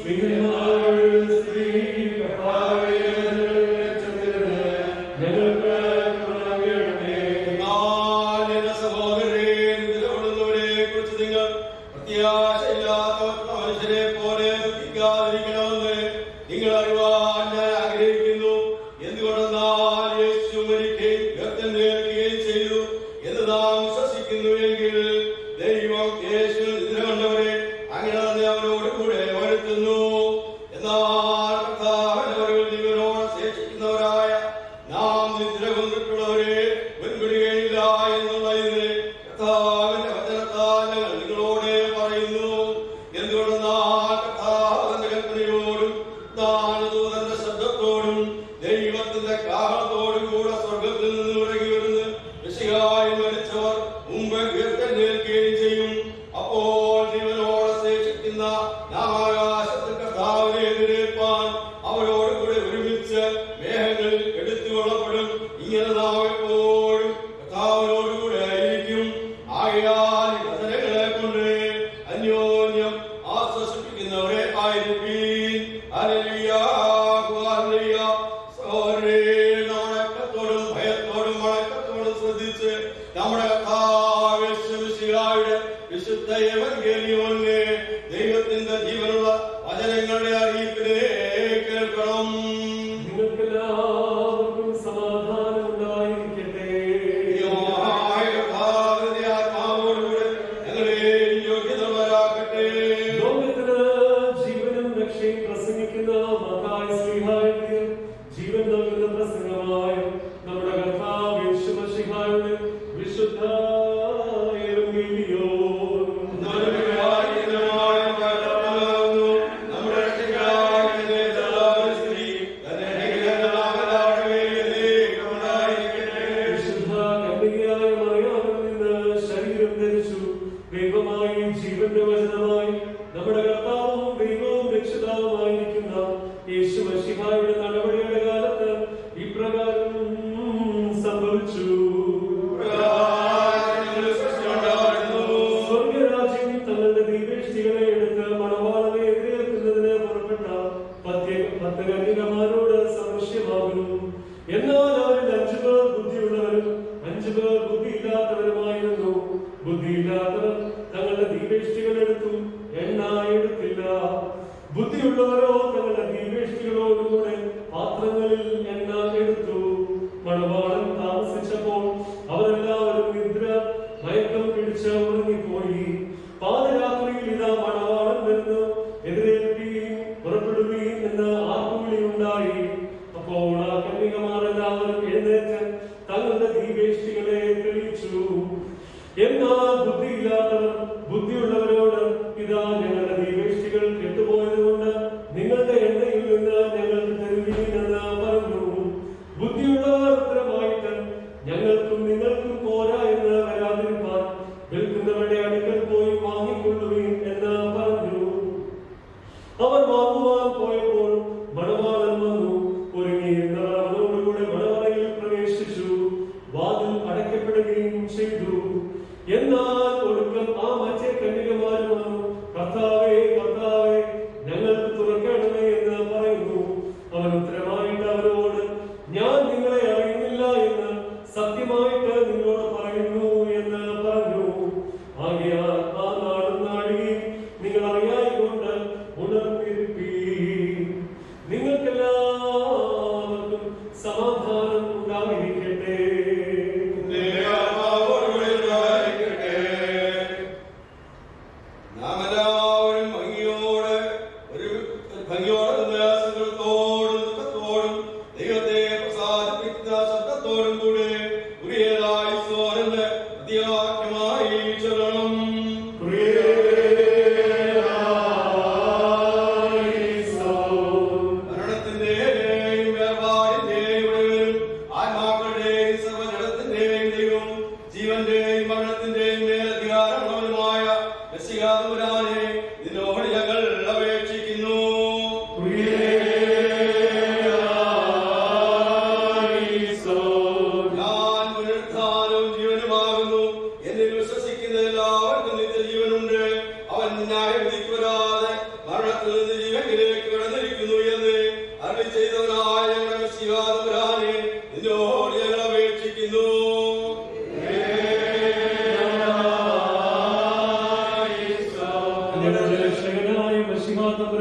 ബുദ്ധിയുള്ളവരോട് ഇതാ ഞങ്ങളുടെ ദീപേഷ്ടികൾ കെട്ടുപോയതുകൊണ്ട് നിങ്ങൾ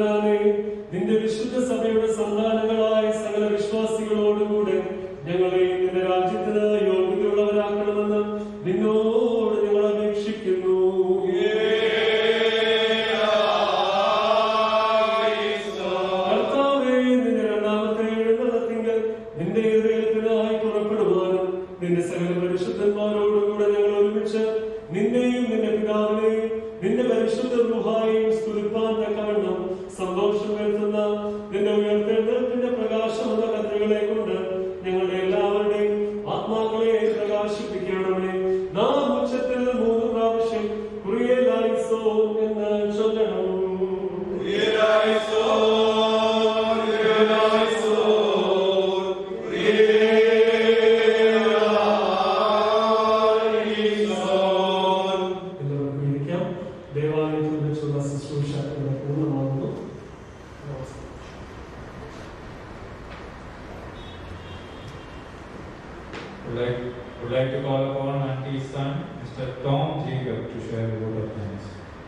തമ്പുരാനെ, നിന്റെ വിശുദ്ധ സഭയുടെ സന്താനങ്ങളായ സകല വിശ്വാസികളോടുകൂടെ ഞങ്ങളെയും നിന്റെ രാജ്യത്തിന് യോഗ്യതയുള്ളവരാക്കണമെന്ന് നിന്നോട് ഞങ്ങൾ അപേക്ഷിക്കുന്നു. കർത്താവേ, നിന്റെ രണ്ടാമത്തെ എഴുന്നള്ളത്തിങ്കൽ നിന്റെ ഹൃദയത്തിനായി പുറപ്പെടുവാനും നിന്റെ സകല പരിശുദ്ധന്മാരോടുകൂടെ ഞങ്ങൾ ഒരുമിച്ച് നിന്നെയും നിന്റെ പിതാവിനെയും നിന്റെ പരിശുദ്ധ റൂഹായെയും സ്തുതിപ്പാൻ തക്കവണ്ണം സന്തോഷം വരുത്തുന്ന നിന്റെ ഉയർത്തെഴുന്നേൽപ്പിന്റെ പ്രകാശം എന്ന കഥകളെ കൊണ്ട് ഞങ്ങളുടെ എല്ലാവരുടെയും ആത്മാക്കളെ പ്രകാശിപ്പിക്കണമേ. നാം ഉച്ചത്തിൽ 3 പ്രാവശ്യം കുറിയേലായിസോൻ എന്ന് ചൊല്ലണം. ദേവാലയത്തിൽ വെച്ചുള്ള ശുശ്രൂഷ ഇവിടെ പൂർണ്ണമാകുന്നു. Would like to call upon Auntie's son, Mr. Tom Jacob, to share a word of thanks.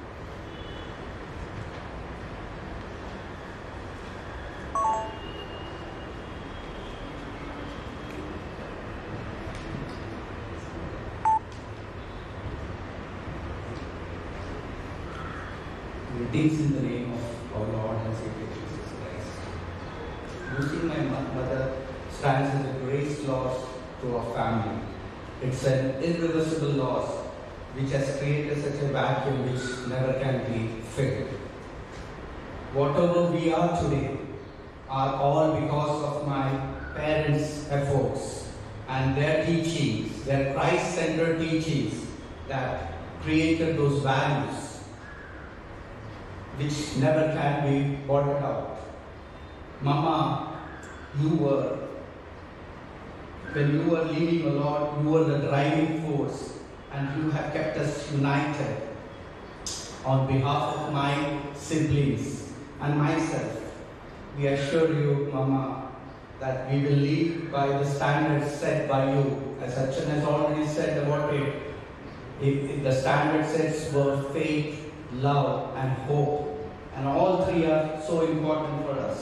Greetings in the name of our Lord and Savior Jesus Christ. Losing my mother stands as a great loss to our family. It's an irreversible loss which has created such a vacuum which never can be filled. Whatever we are today are all because of my parents' efforts and their teachings, their Christ-centered teachings that created those values which never can be bottled out. Mama, when you were leaving the Lord, you were the driving force and you have kept us united. On behalf of my siblings and myself, we assure you, Mama, that we will live by the standards set by you. As Achan has already said about it, if the standard sets were faith, love and hope, and all three are so important for us.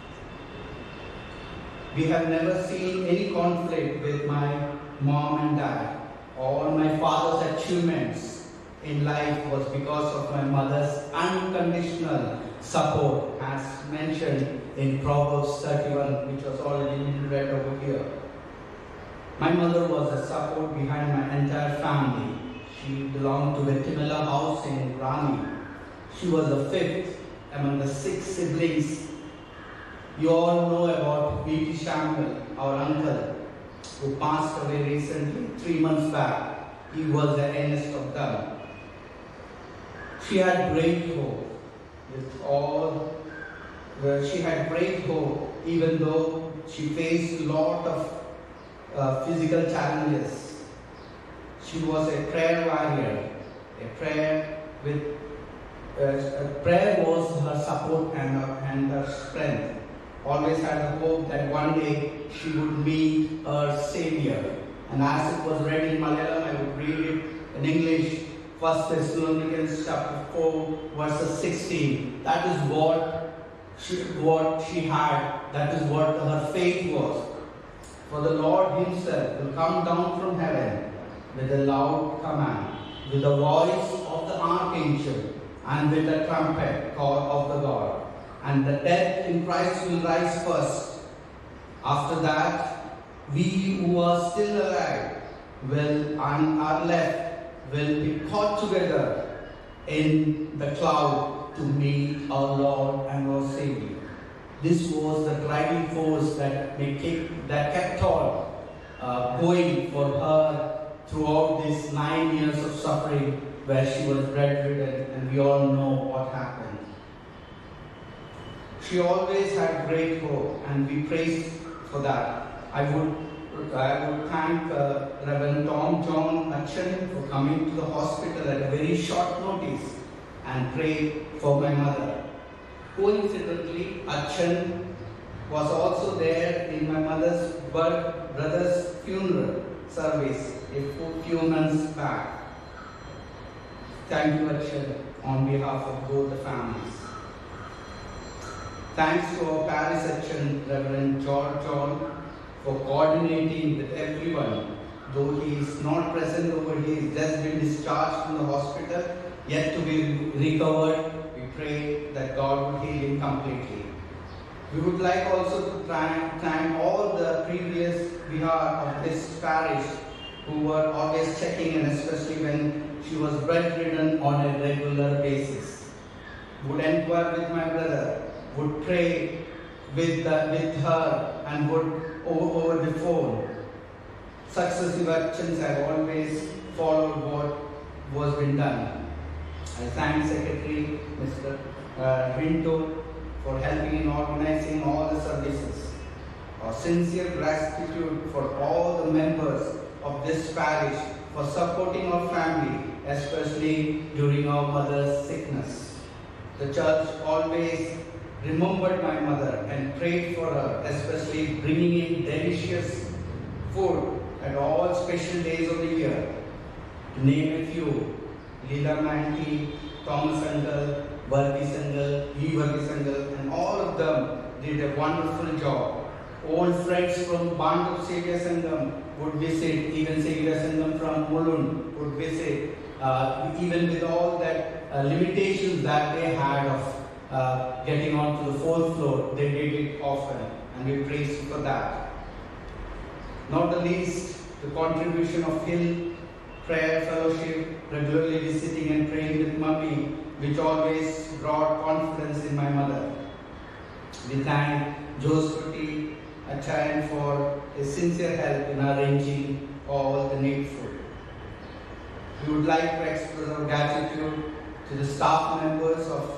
We have never seen any conflict with my mom and dad. All my father's achievements in life was because of my mother's unconditional support, as mentioned in Proverbs 31, which was already read over here. My mother was a support behind my entire family. She belonged to the Timela house in Rani. She was the 5th among the 6 siblings. You all know about B.T. Samuel, our uncle, who passed away recently, 3 months back. He was the youngest of them. She had great hope even though she faced a lot of physical challenges. She was a prayer warrior. Prayer was her support and her strength. Always had the hope that one day she would meet her Savior. And as it was read in Malayalam, I would read it in English. 1 Thessalonians chapter 4, verses 16. That is what she had. That is what her faith was. For the Lord Himself will come down from heaven with a loud command, with the voice of the archangel, and with the trumpet call of the God. And the dead in Christ will rise first. After that, we who are still alive and are left will be caught together in the cloud to meet our Lord and our Savior. This was the driving force that kept on going for her throughout these 9 years of suffering where she was bedridden, and we all know what happened. She always had great hope, and we praise for that. I would thank Reverend Tom John Achan for coming to the hospital at a very short notice and pray for my mother. Coincidentally, Achan was also there in my mother's brother's funeral service a few months back. Thank you, Achan, on behalf of both the families. Thanks to our parish section, Reverend George John, for coordinating with everyone. Though he is not present over, he has just been discharged from the hospital, yet to be recovered. We pray that God will heal him completely. We would like also to thank all the previous Bihar of this parish who were always checking in, especially when she was bedridden on a regular basis. Would inquire with my brother, would pray with her, and would over the phone. Successive actions have always followed what was been done. I thank Secretary Mr. Rinto for helping in organizing all the services. Our sincere gratitude for all the members of this parish for supporting our family, especially during our mother's sickness. The church always remembered my mother and prayed for her, especially bringing in delicious food at all special days of the year. To name a few, Leela Manti, Thomas Uncle, Varghese Uncle, E. Varghese Uncle, and all of them did a wonderful job. Old friends from Band of Savior Sangam would visit, even Savior Sangam from Mulund would visit, even with all that limitations that they had of getting onto the 4th floor, they did it often, and we praise for that. Not the least, the contribution of Hill Prayer Fellowship, regularly visiting and praying with Mummy, which always brought confidence in my mother. We thank Joseph Achayan for his sincere help in arranging all the needful. We would like to express our gratitude to the staff members of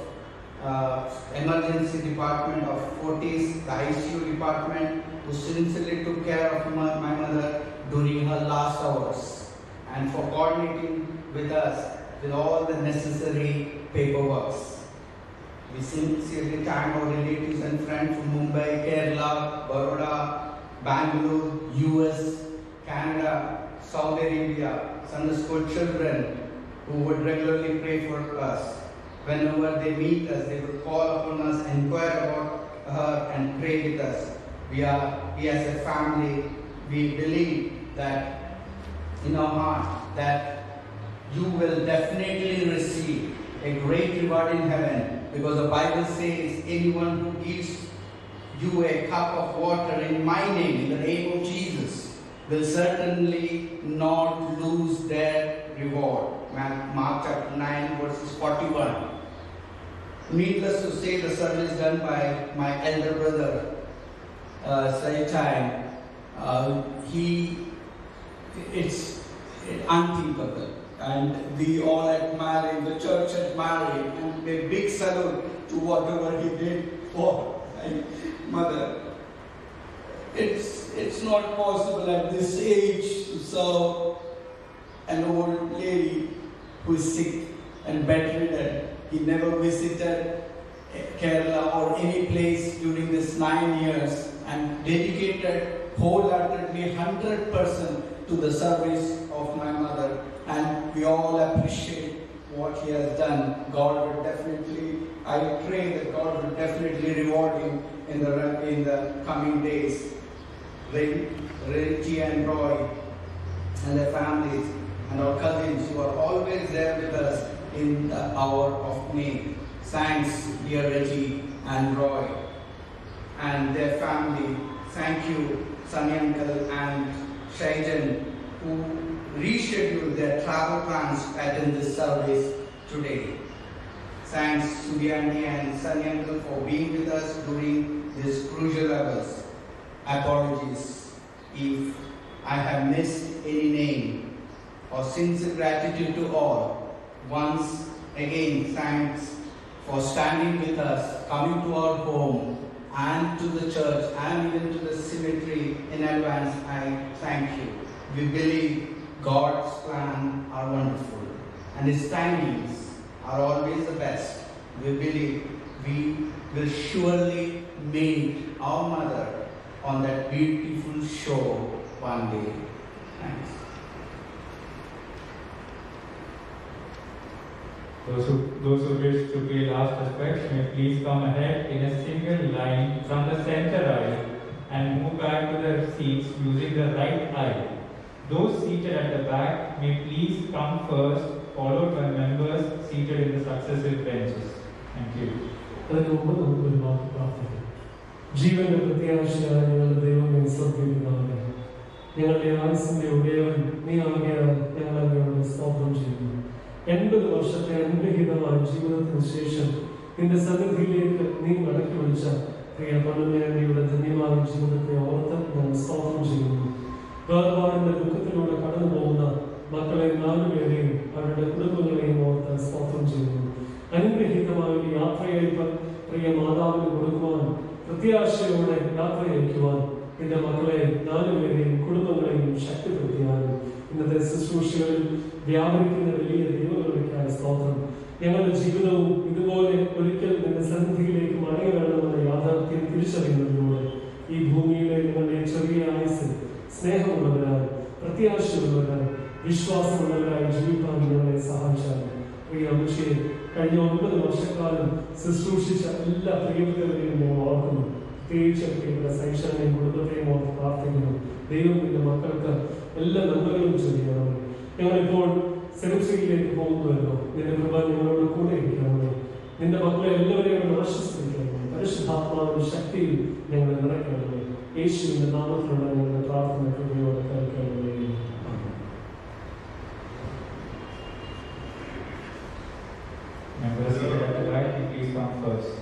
emergency department of Fortis, the ICU department, who sincerely took care of my mother during her last hours, and for coordinating with us with all the necessary paperwork. We sincerely thank our relatives and friends from Mumbai, Kerala, Baroda, Bangalore, US, Canada, Saudi Arabia, Sunday school children who would regularly pray for us. Whenever they meet us, they would call upon us, inquire about her, and pray with us. We as a family, we believe that in our heart that you will definitely receive a great reward in heaven, because the Bible says anyone who gives you a cup of water in my name, in the name of Jesus, will certainly not lose their reward. Mark chapter 9 verses 41. Needless to say, the service done by my elder brother, Saitai, it's unthinkable. And we all admire him, the church admire him, and a big salute to whatever he did for my mother. It's not possible at this age to serve an old lady who is sick and bedridden. He never visited Kerala or any place during this 9 years and dedicated wholeheartedly 100% to the service of my mother. And we all appreciate what he has done. God will definitely, I pray that God will definitely reward him in the coming days. Reggie and Roy and their families and our cousins who are always there with us in the hour of need. Thanks, dear Reggie and Roy and their family. Thank you, Sunny Uncle and Shaijan, who rescheduled their travel plans to attend this service today. Thanks, Suryani and Sunny Uncle, for being with us during these crucial hours. Apologies if I have missed any name. Our sincere gratitude to all. Once again, thanks for standing with us, coming to our home and to the church and even to the cemetery in advance. I thank you. We believe God's plans are wonderful and His timings are always the best. We believe we will surely meet our mother on that beautiful shore one day. Thanks. Those who wish to pay last respects may please come ahead in a single from the center aisle and move back to their seats using the right aisle. Those seated at the back may please come first, followed by members seated in the successive benches. Thank you. ജീവന്റെ പ്രത്യാശയായ ഞങ്ങളുടെ ദൈവമേ സ്വർഗ്ഗപിതാവേ, ഞങ്ങളുടെ ആയുസ്സിന്റെ ഉടയവൻ നീ ആകിയാൽ ഞങ്ങൾ അങ്ങയോട് സ്തോത്രം ചെയ്യുന്നു. 80 വർഷത്തെ അനുഗ്രഹീതമായ ജീവിതത്തിന് ശേഷം നിന്റെ സന്നിധിയിലേക്ക് നീ മടക്കി വിളിച്ച പ്രിയ പണമേനയുടെ ധന്യമായ ജീവിതത്തെ ഓർത്ത് ഞങ്ങൾ സ്തോത്രം ചെയ്യുന്നു. വേർപാടിന്റെ ദുഃഖത്തിലൂടെ കടന്നു പോകുന്ന മക്കളെ 4 പേരെയും അവരുടെ കുടുംബങ്ങളെയും ഓർത്ത് സ്തോത്രം ചെയ്യുന്നു. അനുഗ്രഹീതമായ ഒരു യാത്രയയപ്പ് പ്രിയ മാതാവിന് കൊടുക്കുവാൻ, പ്രത്യാശയോടെ യാത്രയയക്കുവാൻ നിന്റെ മക്കളെ 4 പേരെയും കുടുംബങ്ങളെയും ശക്തിപ്പെടുത്തിയാലും ഇന്നത്തെ ശുശ്രൂഷകളിൽ വ്യാപരിക്കുന്ന വലിയ ദൈവകൃപയ്ക്കായ സ്തോത്രം. ഞങ്ങളുടെ ജീവിതവും ഇതുപോലെ ഒരിക്കൽ നിന്റെ സന്നിധിയിലേക്ക് മടങ്ങി വേണമെന്ന യാഥാർത്ഥ്യം തിരിച്ചറിയുന്നതിലൂടെ ഈ ഭൂമിയിലെ നിങ്ങളുടെ ചെറിയ ആയുസ്സിൽ സ്നേഹമുള്ളവരായി, പ്രത്യാശയുള്ളവരായി, വിശ്വാസമുള്ളവരായി ജീവിക്കാൻ ഞങ്ങളെ സഹായിച്ചാലും പ്രിയ അമ്മച്ചിയെ കഴിഞ്ഞ 9 വർഷക്കാലം ശുശ്രൂഷിച്ച എല്ലാ പ്രിയപ്പെട്ടവരെയും ഞങ്ങൾ ഓർക്കുന്നു. പ്രത്യേകിച്ച് പ്രിയപ്പെട്ട സൈഷാനെയും കുടുംബത്തെയും ഓർത്ത് പ്രാർത്ഥിക്കുന്നു. ദൈവം നിന്റെ മക്കൾക്ക് എല്ലാ നന്മകളും ചെയ്യണമേ. ഞങ്ങളിപ്പോൾ സെമിസ്ട്രിയിലേക്ക് പോകുന്നുവല്ലോ, നിന്റെ കൃപ ഞങ്ങളോട് കൂടെ ഇരിക്കണമേ. നിന്റെ മക്കളെ എല്ലാവരെയും ആശ്വസിപ്പിക്കണമേ. പരിശുദ്ധാത്മാവിന്റെ ശക്തിയിൽ ഞങ്ങളെ നിറയ്ക്കണമേ. യേശുവിന്റെ നാമത്തിലുള്ള ഞങ്ങളുടെ പ്രാർത്ഥന കൃപയോടെ കേൾക്കണമേ. Members seated at the back, please come first.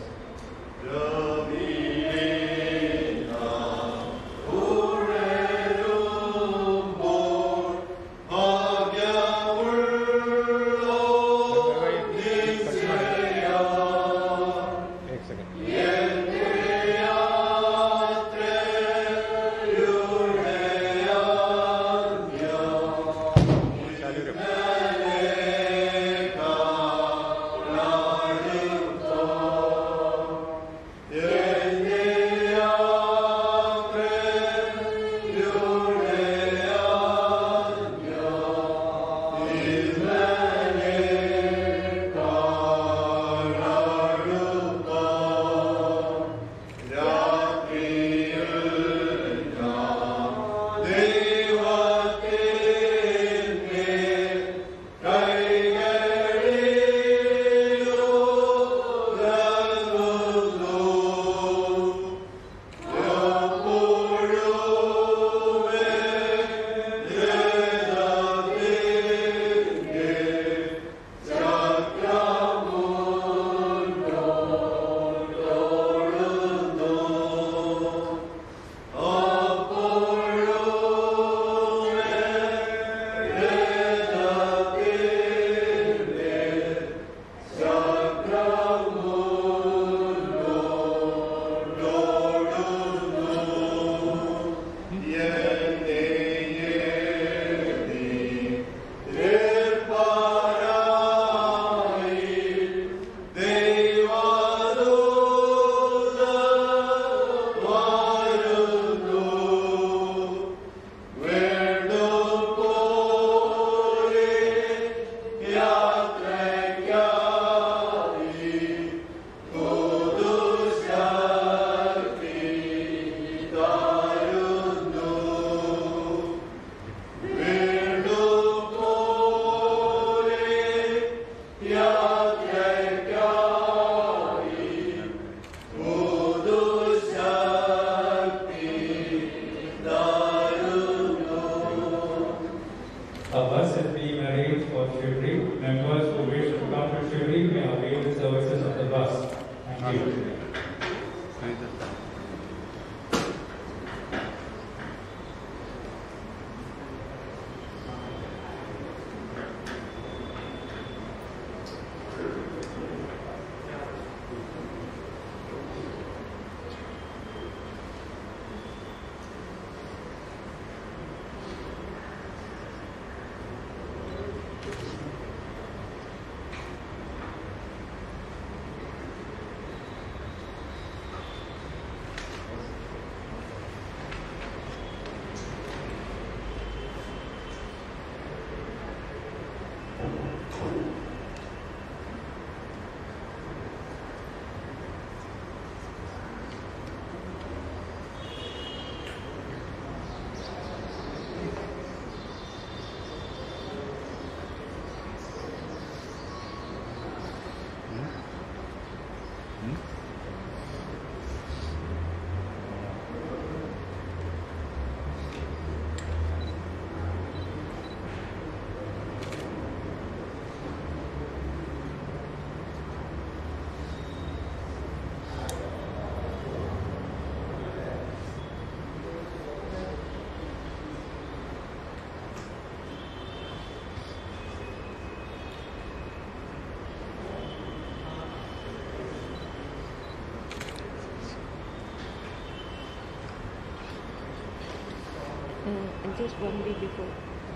And just 1 week before.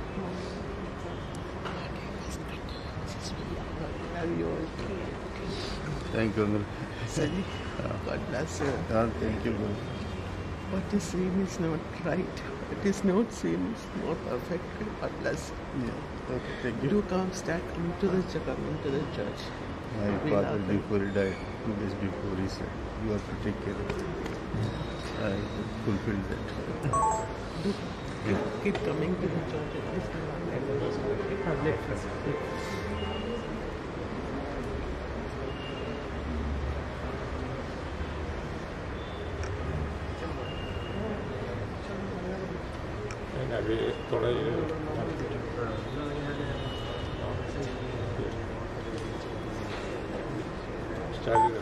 Love you all. Thank you, Uncle. Sally, God bless you. Thank you, Uncle. What is seen is not right. What is not seen is not perfect. God bless you. Yeah. Okay, thank you. Do come, start coming to the church. My We father, love them. before he died, 2 days before, he said, you have to take care of it. I fulfilled that. Keep coming to the church at least अभी थोड़ा स्टाइल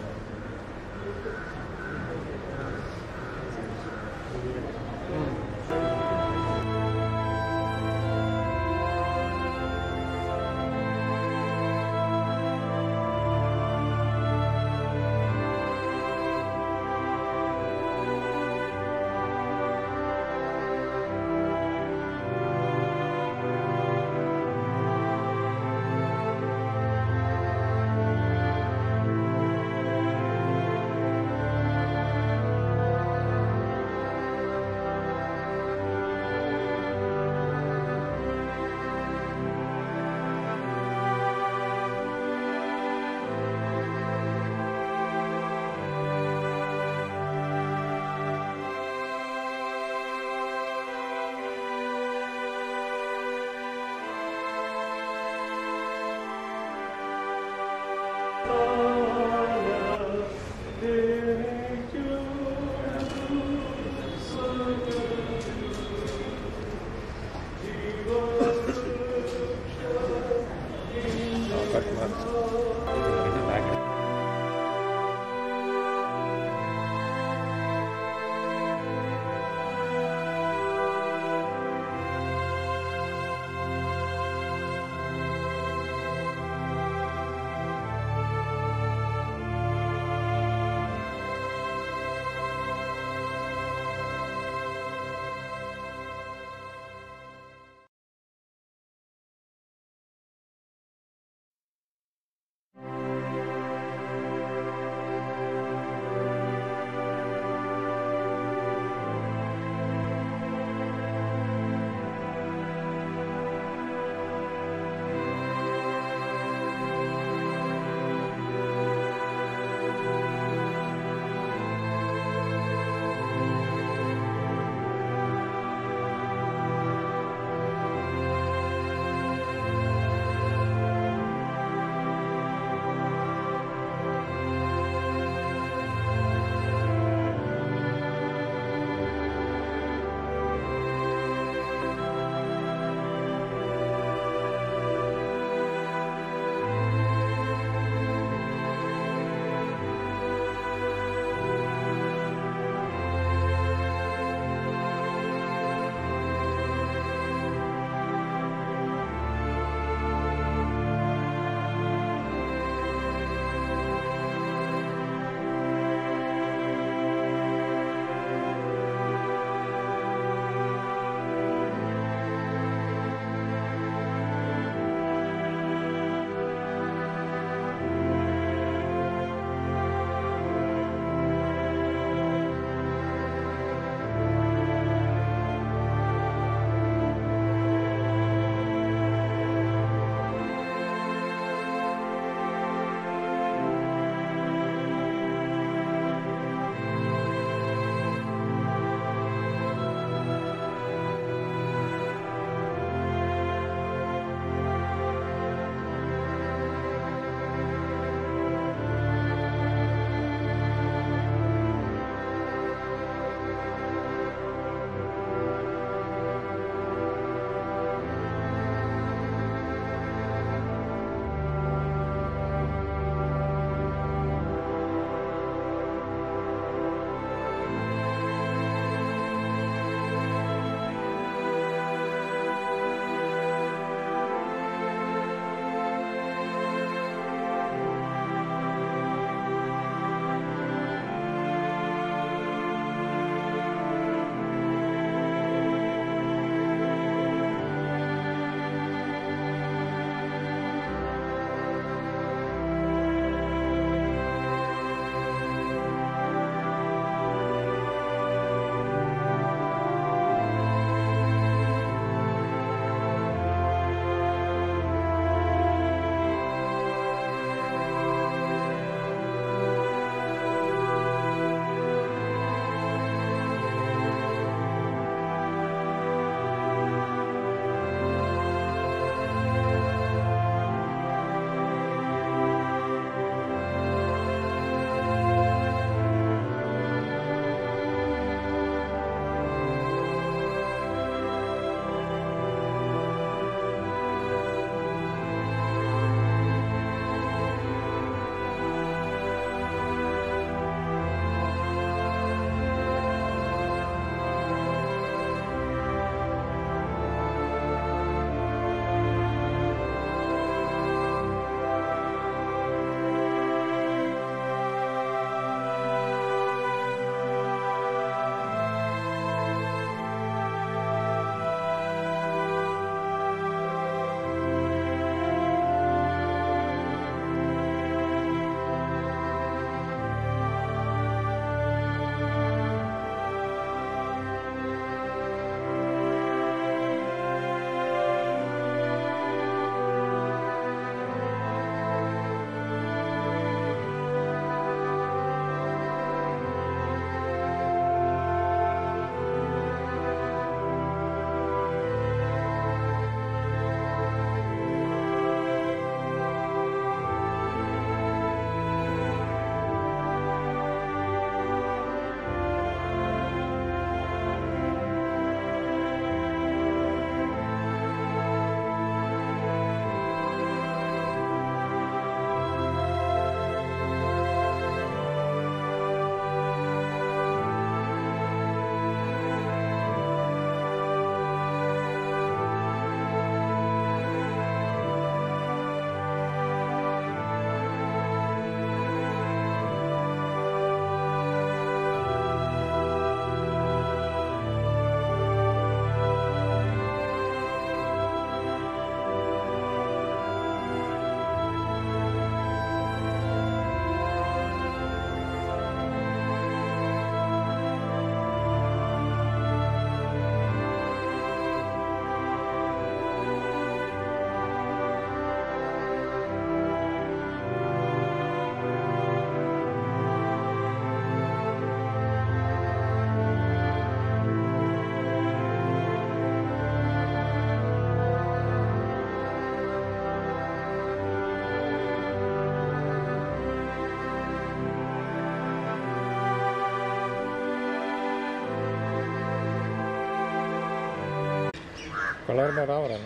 കളർ വരാ പറയുന്നു.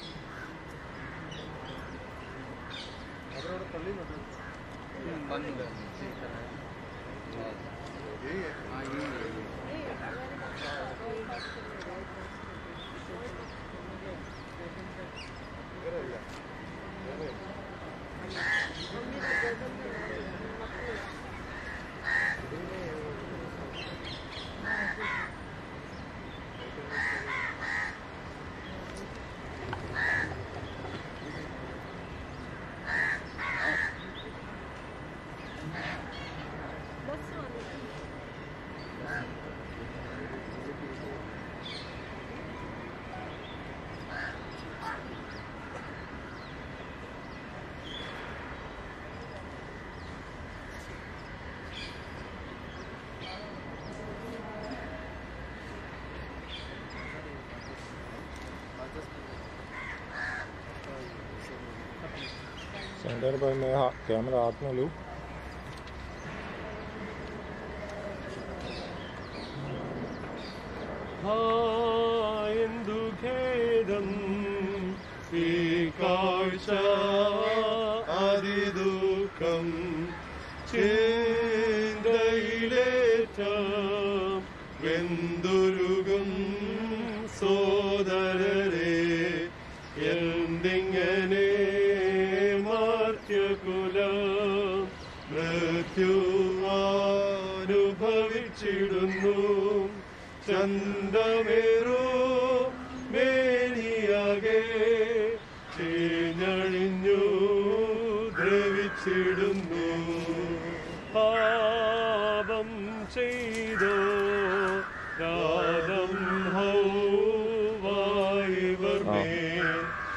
सेंटर पर मैं कैमरा हाथ में लूँ. എന്തു ഖേദം ഈ കാഴ്ച അതിദുഃഖം ചിന്തയിലേറ്റ എന്തുരുകും സോദരരെ എന്തിങ്ങനെ മാർത്യകുലം മൃത്യു അനുഭവിച്ചിടുന്നു ചന്തമേറോ മേനിയാകെ ചീഞ്ഞഴിഞ്ഞു ദ്രവിച്ചിടുന്നു പാപം ചെയ്തോ രാധം ഹൗവായിവർ മേൽ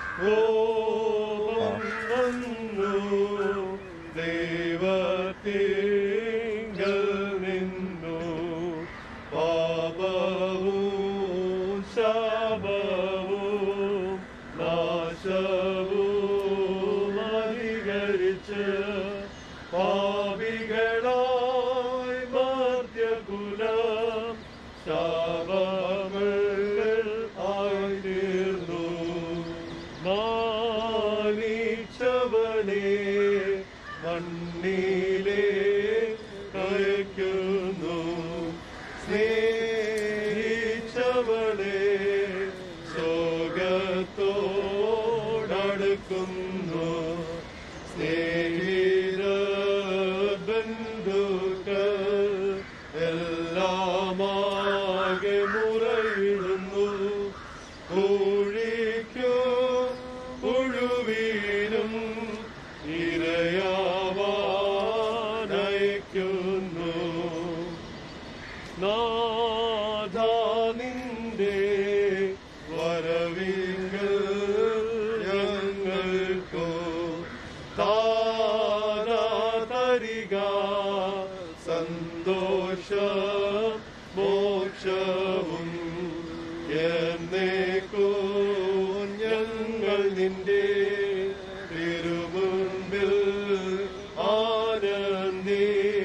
കോപം വന്നു ദൈവത്തിങ്കൽ നിന്നു പാപവും ശാപവും നാശവും അധികരിച്ച് പാപികളായി മർത്യകുലം ശാപങ്ങൾ ആയിത്തീർന്നു മാനിച്ചവനെ മണ്ണിലെ കഴിക്കുന്നു സ്നേഹിച്ചവനെ ശോകത്തോടടുക്കുന്നു സ്നേഹിത ബന്ധുക്കൾ എല്ലാമാകെ മുറയിടുന്നു കുഴിക്കും പുഴുവീനും ഇരയാവാനയക്കുന്നു നാഥ നിന്റെ വരവിങ്കൽ ഞങ്ങൾക്കു താരാതരിക സന്തോഷ മോക്ഷവും എന്നേക്കോ ഞങ്ങൾ നിന്റെ തിരുമുൻപിൽ ആനന്ദി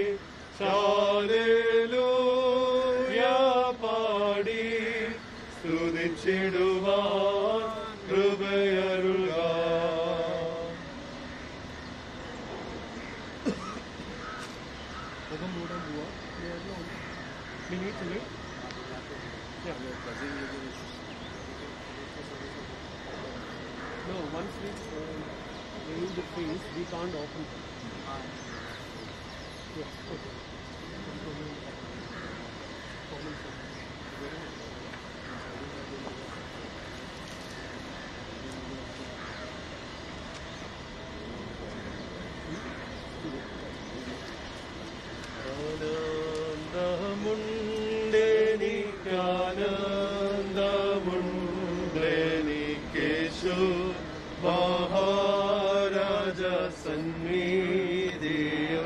ഹല്ലേലൂയ പാടി സ്തുതിച്ചിടുവാൻ കൃപയരുൾക. മുഖം മൂടാൻ പോവാ. No, once we remove the face, we can't open it. Yeah, okay. ആനന്ദമുണ്ടെനിക്കേശു Maharaja സന്നിധിയിൽ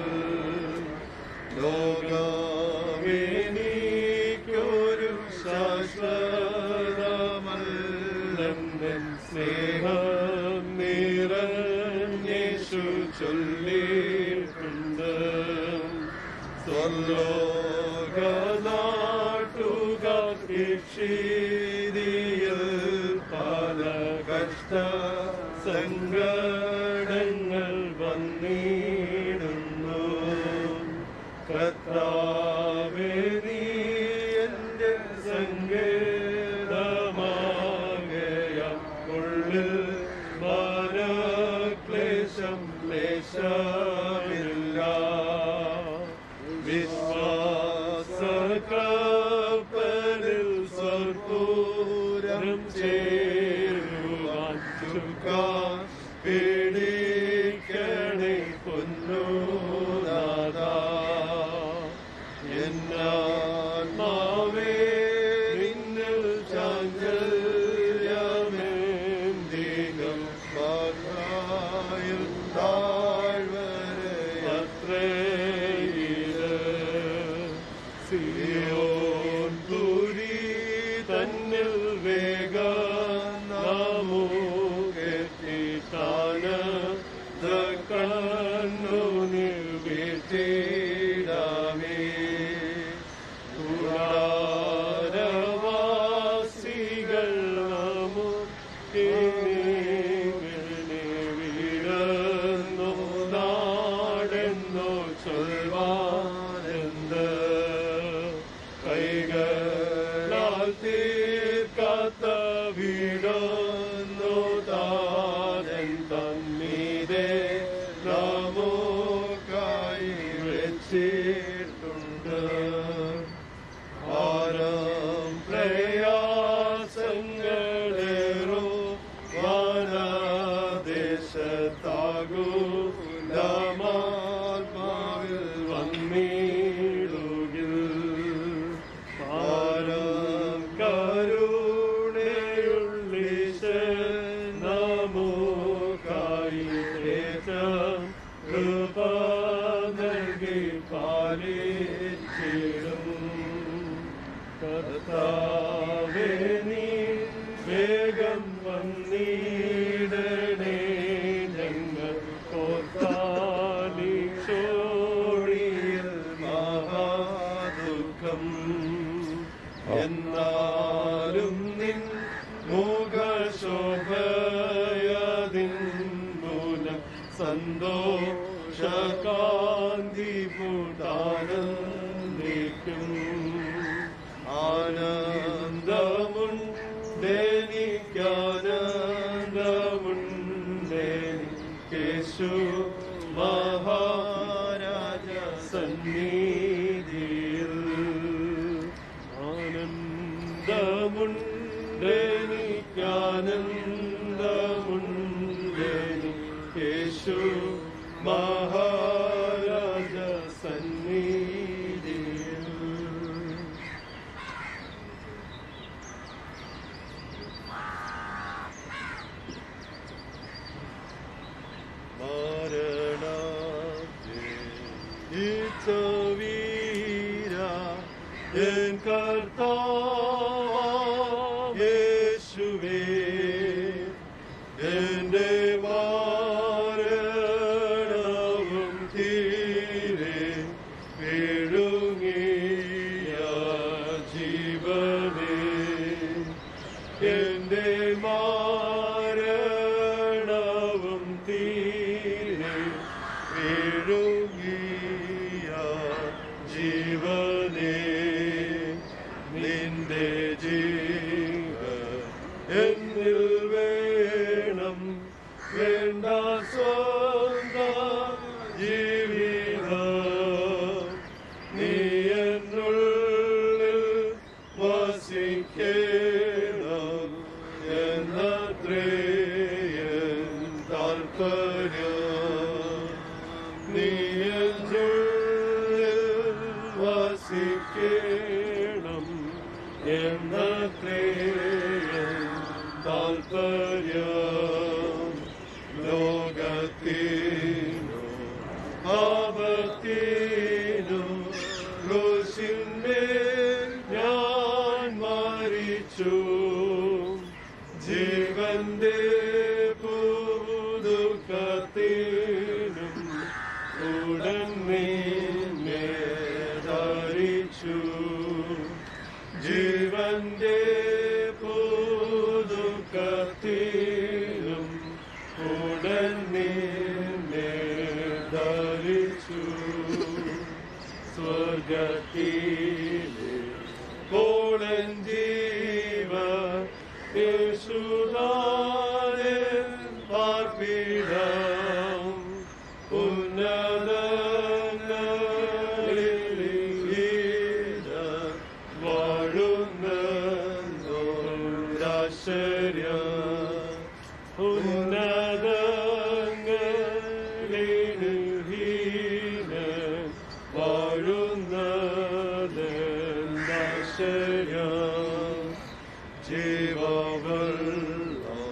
ലോകമെനിക്കൊരു ശാശ്വതമല്ലെന്നൻ സ്നേഹം നിറഞ്ഞേശു ചൊല്ലിയിട്ടുണ്ട്. സ്വർലോകനാട്ടുകാർ നീ എന്റെ സങ്കേതമാകയാം ഉള്ളിൽ മനക്ലേശം ക്ലേശമില്ല വിശ്വാസകപ്പലിൽ സ്വർപ്പൂരം ചേരുവാൻ ചുക്കാൻ പിടിക്കണേ പൊന്നുനാഥാ എന്നാത്മാവേ നിന്നിൽ ചാഞ്ചല്യമേന്തികം പാതായിൽ താഴ്വരയത്രയില് സിയോൻ പുരി തന്നിൽ വേഗം നമുക്കെത്തിത്താന് കണ്ണുനിൽ വീട്ടിടാമേ കൂടാരവാസികൾ നമുക്കിരുന്നു നാടെന്നോ ചൊൽവാനെന്ത് കൈകളാൽ തീർക്കാത്ത വീടൊന്നു താരൻ തന്നീതേ നമുക്കായി വെച്ചിട്ടുണ്ട് ആരം പ്രയാസങ്ങളേറോ വനദേശത്താകുലമാത്മാവിൽ വന്നിടുകിൽ ആരം കരുണയുള്ളീശൻ നമുക്കായി കൃപ നൽകി പാലിച്ചിടും കർത്താവേ നീ വേഗം വന്നിടണേ ഞങ്ങൾ ഓർത്താലിച്ചോടിയിൽ മഹാദുഃഖം എന്നാലും നിൻ മുഖശോഭയതിൻ മൂലം സന്തോഷകാന്തി പൂട്ടാനന്ദിക്കും ആനന്ദമുണ്ടെനിക്കാനന്ദമുണ്ടെനിക്കേശു മഹാരാജ സന്നിധിയിൽ ആനന്ദമുണ്ടെനിക്കാനന്ദമുണ്ടെനിക്കേശു മഹാരാജ സന്നിധിയിൽ വീര എൻ കർത്താവാം യേശുവേ എന്റെ മരണവും തീരെ വിഴുങ്ങിയ ജീവനേ എന്റെ മരണവും തീരെ വിഴുങ്ങിയ ജീവനേ നിന്റെ ജീവ എന്നിൽ വേണം വേണ്ട സ്വന്തം ജീവിതം നീ എന്നുള്ളിൽ വസിക്കണം എന്നത്രേ എൻ താൽപര്യം നീ എന്നുള്ളിൽ വസിക്കണം എന്നത്രേ എൻ താൽപര്യം ലോകത്തിനു പാപത്തിനു ക്രൂശിന്മേൽ ഞാൻ മരിച്ചു ജീവന്റെ പുതുക്കത്തിനും ഉടൻ നിന്നെ ധരിച്ചു ജീവന്റെ പുതുക്കത്തിനും ഉടൻ നിന്നെ ധരിച്ചു സ്വർഗത്തിലെ കോളൻ ജീവ യേശുദാനെ പാർപ്പിടം ഉന്നതങ്ങളിലിത വാഴുന്നോരാശ്ചര്യം ഉന്നതങ്ങളിലിഹീന വാഴുന്നോരാശ്ചര്യം ജീവവെള്ളം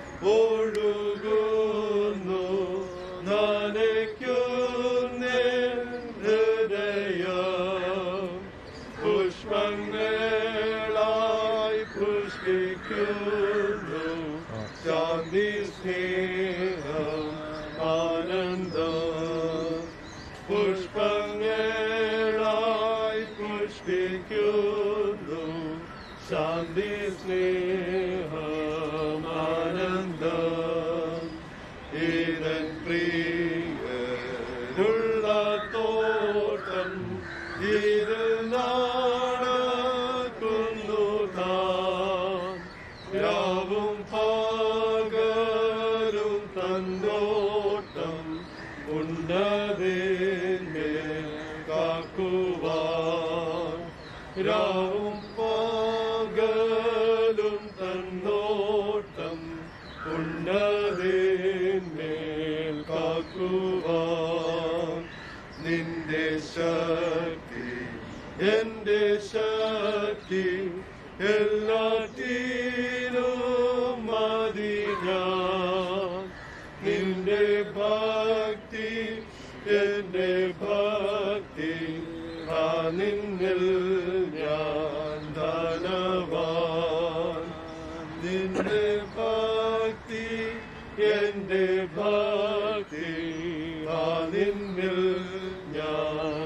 ഒഴുകുന്നു നനയ്ക്കുന്നേ ഹൃദയം പുഷ്പങ്ങളായി പുഷ്പിക്കുന്നു ശാന്തി സ്നേഹം ആനന്ദം പുഷ്പങ്ങളായി പുഷ്പിക്കുന്നു ശാന്തി സ്നേഹം ആനന്ദം ഈരൻ പ്രിയനുള്ള തോട്ടം ഇരുനാടക്കുന്നു താൻ രാവും പകലും തന്നോട്ടം ഉന്നതേന്മേൽ കാക്കുവാൻ രാവും പകലും തന്നോട്ടം ഉന്നതേന്മേൽ കാക്കുവാൻ നിന്റെ ശക്തി എന്റെ ശക്തി എല്ലാറ്റിനും മതി ഞാൻ നിന്റെ ഭക്തി എന്റെ ഭക്തി നിന്നിൽ ഞാൻ ധനവാൻ നിന്റെ ഭക്തി എന്റെ ഭക്തി നിന്നിൽ ഞാൻ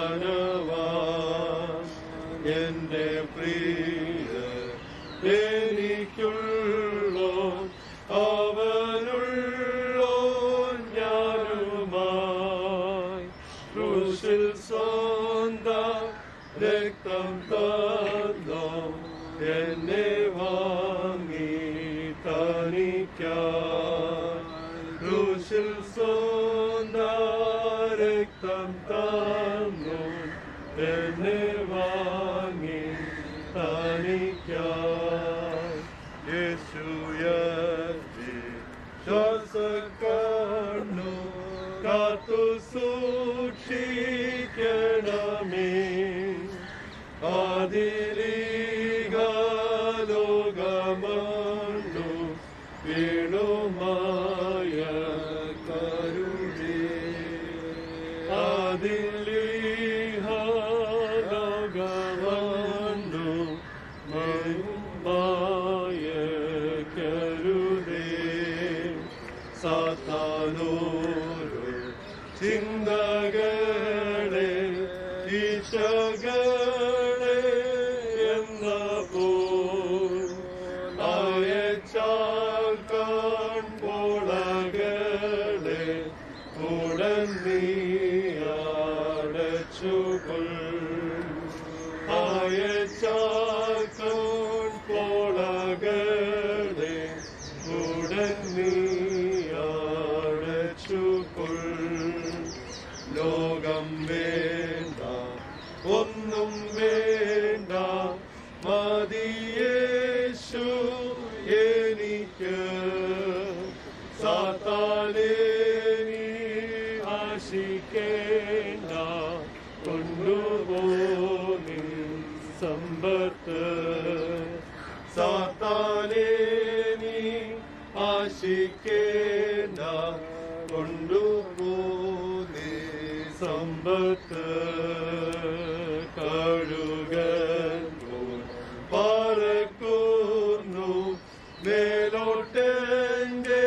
ധനവാൻ എന്റെ പ്രിയ എനിക്കുള്ളോ അവനുള്ളോ ഞാനുമായി ക്രൂശിൽ സ്വന്തം രക്തം തന്നോ എന്നെ വാങ്ങി തനിക്കാൻ ക്രൂശിൽ സ്വന്തം രക്തം തന്നോ എന്നെ വാങ്ങി തനിക്കാൻ യേശുയർത്തി ശ്വാസക്കണ്ണു കാത്തു സൂക്ഷിക്കണമേ ആദിലികാലോകമണ്ണു വീണുമായ കരുണേ ആദിലിഹാലോകമണ്ണു മായ കരുണേ സാത്താനോരു ചിന്തകളെ ഈശകളെ എന്ന അയച്ചാൽ കാൺപോളകളെ ഉടൻ നീ അടച്ചുകൊൾ അയച്ചാൽ കാൺപോളകളെ ഉടൻ നീ അടച്ചുകൊൾ ലോകം വേണ്ട ഒന്നും വേണ്ട മതിയേശു എനിക്ക് സാത്താനെ നീ ആശിക്കേണ്ട കൊണ്ടുപോനി സമ്പത്ത് സാത്താനെ നീ ആശിക്കേണ്ട കൊണ്ടുപോനി സമ്പത്ത് കഴുകൻ പറക്കുന്നു മേലോട്ടെന്റെ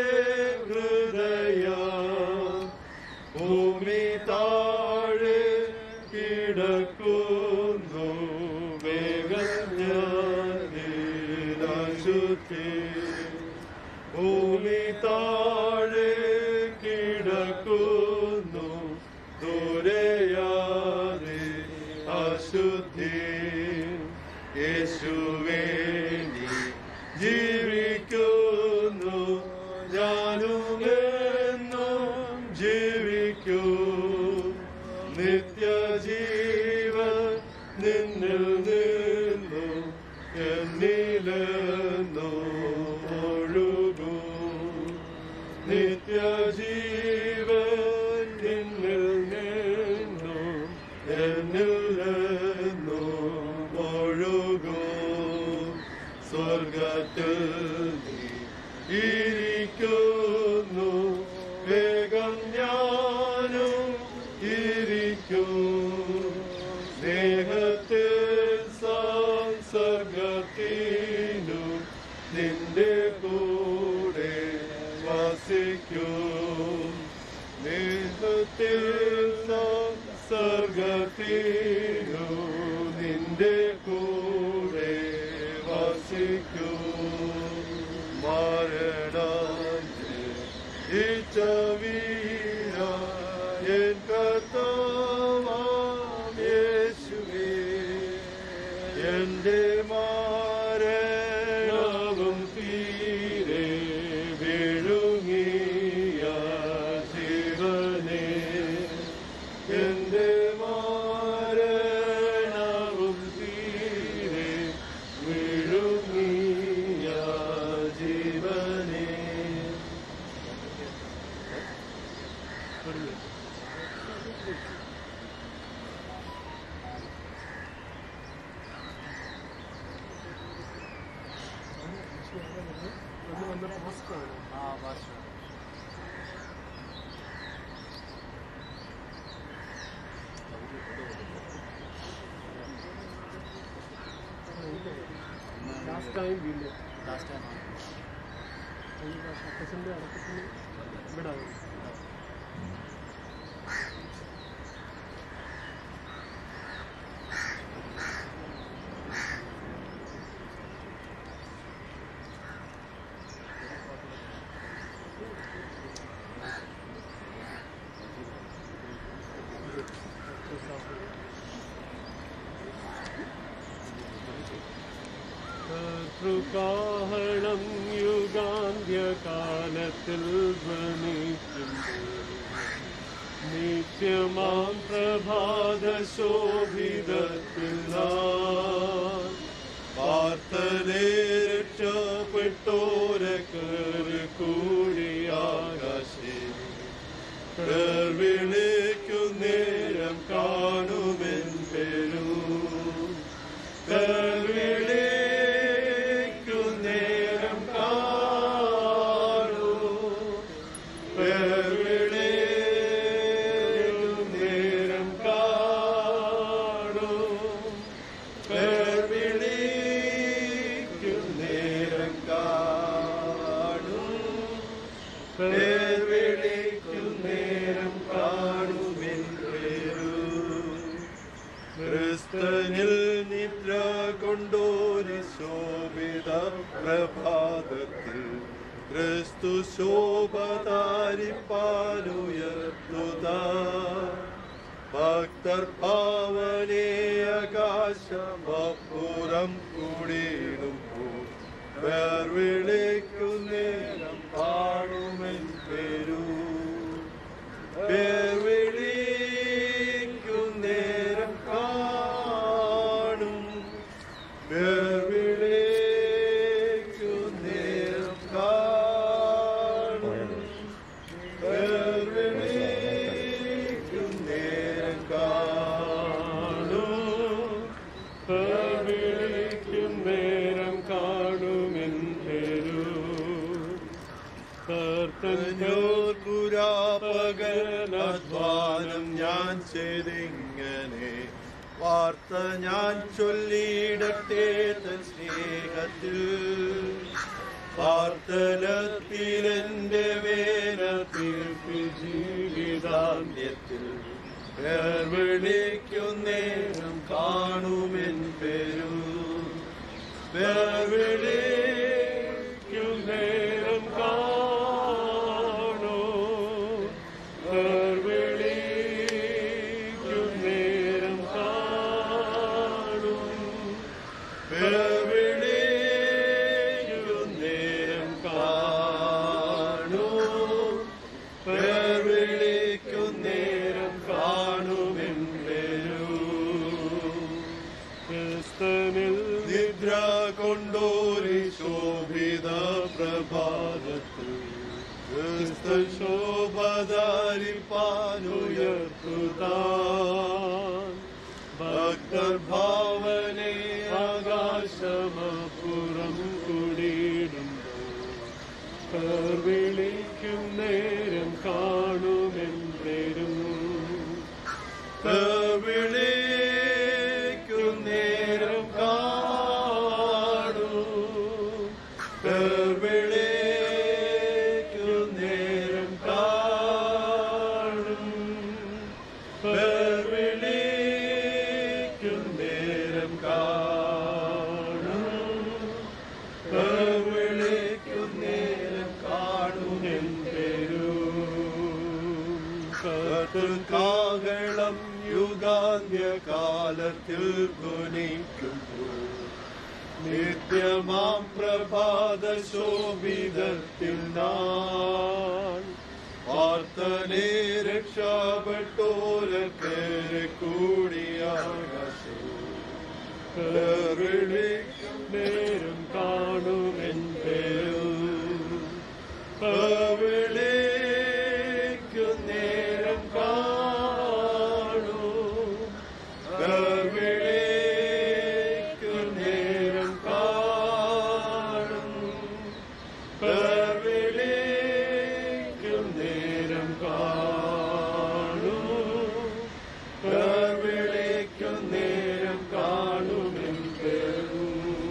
ഹൃദയം ഭൂമി താഴെ കിടക്കുന്നു വേഗം ശുദ്ധി ഭൂമി താഴെ കിടക്കുന്നു ദൂരയാതെ ബുദ്ധി യേശുവേണ്ടി ജീവിക്കുന്നു ഞാനും എന്നും ജീവിക്കും നിത്യജീവൻ നിന്നിൽ നിന്നു എന്നിലെന്നു ഒഴുകും നിത്യജീവൻ നിന്നിൽ നിന്നു എന്നിലെന്നു ഒഴുകും സ്വർഗത്തിൽ ഇരിക്കുന്നു വേഗം ഞാനും ഇരിക്കും സ്നേഹത്തിൽ സംസർഗത്തിനു നിന്റെ കൂടെ വസിക്കും സ്നേഹത്തിൽ സംസർഗത്തിനു നിന്റെ കൂടെ വസിക്കും ഇച്ചവീര എൻ കർത്താവാം യേശുവേ എന്റെ മരണവും തീരെ വിഴുങ്ങിയ ജീവനെ എന്റെ മരണവും തീരെ വിഴുങ്ങിയ ജീവനെ ലാസ്റ്റ് ടൈം വീണ്ടും അപ്പച്ചൻ്റെ അടക്കത്തിന് ഇവിടെ കാഹളം യുഗാന്ത്യകാലത്തിൽ ധ്വനിക്കുമ്പോൾ നിത്യമാം പ്രഭാത ശോഭിതത്തിൽ പാർത്തനെ രക്ഷപ്പെട്ടോരെ കേറി കൂടിയാകാശേ വിളിക്കുന്നേരം കാണുമെൻ പേരു വിളിക്കുന്നേരം കാണൂ വിളിക്കുന്നേരം കാണൂ വിളിക്കുന്നേരം കാണൂ വിളിക്കുന്നേരം കാണുമെൻ പേരു ക്രിസ്തനിൽ നിദ്ര കൊണ്ടോരി ശോഭിത പ്രഭാതത്തിൽ ക്രിസ്തു ശോഭ താരിപ്പാനുയർത്തുക ഭക്തർ പാവനേ ആകാശമപ്പുറം കൂടിയിടുമ്പോൾ വിളിക്കുന്നേരം പാടുമെൻ പേരു വിളിക്കുന്നേരം കാണും വിളിക്കുന്നേരം കാണും വിളിക്കുന്നേരം കാണും വിളിക്കുന്നേരം കാണുമെൻ പേരു പകലധ്വാനം ഞാൻ ചെയ്തിങ്ങനെ വാർത്ത ഞാൻ ചൊല്ലിയിടട്ടെ തൻ സ്നേഹത്തിൽ വാർത്തലത്തിൽ എന്റെ വേന തീർപ്പി ജീവിതാന്ത്യത്തിൽ വിളിക്കുന്നേരം കാണുമെൻ പേരു വിളിക്കുന്നേരം കാണൂ വിളിക്കുന്നേരം കാണൂ ക്രിസ്തനിൽ നിദ്ര കൊണ്ടോരി ശോഭിത പ്രഭാതത്തിൽ ക്രിസ്തു ശോഭതാരിപ്പാനുയർത്തുതാൻ ഭക്തർ ഭാവനെ ആകാശമപ്പുറം കുടിയിടുമ്പോൾ വിളിക്കും നേരം കാണുമെൻ പേരും വിളിക്കും നേരം കാണും വിളിക്കും നേരം കാണും വിളിക്കും നേരം കാണും വിളിക്കും നേരം കാണുമെൻ പേരും കാഹളം യുഗാന്ത്യകാലത്തിൽ ധ്വനിക്കുമ്പോൾ നിത്യമാം പ്രഭാത ശോഭിതത്തിൽ നാൻ വാർത്തനെ രക്ഷപ്പെട്ടോരക്കേറെ കൂടിയാകാശം നേരം കാണുമെൻ പേരും വിളിക്കും നേരം കാണും വിളിക്കും നേരം കാണും വിളിക്കും നേരം കാണും വിളിക്കും നേരം കാണുമെൻ പേരും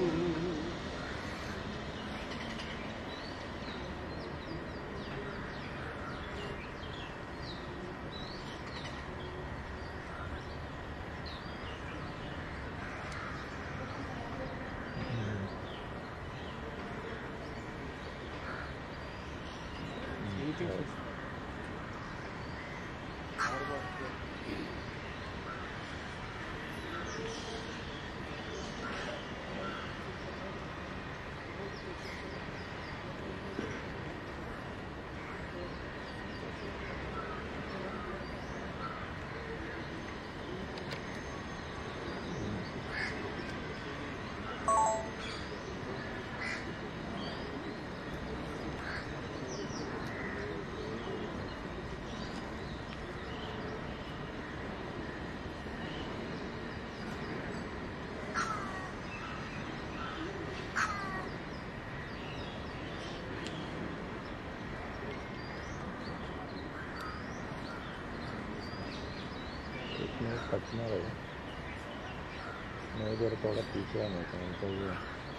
कटना रहे मैं इधर थोड़ा पीछे आना चाहिए तो ये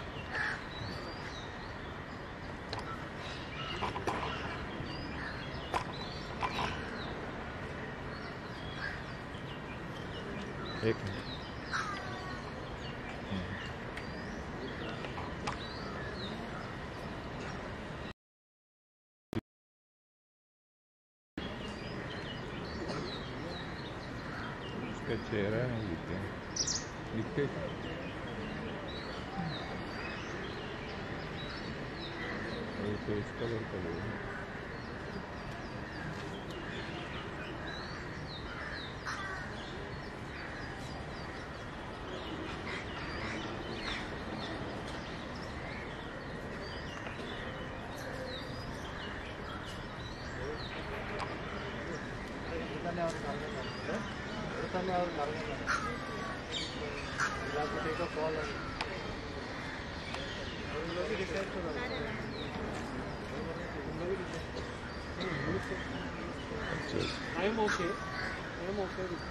एक मिनट उसका चेहरा नहीं दिखते दिखते फेस कलर का लोग I am okay. I am okay with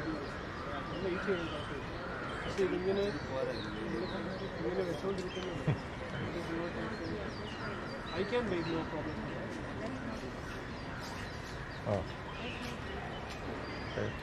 ഇങ്ങനെ വെച്ചോണ്ടിരിക്കുന്നു I can make no problem. Oh. Okay.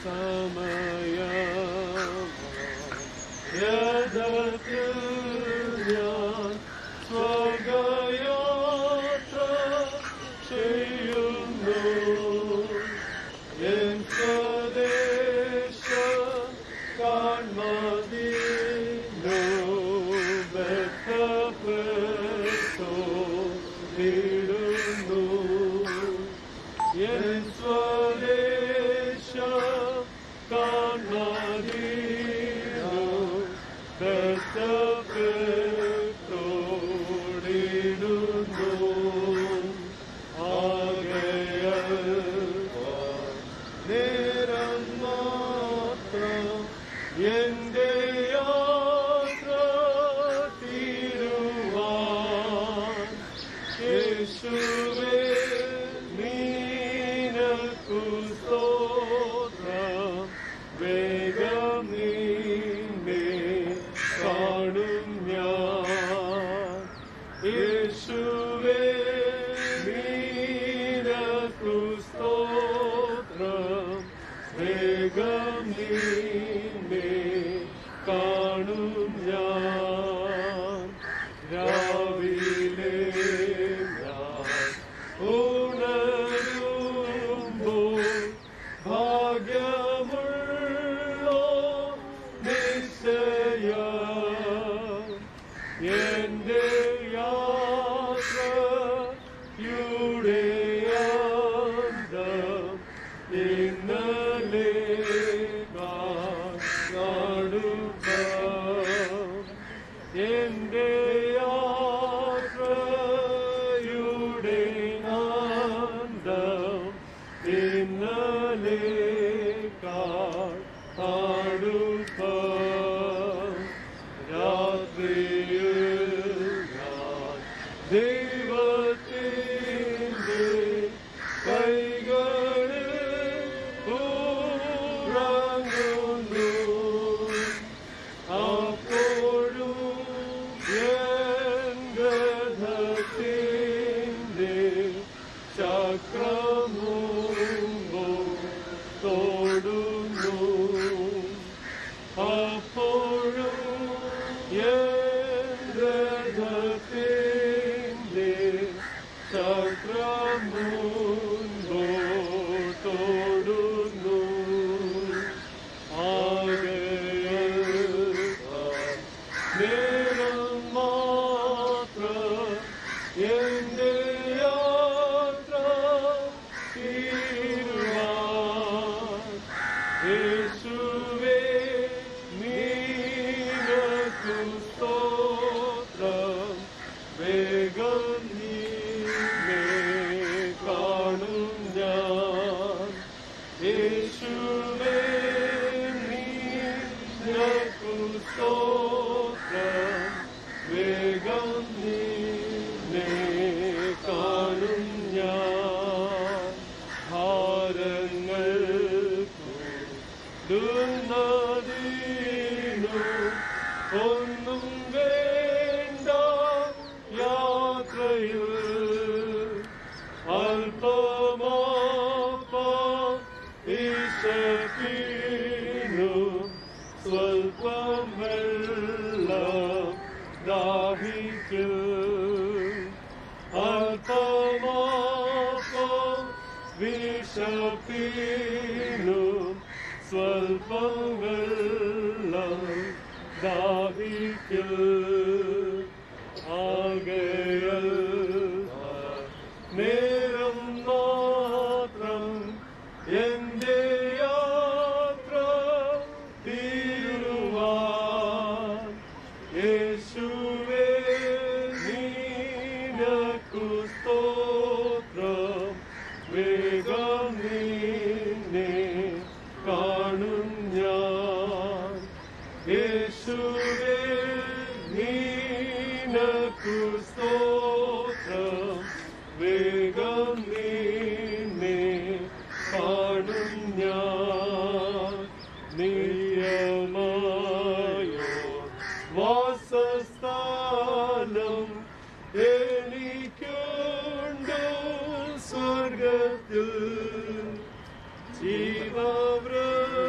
Jiva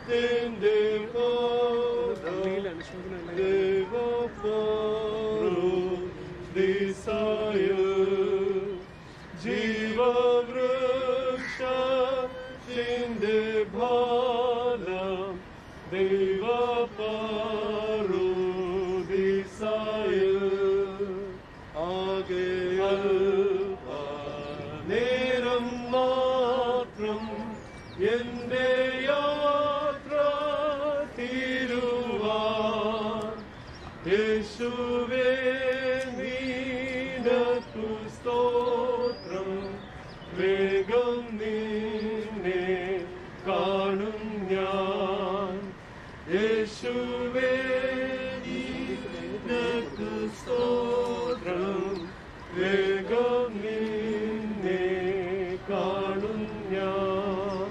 തിന്റെ ദിസായ ജീവവൃക്ഷത്തിന്റെ ഫലം ദൈവപറുദിസായ ആകയാൽ നേരം മാത്രം എന്റെ യാത്ര തീരുവാൻ യേശുവേ നിനക്കു സ്തോത്രം വേഗം നിന്നെ കാണും ഞാൻ യേശുവേ നിനക്കു സ്തോത്രം വേഗം നിന്നെ കാണും ഞാൻ.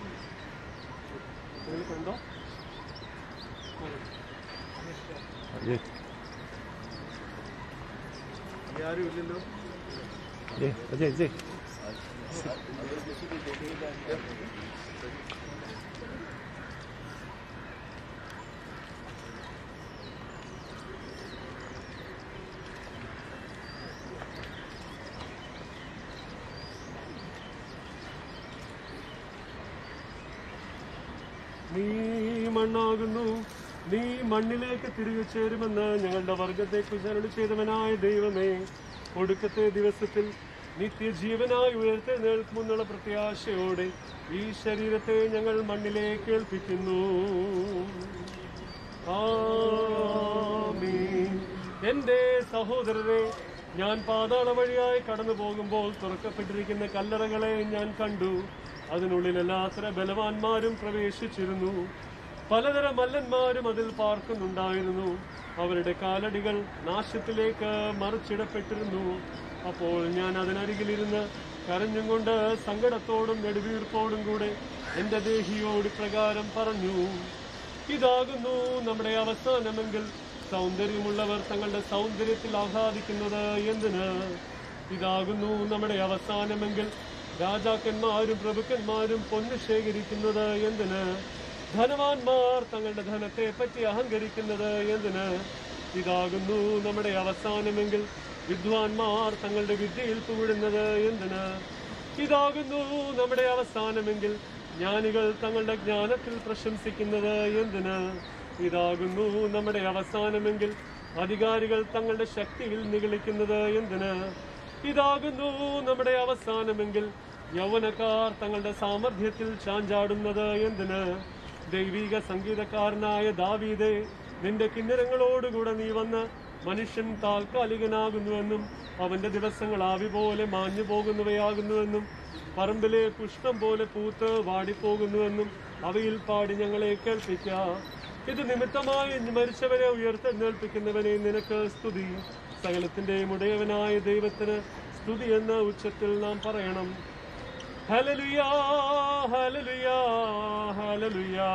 കണ്ടോ? ആരും ഇല്ലല്ലോ. അജയ് അജയ് നീ മണ്ണാകുന്നു, നീ മണ്ണിലേക്ക് തിരികെ ചേരുമെന്ന് ഞങ്ങളുടെ വർഗത്തെക്കുറിച്ച് അരുളി ചെയ്തവനായ ദൈവമേ, ഒടുക്കത്തെ ദിവസത്തിൽ നിത്യജീവനായി ഉയർത്തെഴുന്നേൽക്കുമെന്നുള്ള പ്രത്യാശയോടെ ഈ ശരീരത്തെ ഞങ്ങൾ മണ്ണിലേക്ക് ഏൽപ്പിക്കുന്നു. ആമീൻ. എന്റെ സഹോദരരെ, ഞാൻ പാതാള വഴിയായി കടന്നു പോകുമ്പോൾ തുറക്കപ്പെട്ടിരിക്കുന്ന കല്ലറകളെ ഞാൻ കണ്ടു. അതിനുള്ളിൽ എല്ലാത്തര ബലവാന്മാരും പ്രവേശിച്ചിരുന്നു. പലതരം മല്ലന്മാരും അതിൽ പാർക്കുന്നുണ്ടായിരുന്നു. അവരുടെ കാലടികൾ നാശത്തിലേക്ക് മറിച്ചിടപ്പെട്ടിരുന്നു. അപ്പോൾ ഞാൻ അതിനരികിലിരുന്ന് കരഞ്ഞും കൊണ്ട് സങ്കടത്തോടും നെടുവീർപ്പോടും കൂടെ എന്റെ ദേഹിയോട് പ്രകാരം പറഞ്ഞു, ഇതാകുന്നു നമ്മുടെ അവസാനമെങ്കിൽ സൗന്ദര്യമുള്ളവർ തങ്ങളുടെ സൗന്ദര്യത്തിൽ ആഹ്ലാദിക്കുന്നത് എന്തിന്? ഇതാകുന്നു നമ്മുടെ അവസാനമെങ്കിൽ രാജാക്കന്മാരും പ്രഭുക്കന്മാരും പൊന്നു ശേഖരിക്കുന്നത് എന്തിന്? ധനവാന്മാർ തങ്ങളുടെ ധനത്തെ പറ്റി അഹങ്കരിക്കുന്നത് എന്തിന്? ഇതാകുന്നു നമ്മുടെ അവസാനമെങ്കിൽ വിദ്വാൻമാർ തങ്ങളുടെ വിദ്യയിൽ പൂടുന്നത് എന്തിന്? ഇതാകുന്നു നമ്മുടെ അവസാനമെങ്കിൽ ജ്ഞാനികൾ തങ്ങളുടെ ജ്ഞാനത്തിൽ പ്രശംസിക്കുന്നത് എന്തിന്? ഇതാകുന്നു നമ്മുടെ അവസാനമെങ്കിൽ അധികാരികൾ തങ്ങളുടെ ശക്തിയിൽ നിഗളിക്കുന്നത് എന്തിന്? ഇതാകുന്നു നമ്മുടെ അവസാനമെങ്കിൽ യൗവനക്കാർ തങ്ങളുടെ സാമർഥ്യത്തിൽ ചാഞ്ചാടുന്നത് എന്തിന്? ദൈവിക സംഗീതക്കാരനായ ദാവീദേ, നിന്റെ കിന്നരങ്ങളോടുകൂടെ നീ വന്ന് മനുഷ്യൻ താൽക്കാലികനാകുന്നുവെന്നും അവന്റെ ദിവസങ്ങൾ ആവി പോലെ മാഞ്ഞു പോകുന്നവയാകുന്നുവെന്നും പറമ്പിലെ പുഷ്പം പോലെ പൂത്ത് വാടിപ്പോകുന്നുവെന്നും അവയിൽ പാടി ഞങ്ങളെ കേൾപ്പിക്കാം. ഇത് നിമിത്തമായി മരിച്ചവരെ ഉയർത്തെഴുന്നേൽപ്പിക്കുന്നവനെ നിനക്ക് സ്തുതി. സകലത്തിന്റെയും ഉടയവനായ ദൈവത്തിന് സ്തുതി എന്ന ഉച്ചത്തിൽ നാം പറയണം. ഹല്ലേലൂയാ ഹല്ലേലൂയാ ഹല്ലേലൂയാ.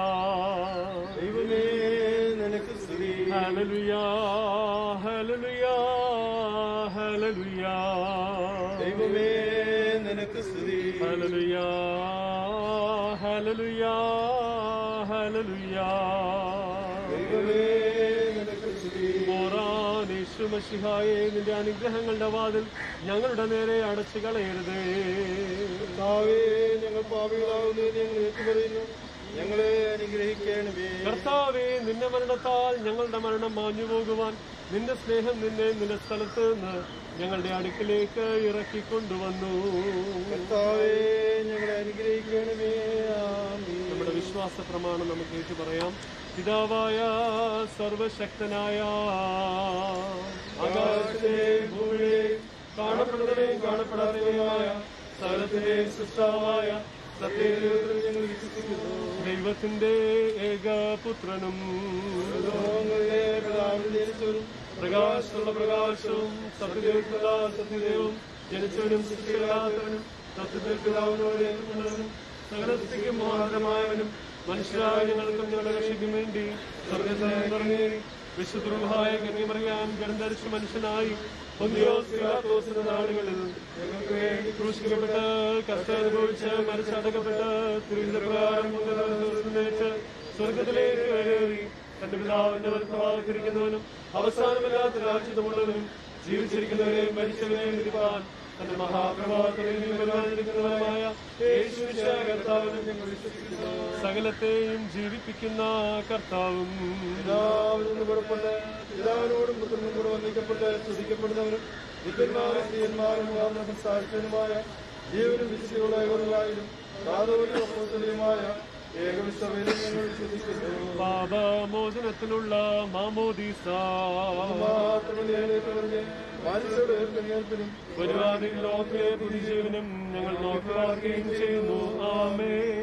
ദൈവമേ നിനക്ക് സ്തുതി. ഹല്ലേലൂയാ ഹല്ലേലൂയാ ഹല്ലേലൂയാ. ദൈവമേ നിനക്ക് സ്തുതി. ഹല്ലേലൂയാ ഹല്ലേലൂയാ ഹല്ലേലൂയാ. ദൈവമേ നിനക്ക് സ്തുതി. യേശുമശിഹായേ, നിന്റെ അനുഗ്രഹങ്ങളുടെ വാതിൽ ഞങ്ങളുടെ നേരെ അടച്ചു കളയരുതേ. കർത്താവേ, ഞങ്ങൾ പാപികളാകുന്നു, ഞങ്ങൾ ഏറ്റുപറയുന്നു, ഞങ്ങളെ അനുഗ്രഹിക്കണമേ. കർത്താവേ, നിന്റെ മരണത്താൽ ഞങ്ങളുടെ മരണം മാഞ്ഞു പോകുവാൻ നിന്റെ സ്നേഹം നിന്നെ നിന്റെ സ്ഥലത്ത് നിന്ന് ഞങ്ങളുടെ അടുക്കിലേക്ക് ഇറക്കിക്കൊണ്ടുവന്നു. കർത്താവേ, ഞങ്ങളെ അനുഗ്രഹിക്കണമേ. ആമീൻ. നമ്മുടെ വിശ്വാസ പ്രമാണം നമുക്ക് ഏറ്റു പറയാം. പിതാവായ സർവശക്തനായ ആകാശത്തെ ഭൂമിയെ കാണപ്പെടുന്നവയും കാണപ്പെടാത്തവയുമായ സകലത്തിന്റെ സൃഷ്ടാവായ സത്യദൈവത്തിൽ ഞങ്ങൾ വിശ്വസിക്കുന്നു. ദൈവത്തിന്റെ ഏകപുത്രനും ലോകങ്ങളിലെ പിതാവിൽ ജനിച്ചവരും പ്രകാശമുള്ള പ്രകാശവും സത്യദൈവത്തിലുള്ള സത്യദൈവവും ജനിച്ചവനും സൃഷ്ടിയില്ലാത്തവനും സത്യത്തിൽ പിതാവിനോട് ഏറ്റുകൊണ്ടവനും സകലത്തിക്കും മഹാന്തരമായവനും മനുഷ്യരായ ഞങ്ങൾക്കും ഞങ്ങളുടെ രക്ഷയ്ക്കും വേണ്ടി സ്വർഗ്ഗത്തിൽ നിന്നിറങ്ങി വിശുദ്ധമായ കന്യമറിയാൻ ഗന്ധരിച്ച മനുഷ്യനായി പൊന്തിയോസ് പിലാത്തോസിന്റെ നാടുകളിൽ ഞങ്ങൾക്ക് വേണ്ടി ക്രൂശിക്കപ്പെട്ട് കഷ്ട അനുഭവിച്ച് മരിച്ചടക്കപ്പെട്ട് തിരുവിതപ്രകാരം 3 ദിവസം സ്വർഗത്തിലേക്ക് കയറി തന്റെ പിതാവിന്റെ വലത്തുഭാഗത്തിരിക്കുന്നവനും അവസാനമില്ലാത്ത രാജ്യത്തുമുള്ളവനും ജീവിച്ചിരിക്കുന്നവരെയും മരിച്ചവരെയും വിധിപ്പാൻ തന്റെ മഹാപ്രഭാവത്തിലേക്ക് വരുവാനിരിക്കുന്നവരുമായ യേശുമിശിഹായ കർത്താവിനെ ഞങ്ങൾ വിശ്വസിക്കുന്നു. സകലത്തെയും ജീവിപ്പിക്കുന്ന കർത്താവും പിതാവിൽ നിന്ന് പുറപ്പെട്ട് പിതാവിനോടും പുത്രനും കൂടെ വന്ദിക്കപ്പെട്ട് സ്തുതിക്കപ്പെടുന്നവരും നിത്യന്മാരും സ്ത്രീയന്മാരും സംസാരിച്ചവനുമായ ജീവനും വിശുദ്ധിയുള്ള ഏകോലായാലും സാധുവിനും അപ്പോസ്തലനുമായ ഏകവിശ്വസഭയിലും ഞങ്ങൾ വിശ്വസിക്കുന്നു. പാപമോചനത്തിനുള്ള മാമോദീസ ലോകത്തിലെ പുതിജീവനും ഞങ്ങൾ നോക്കുകയും ചെയ്യുന്നു. ആമേൻ.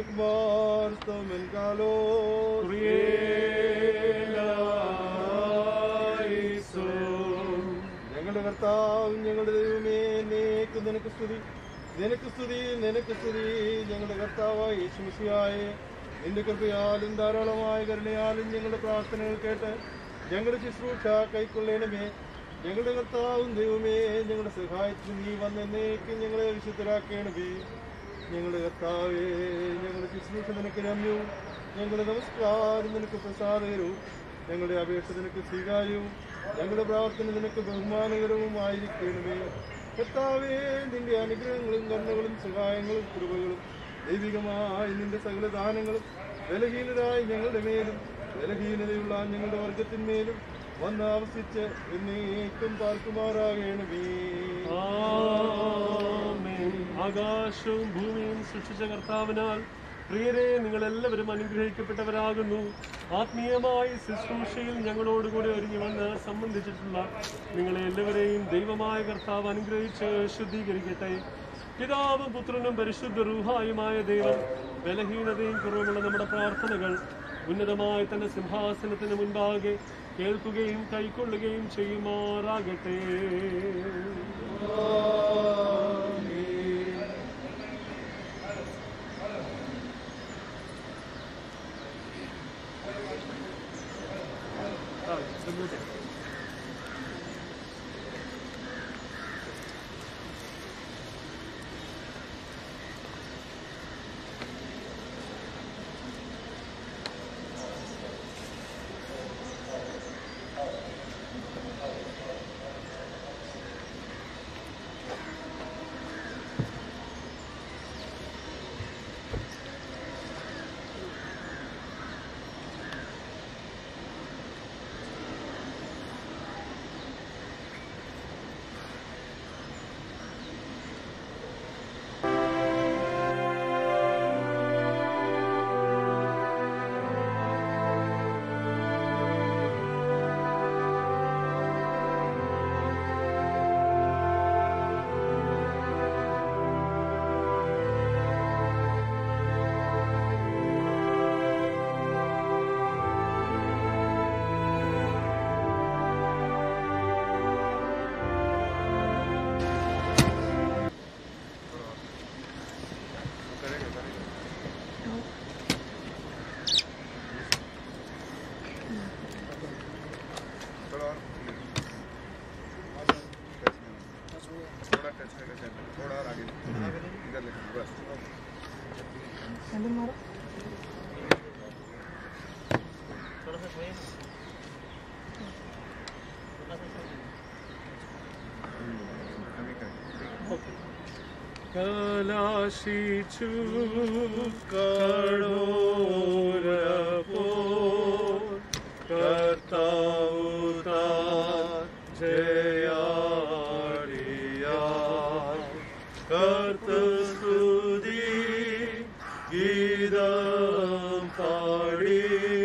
ഞങ്ങളുടെ കർത്താവും ഞങ്ങളുടെ ദൈവമേ, എന്നേക്കും നിനക്ക് സ്തുതി, നിനക്ക് സ്തുതി, നിനക്ക് സ്തുതി. ഞങ്ങളുടെ കർത്താവായ യേശുമിശിഹായേ, നിന്റെ കൃപയാലും ധാരാളമായ കരുണയാലും ഞങ്ങളുടെ പ്രാർത്ഥനകൾ കേട്ട് ഞങ്ങളുടെ ശുശ്രൂഷ കൈക്കൊള്ളണമേ. ഞങ്ങളുടെ കർത്താവും ദൈവമേ, ഞങ്ങളുടെ സഹായത്തിന് നീ വന്നേക്കും ഞങ്ങളെ വിശുദ്ധരാക്കണമേ. ഞങ്ങളുടെ കർത്താവേ, ഞങ്ങളുടെ ശുശ്രൂഷ നിനക്ക് രമ്യവും ഞങ്ങളുടെ നമസ്കാരം നിനക്ക് പ്രസാദകരവും ഞങ്ങളുടെ അപേക്ഷ നിനക്ക് സ്വീകാര്യവും ഞങ്ങളുടെ പ്രാർത്ഥന നിനക്ക് ബഹുമാനകരവുമായിരിക്കണമേ. കർത്താവേ, നിന്റെ അനുഗ്രഹങ്ങളും കരുണകളും സഹായങ്ങളും കൃപകളും ദൈവികമായ നിന്റെ സകല ദാനങ്ങളും ബലഹീനരായ ഞങ്ങളുടെ മേലും ബലഹീനതയുള്ള ഞങ്ങളുടെ വർഗത്തിന്മേലും വന്ന് ആവസിച്ച് എന്നേക്കും പാർക്കുമാറാകണമേ. ആകാശവും ഭൂമിയും സൃഷ്ടിച്ച കർത്താവിനാൽ പ്രിയരെ, നിങ്ങളെല്ലാവരും അനുഗ്രഹിക്കപ്പെട്ടവരാകുന്നു. ആത്മീയമായ ശുശ്രൂഷയിൽ ഞങ്ങളോടുകൂടി ഒരുങ്ങി വന്ന് സംബന്ധിച്ചിട്ടുള്ള നിങ്ങളെ എല്ലാവരെയും ദൈവമായ കർത്താവ് അനുഗ്രഹിച്ച് ശുദ്ധീകരിക്കട്ടെ. പിതാവും പുത്രനും പരിശുദ്ധ റൂഹായുമായ ദൈവം ബലഹീനതയും കുറവുമുള്ള നമ്മുടെ പ്രാർത്ഥനകൾ ഉന്നതമായ തന്റെ സിംഹാസനത്തിന് മുൻപാകെ കേൾക്കുകയും കൈക്കൊള്ളുകയും ചെയ്യുമാറാകട്ടെ. थोड़ा और आगे इधर लेकर बस थोड़ा सा കലാശിച്ചു കടോരപ്പോ കർത്താവു താൻ ജയാടിയാൽ കർത്തസ്തുതി ഗീതം പാടി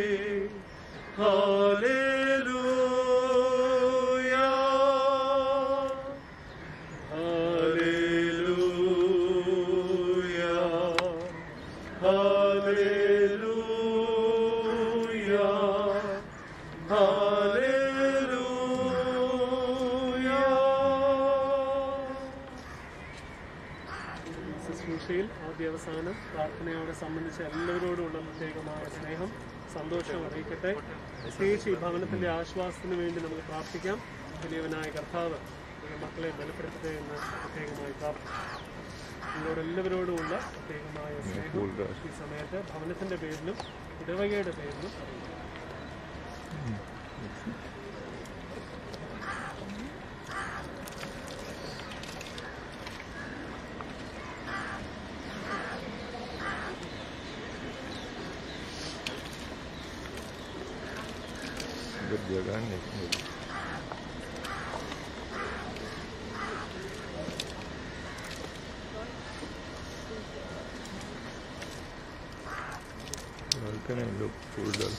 ശുശ്രൂഷയിൽ ആദ്യാവസാനം പ്രാർത്ഥനയോടെ സംബന്ധിച്ച എല്ലാവരോടുമുള്ള പ്രത്യേകമായ സ്നേഹം സന്തോഷം അറിയിക്കട്ടെ. പ്രത്യേകിച്ച് ഈ ഭവനത്തിന്റെ ആശ്വാസത്തിന് വേണ്ടി നമുക്ക് പ്രാർത്ഥിക്കാം. വലിയവനായ കർത്താവ് മക്കളെ ബലപ്പെടുത്തട്ടെ എന്ന് പ്രത്യേകമായി പ്രാർത്ഥിക്കാം. നിങ്ങളോട് എല്ലാവരോടുമുള്ള പ്രത്യേകമായ സ്നേഹം ഈ സമയത്ത് ഭവനത്തിന്റെ പേരിലും ഇടവകയുടെ പേരിലും जगह नहीं can I look further?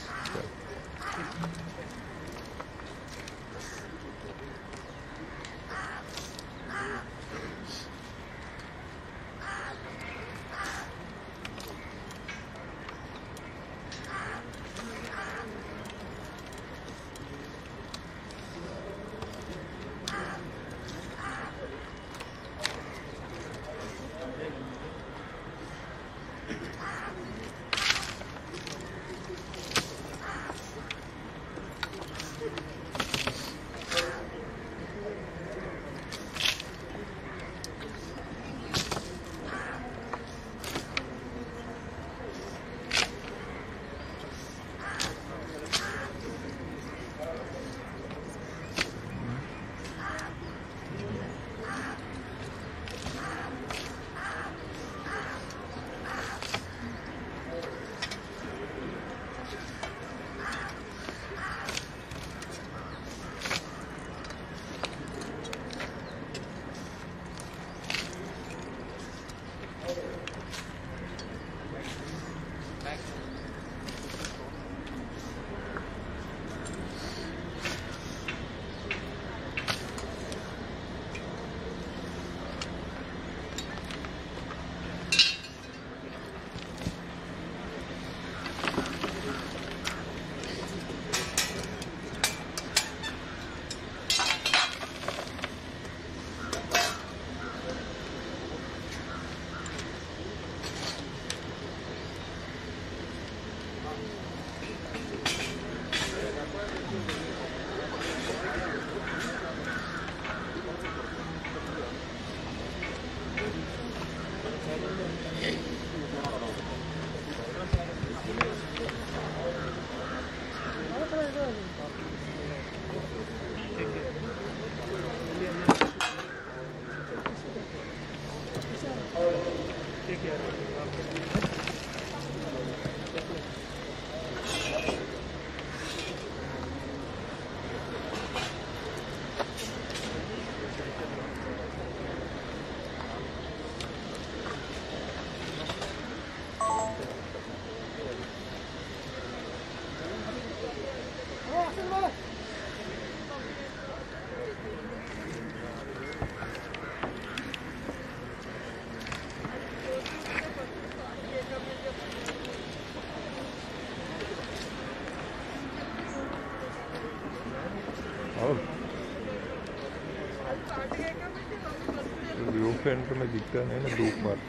View centre में दिखता नहीं ना धूप मार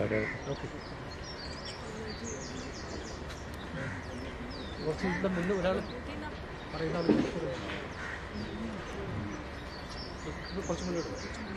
ആരാ കുറച്ച് ഇവിടെ മുന്നേ ഒരാൾ പറയുന്ന ആൾ കുറച്ച് മുന്നേ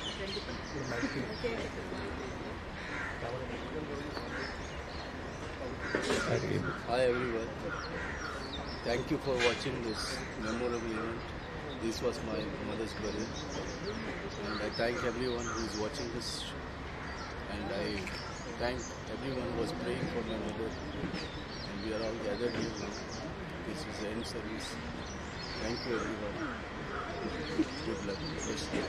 Hi everyone. Thank you for watching this memorable event. This was my mother's burial, and I thank everyone who is watching this, and I thank everyone who was praying for my mother. And we are all gathered here now. This is the end service. Thank you everyone. Good luck. Bless you.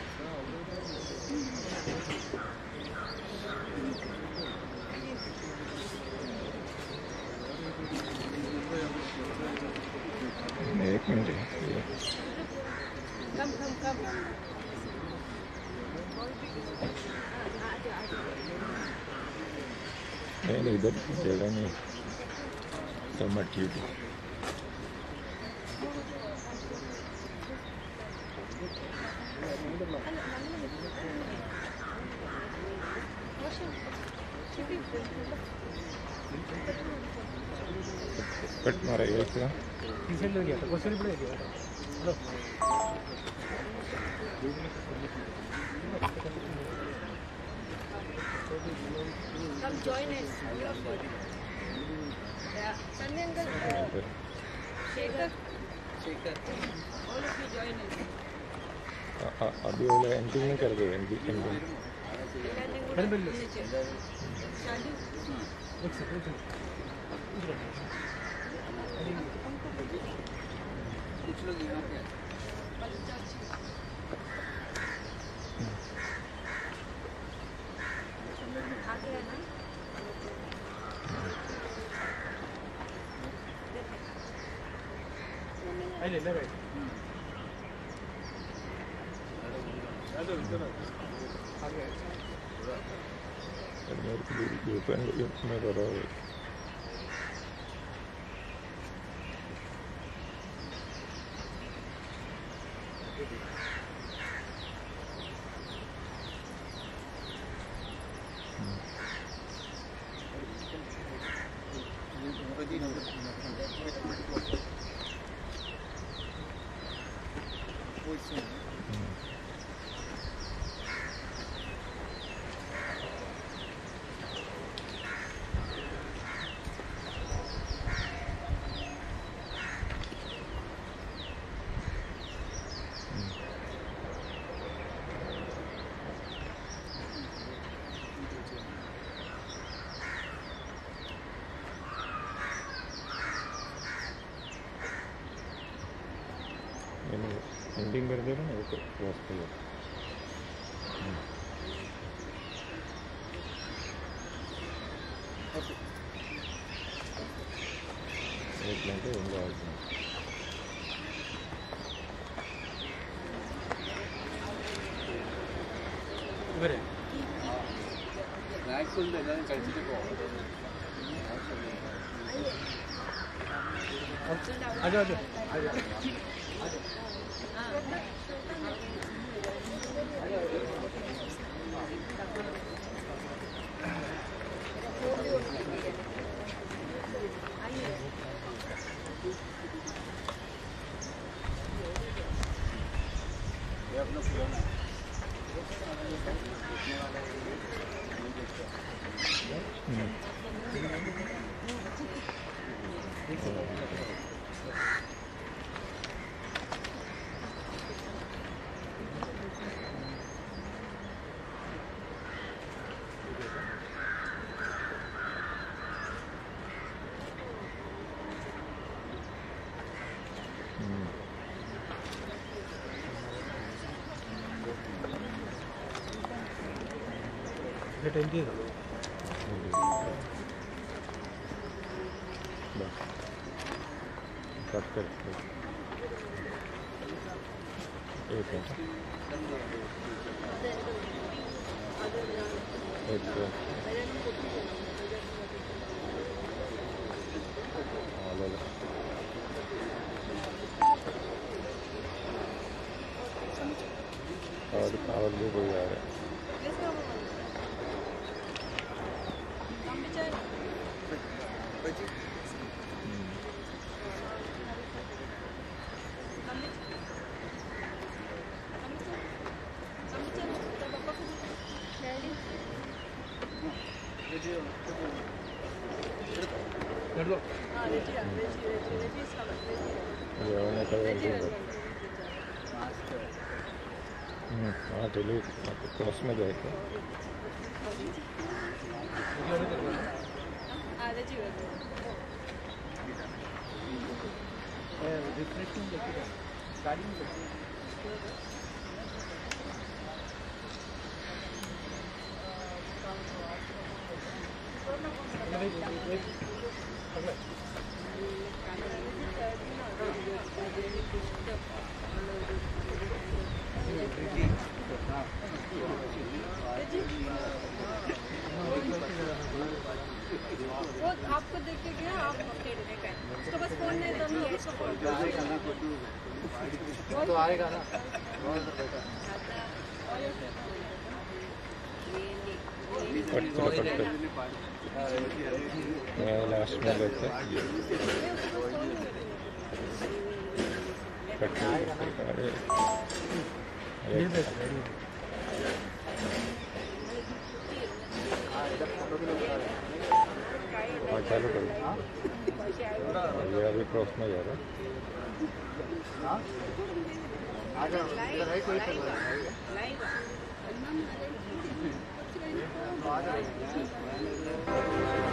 एक मिनट Come. नहीं इधर जगह नहीं तो मट्टी कट मारा इसका डिसेंड हो गया था क्वेश्चन भी गया था hello Come join us. Yeah. Sunny uncle. Shekhar. All of you join us. अभी वो एंडिंग नहीं कर दो एंडिंग Shadi. एक सेकंड कुछ लोग यहाँ पे आगे है ना आई ले भाई आगे में करो एंडिंग कर दे रहा ना वो क्रॉस कर एक घंटे होंगे आज में ഇവരെ സ്നാക്സ് ഉണ്ട് എല്ലാവരും കഴിച്ചിട്ട് പോകാം आजा अटेंड किया कट कर एक और भी कोई आ रहा है हाँ चलिए क्रॉस में जाएगा वो आपको देख के गया आप उसको बस फोन नहीं तो आएगा ना लास्ट में लेते हाँ चालू करो ये अभी क्रॉस में जा रहा है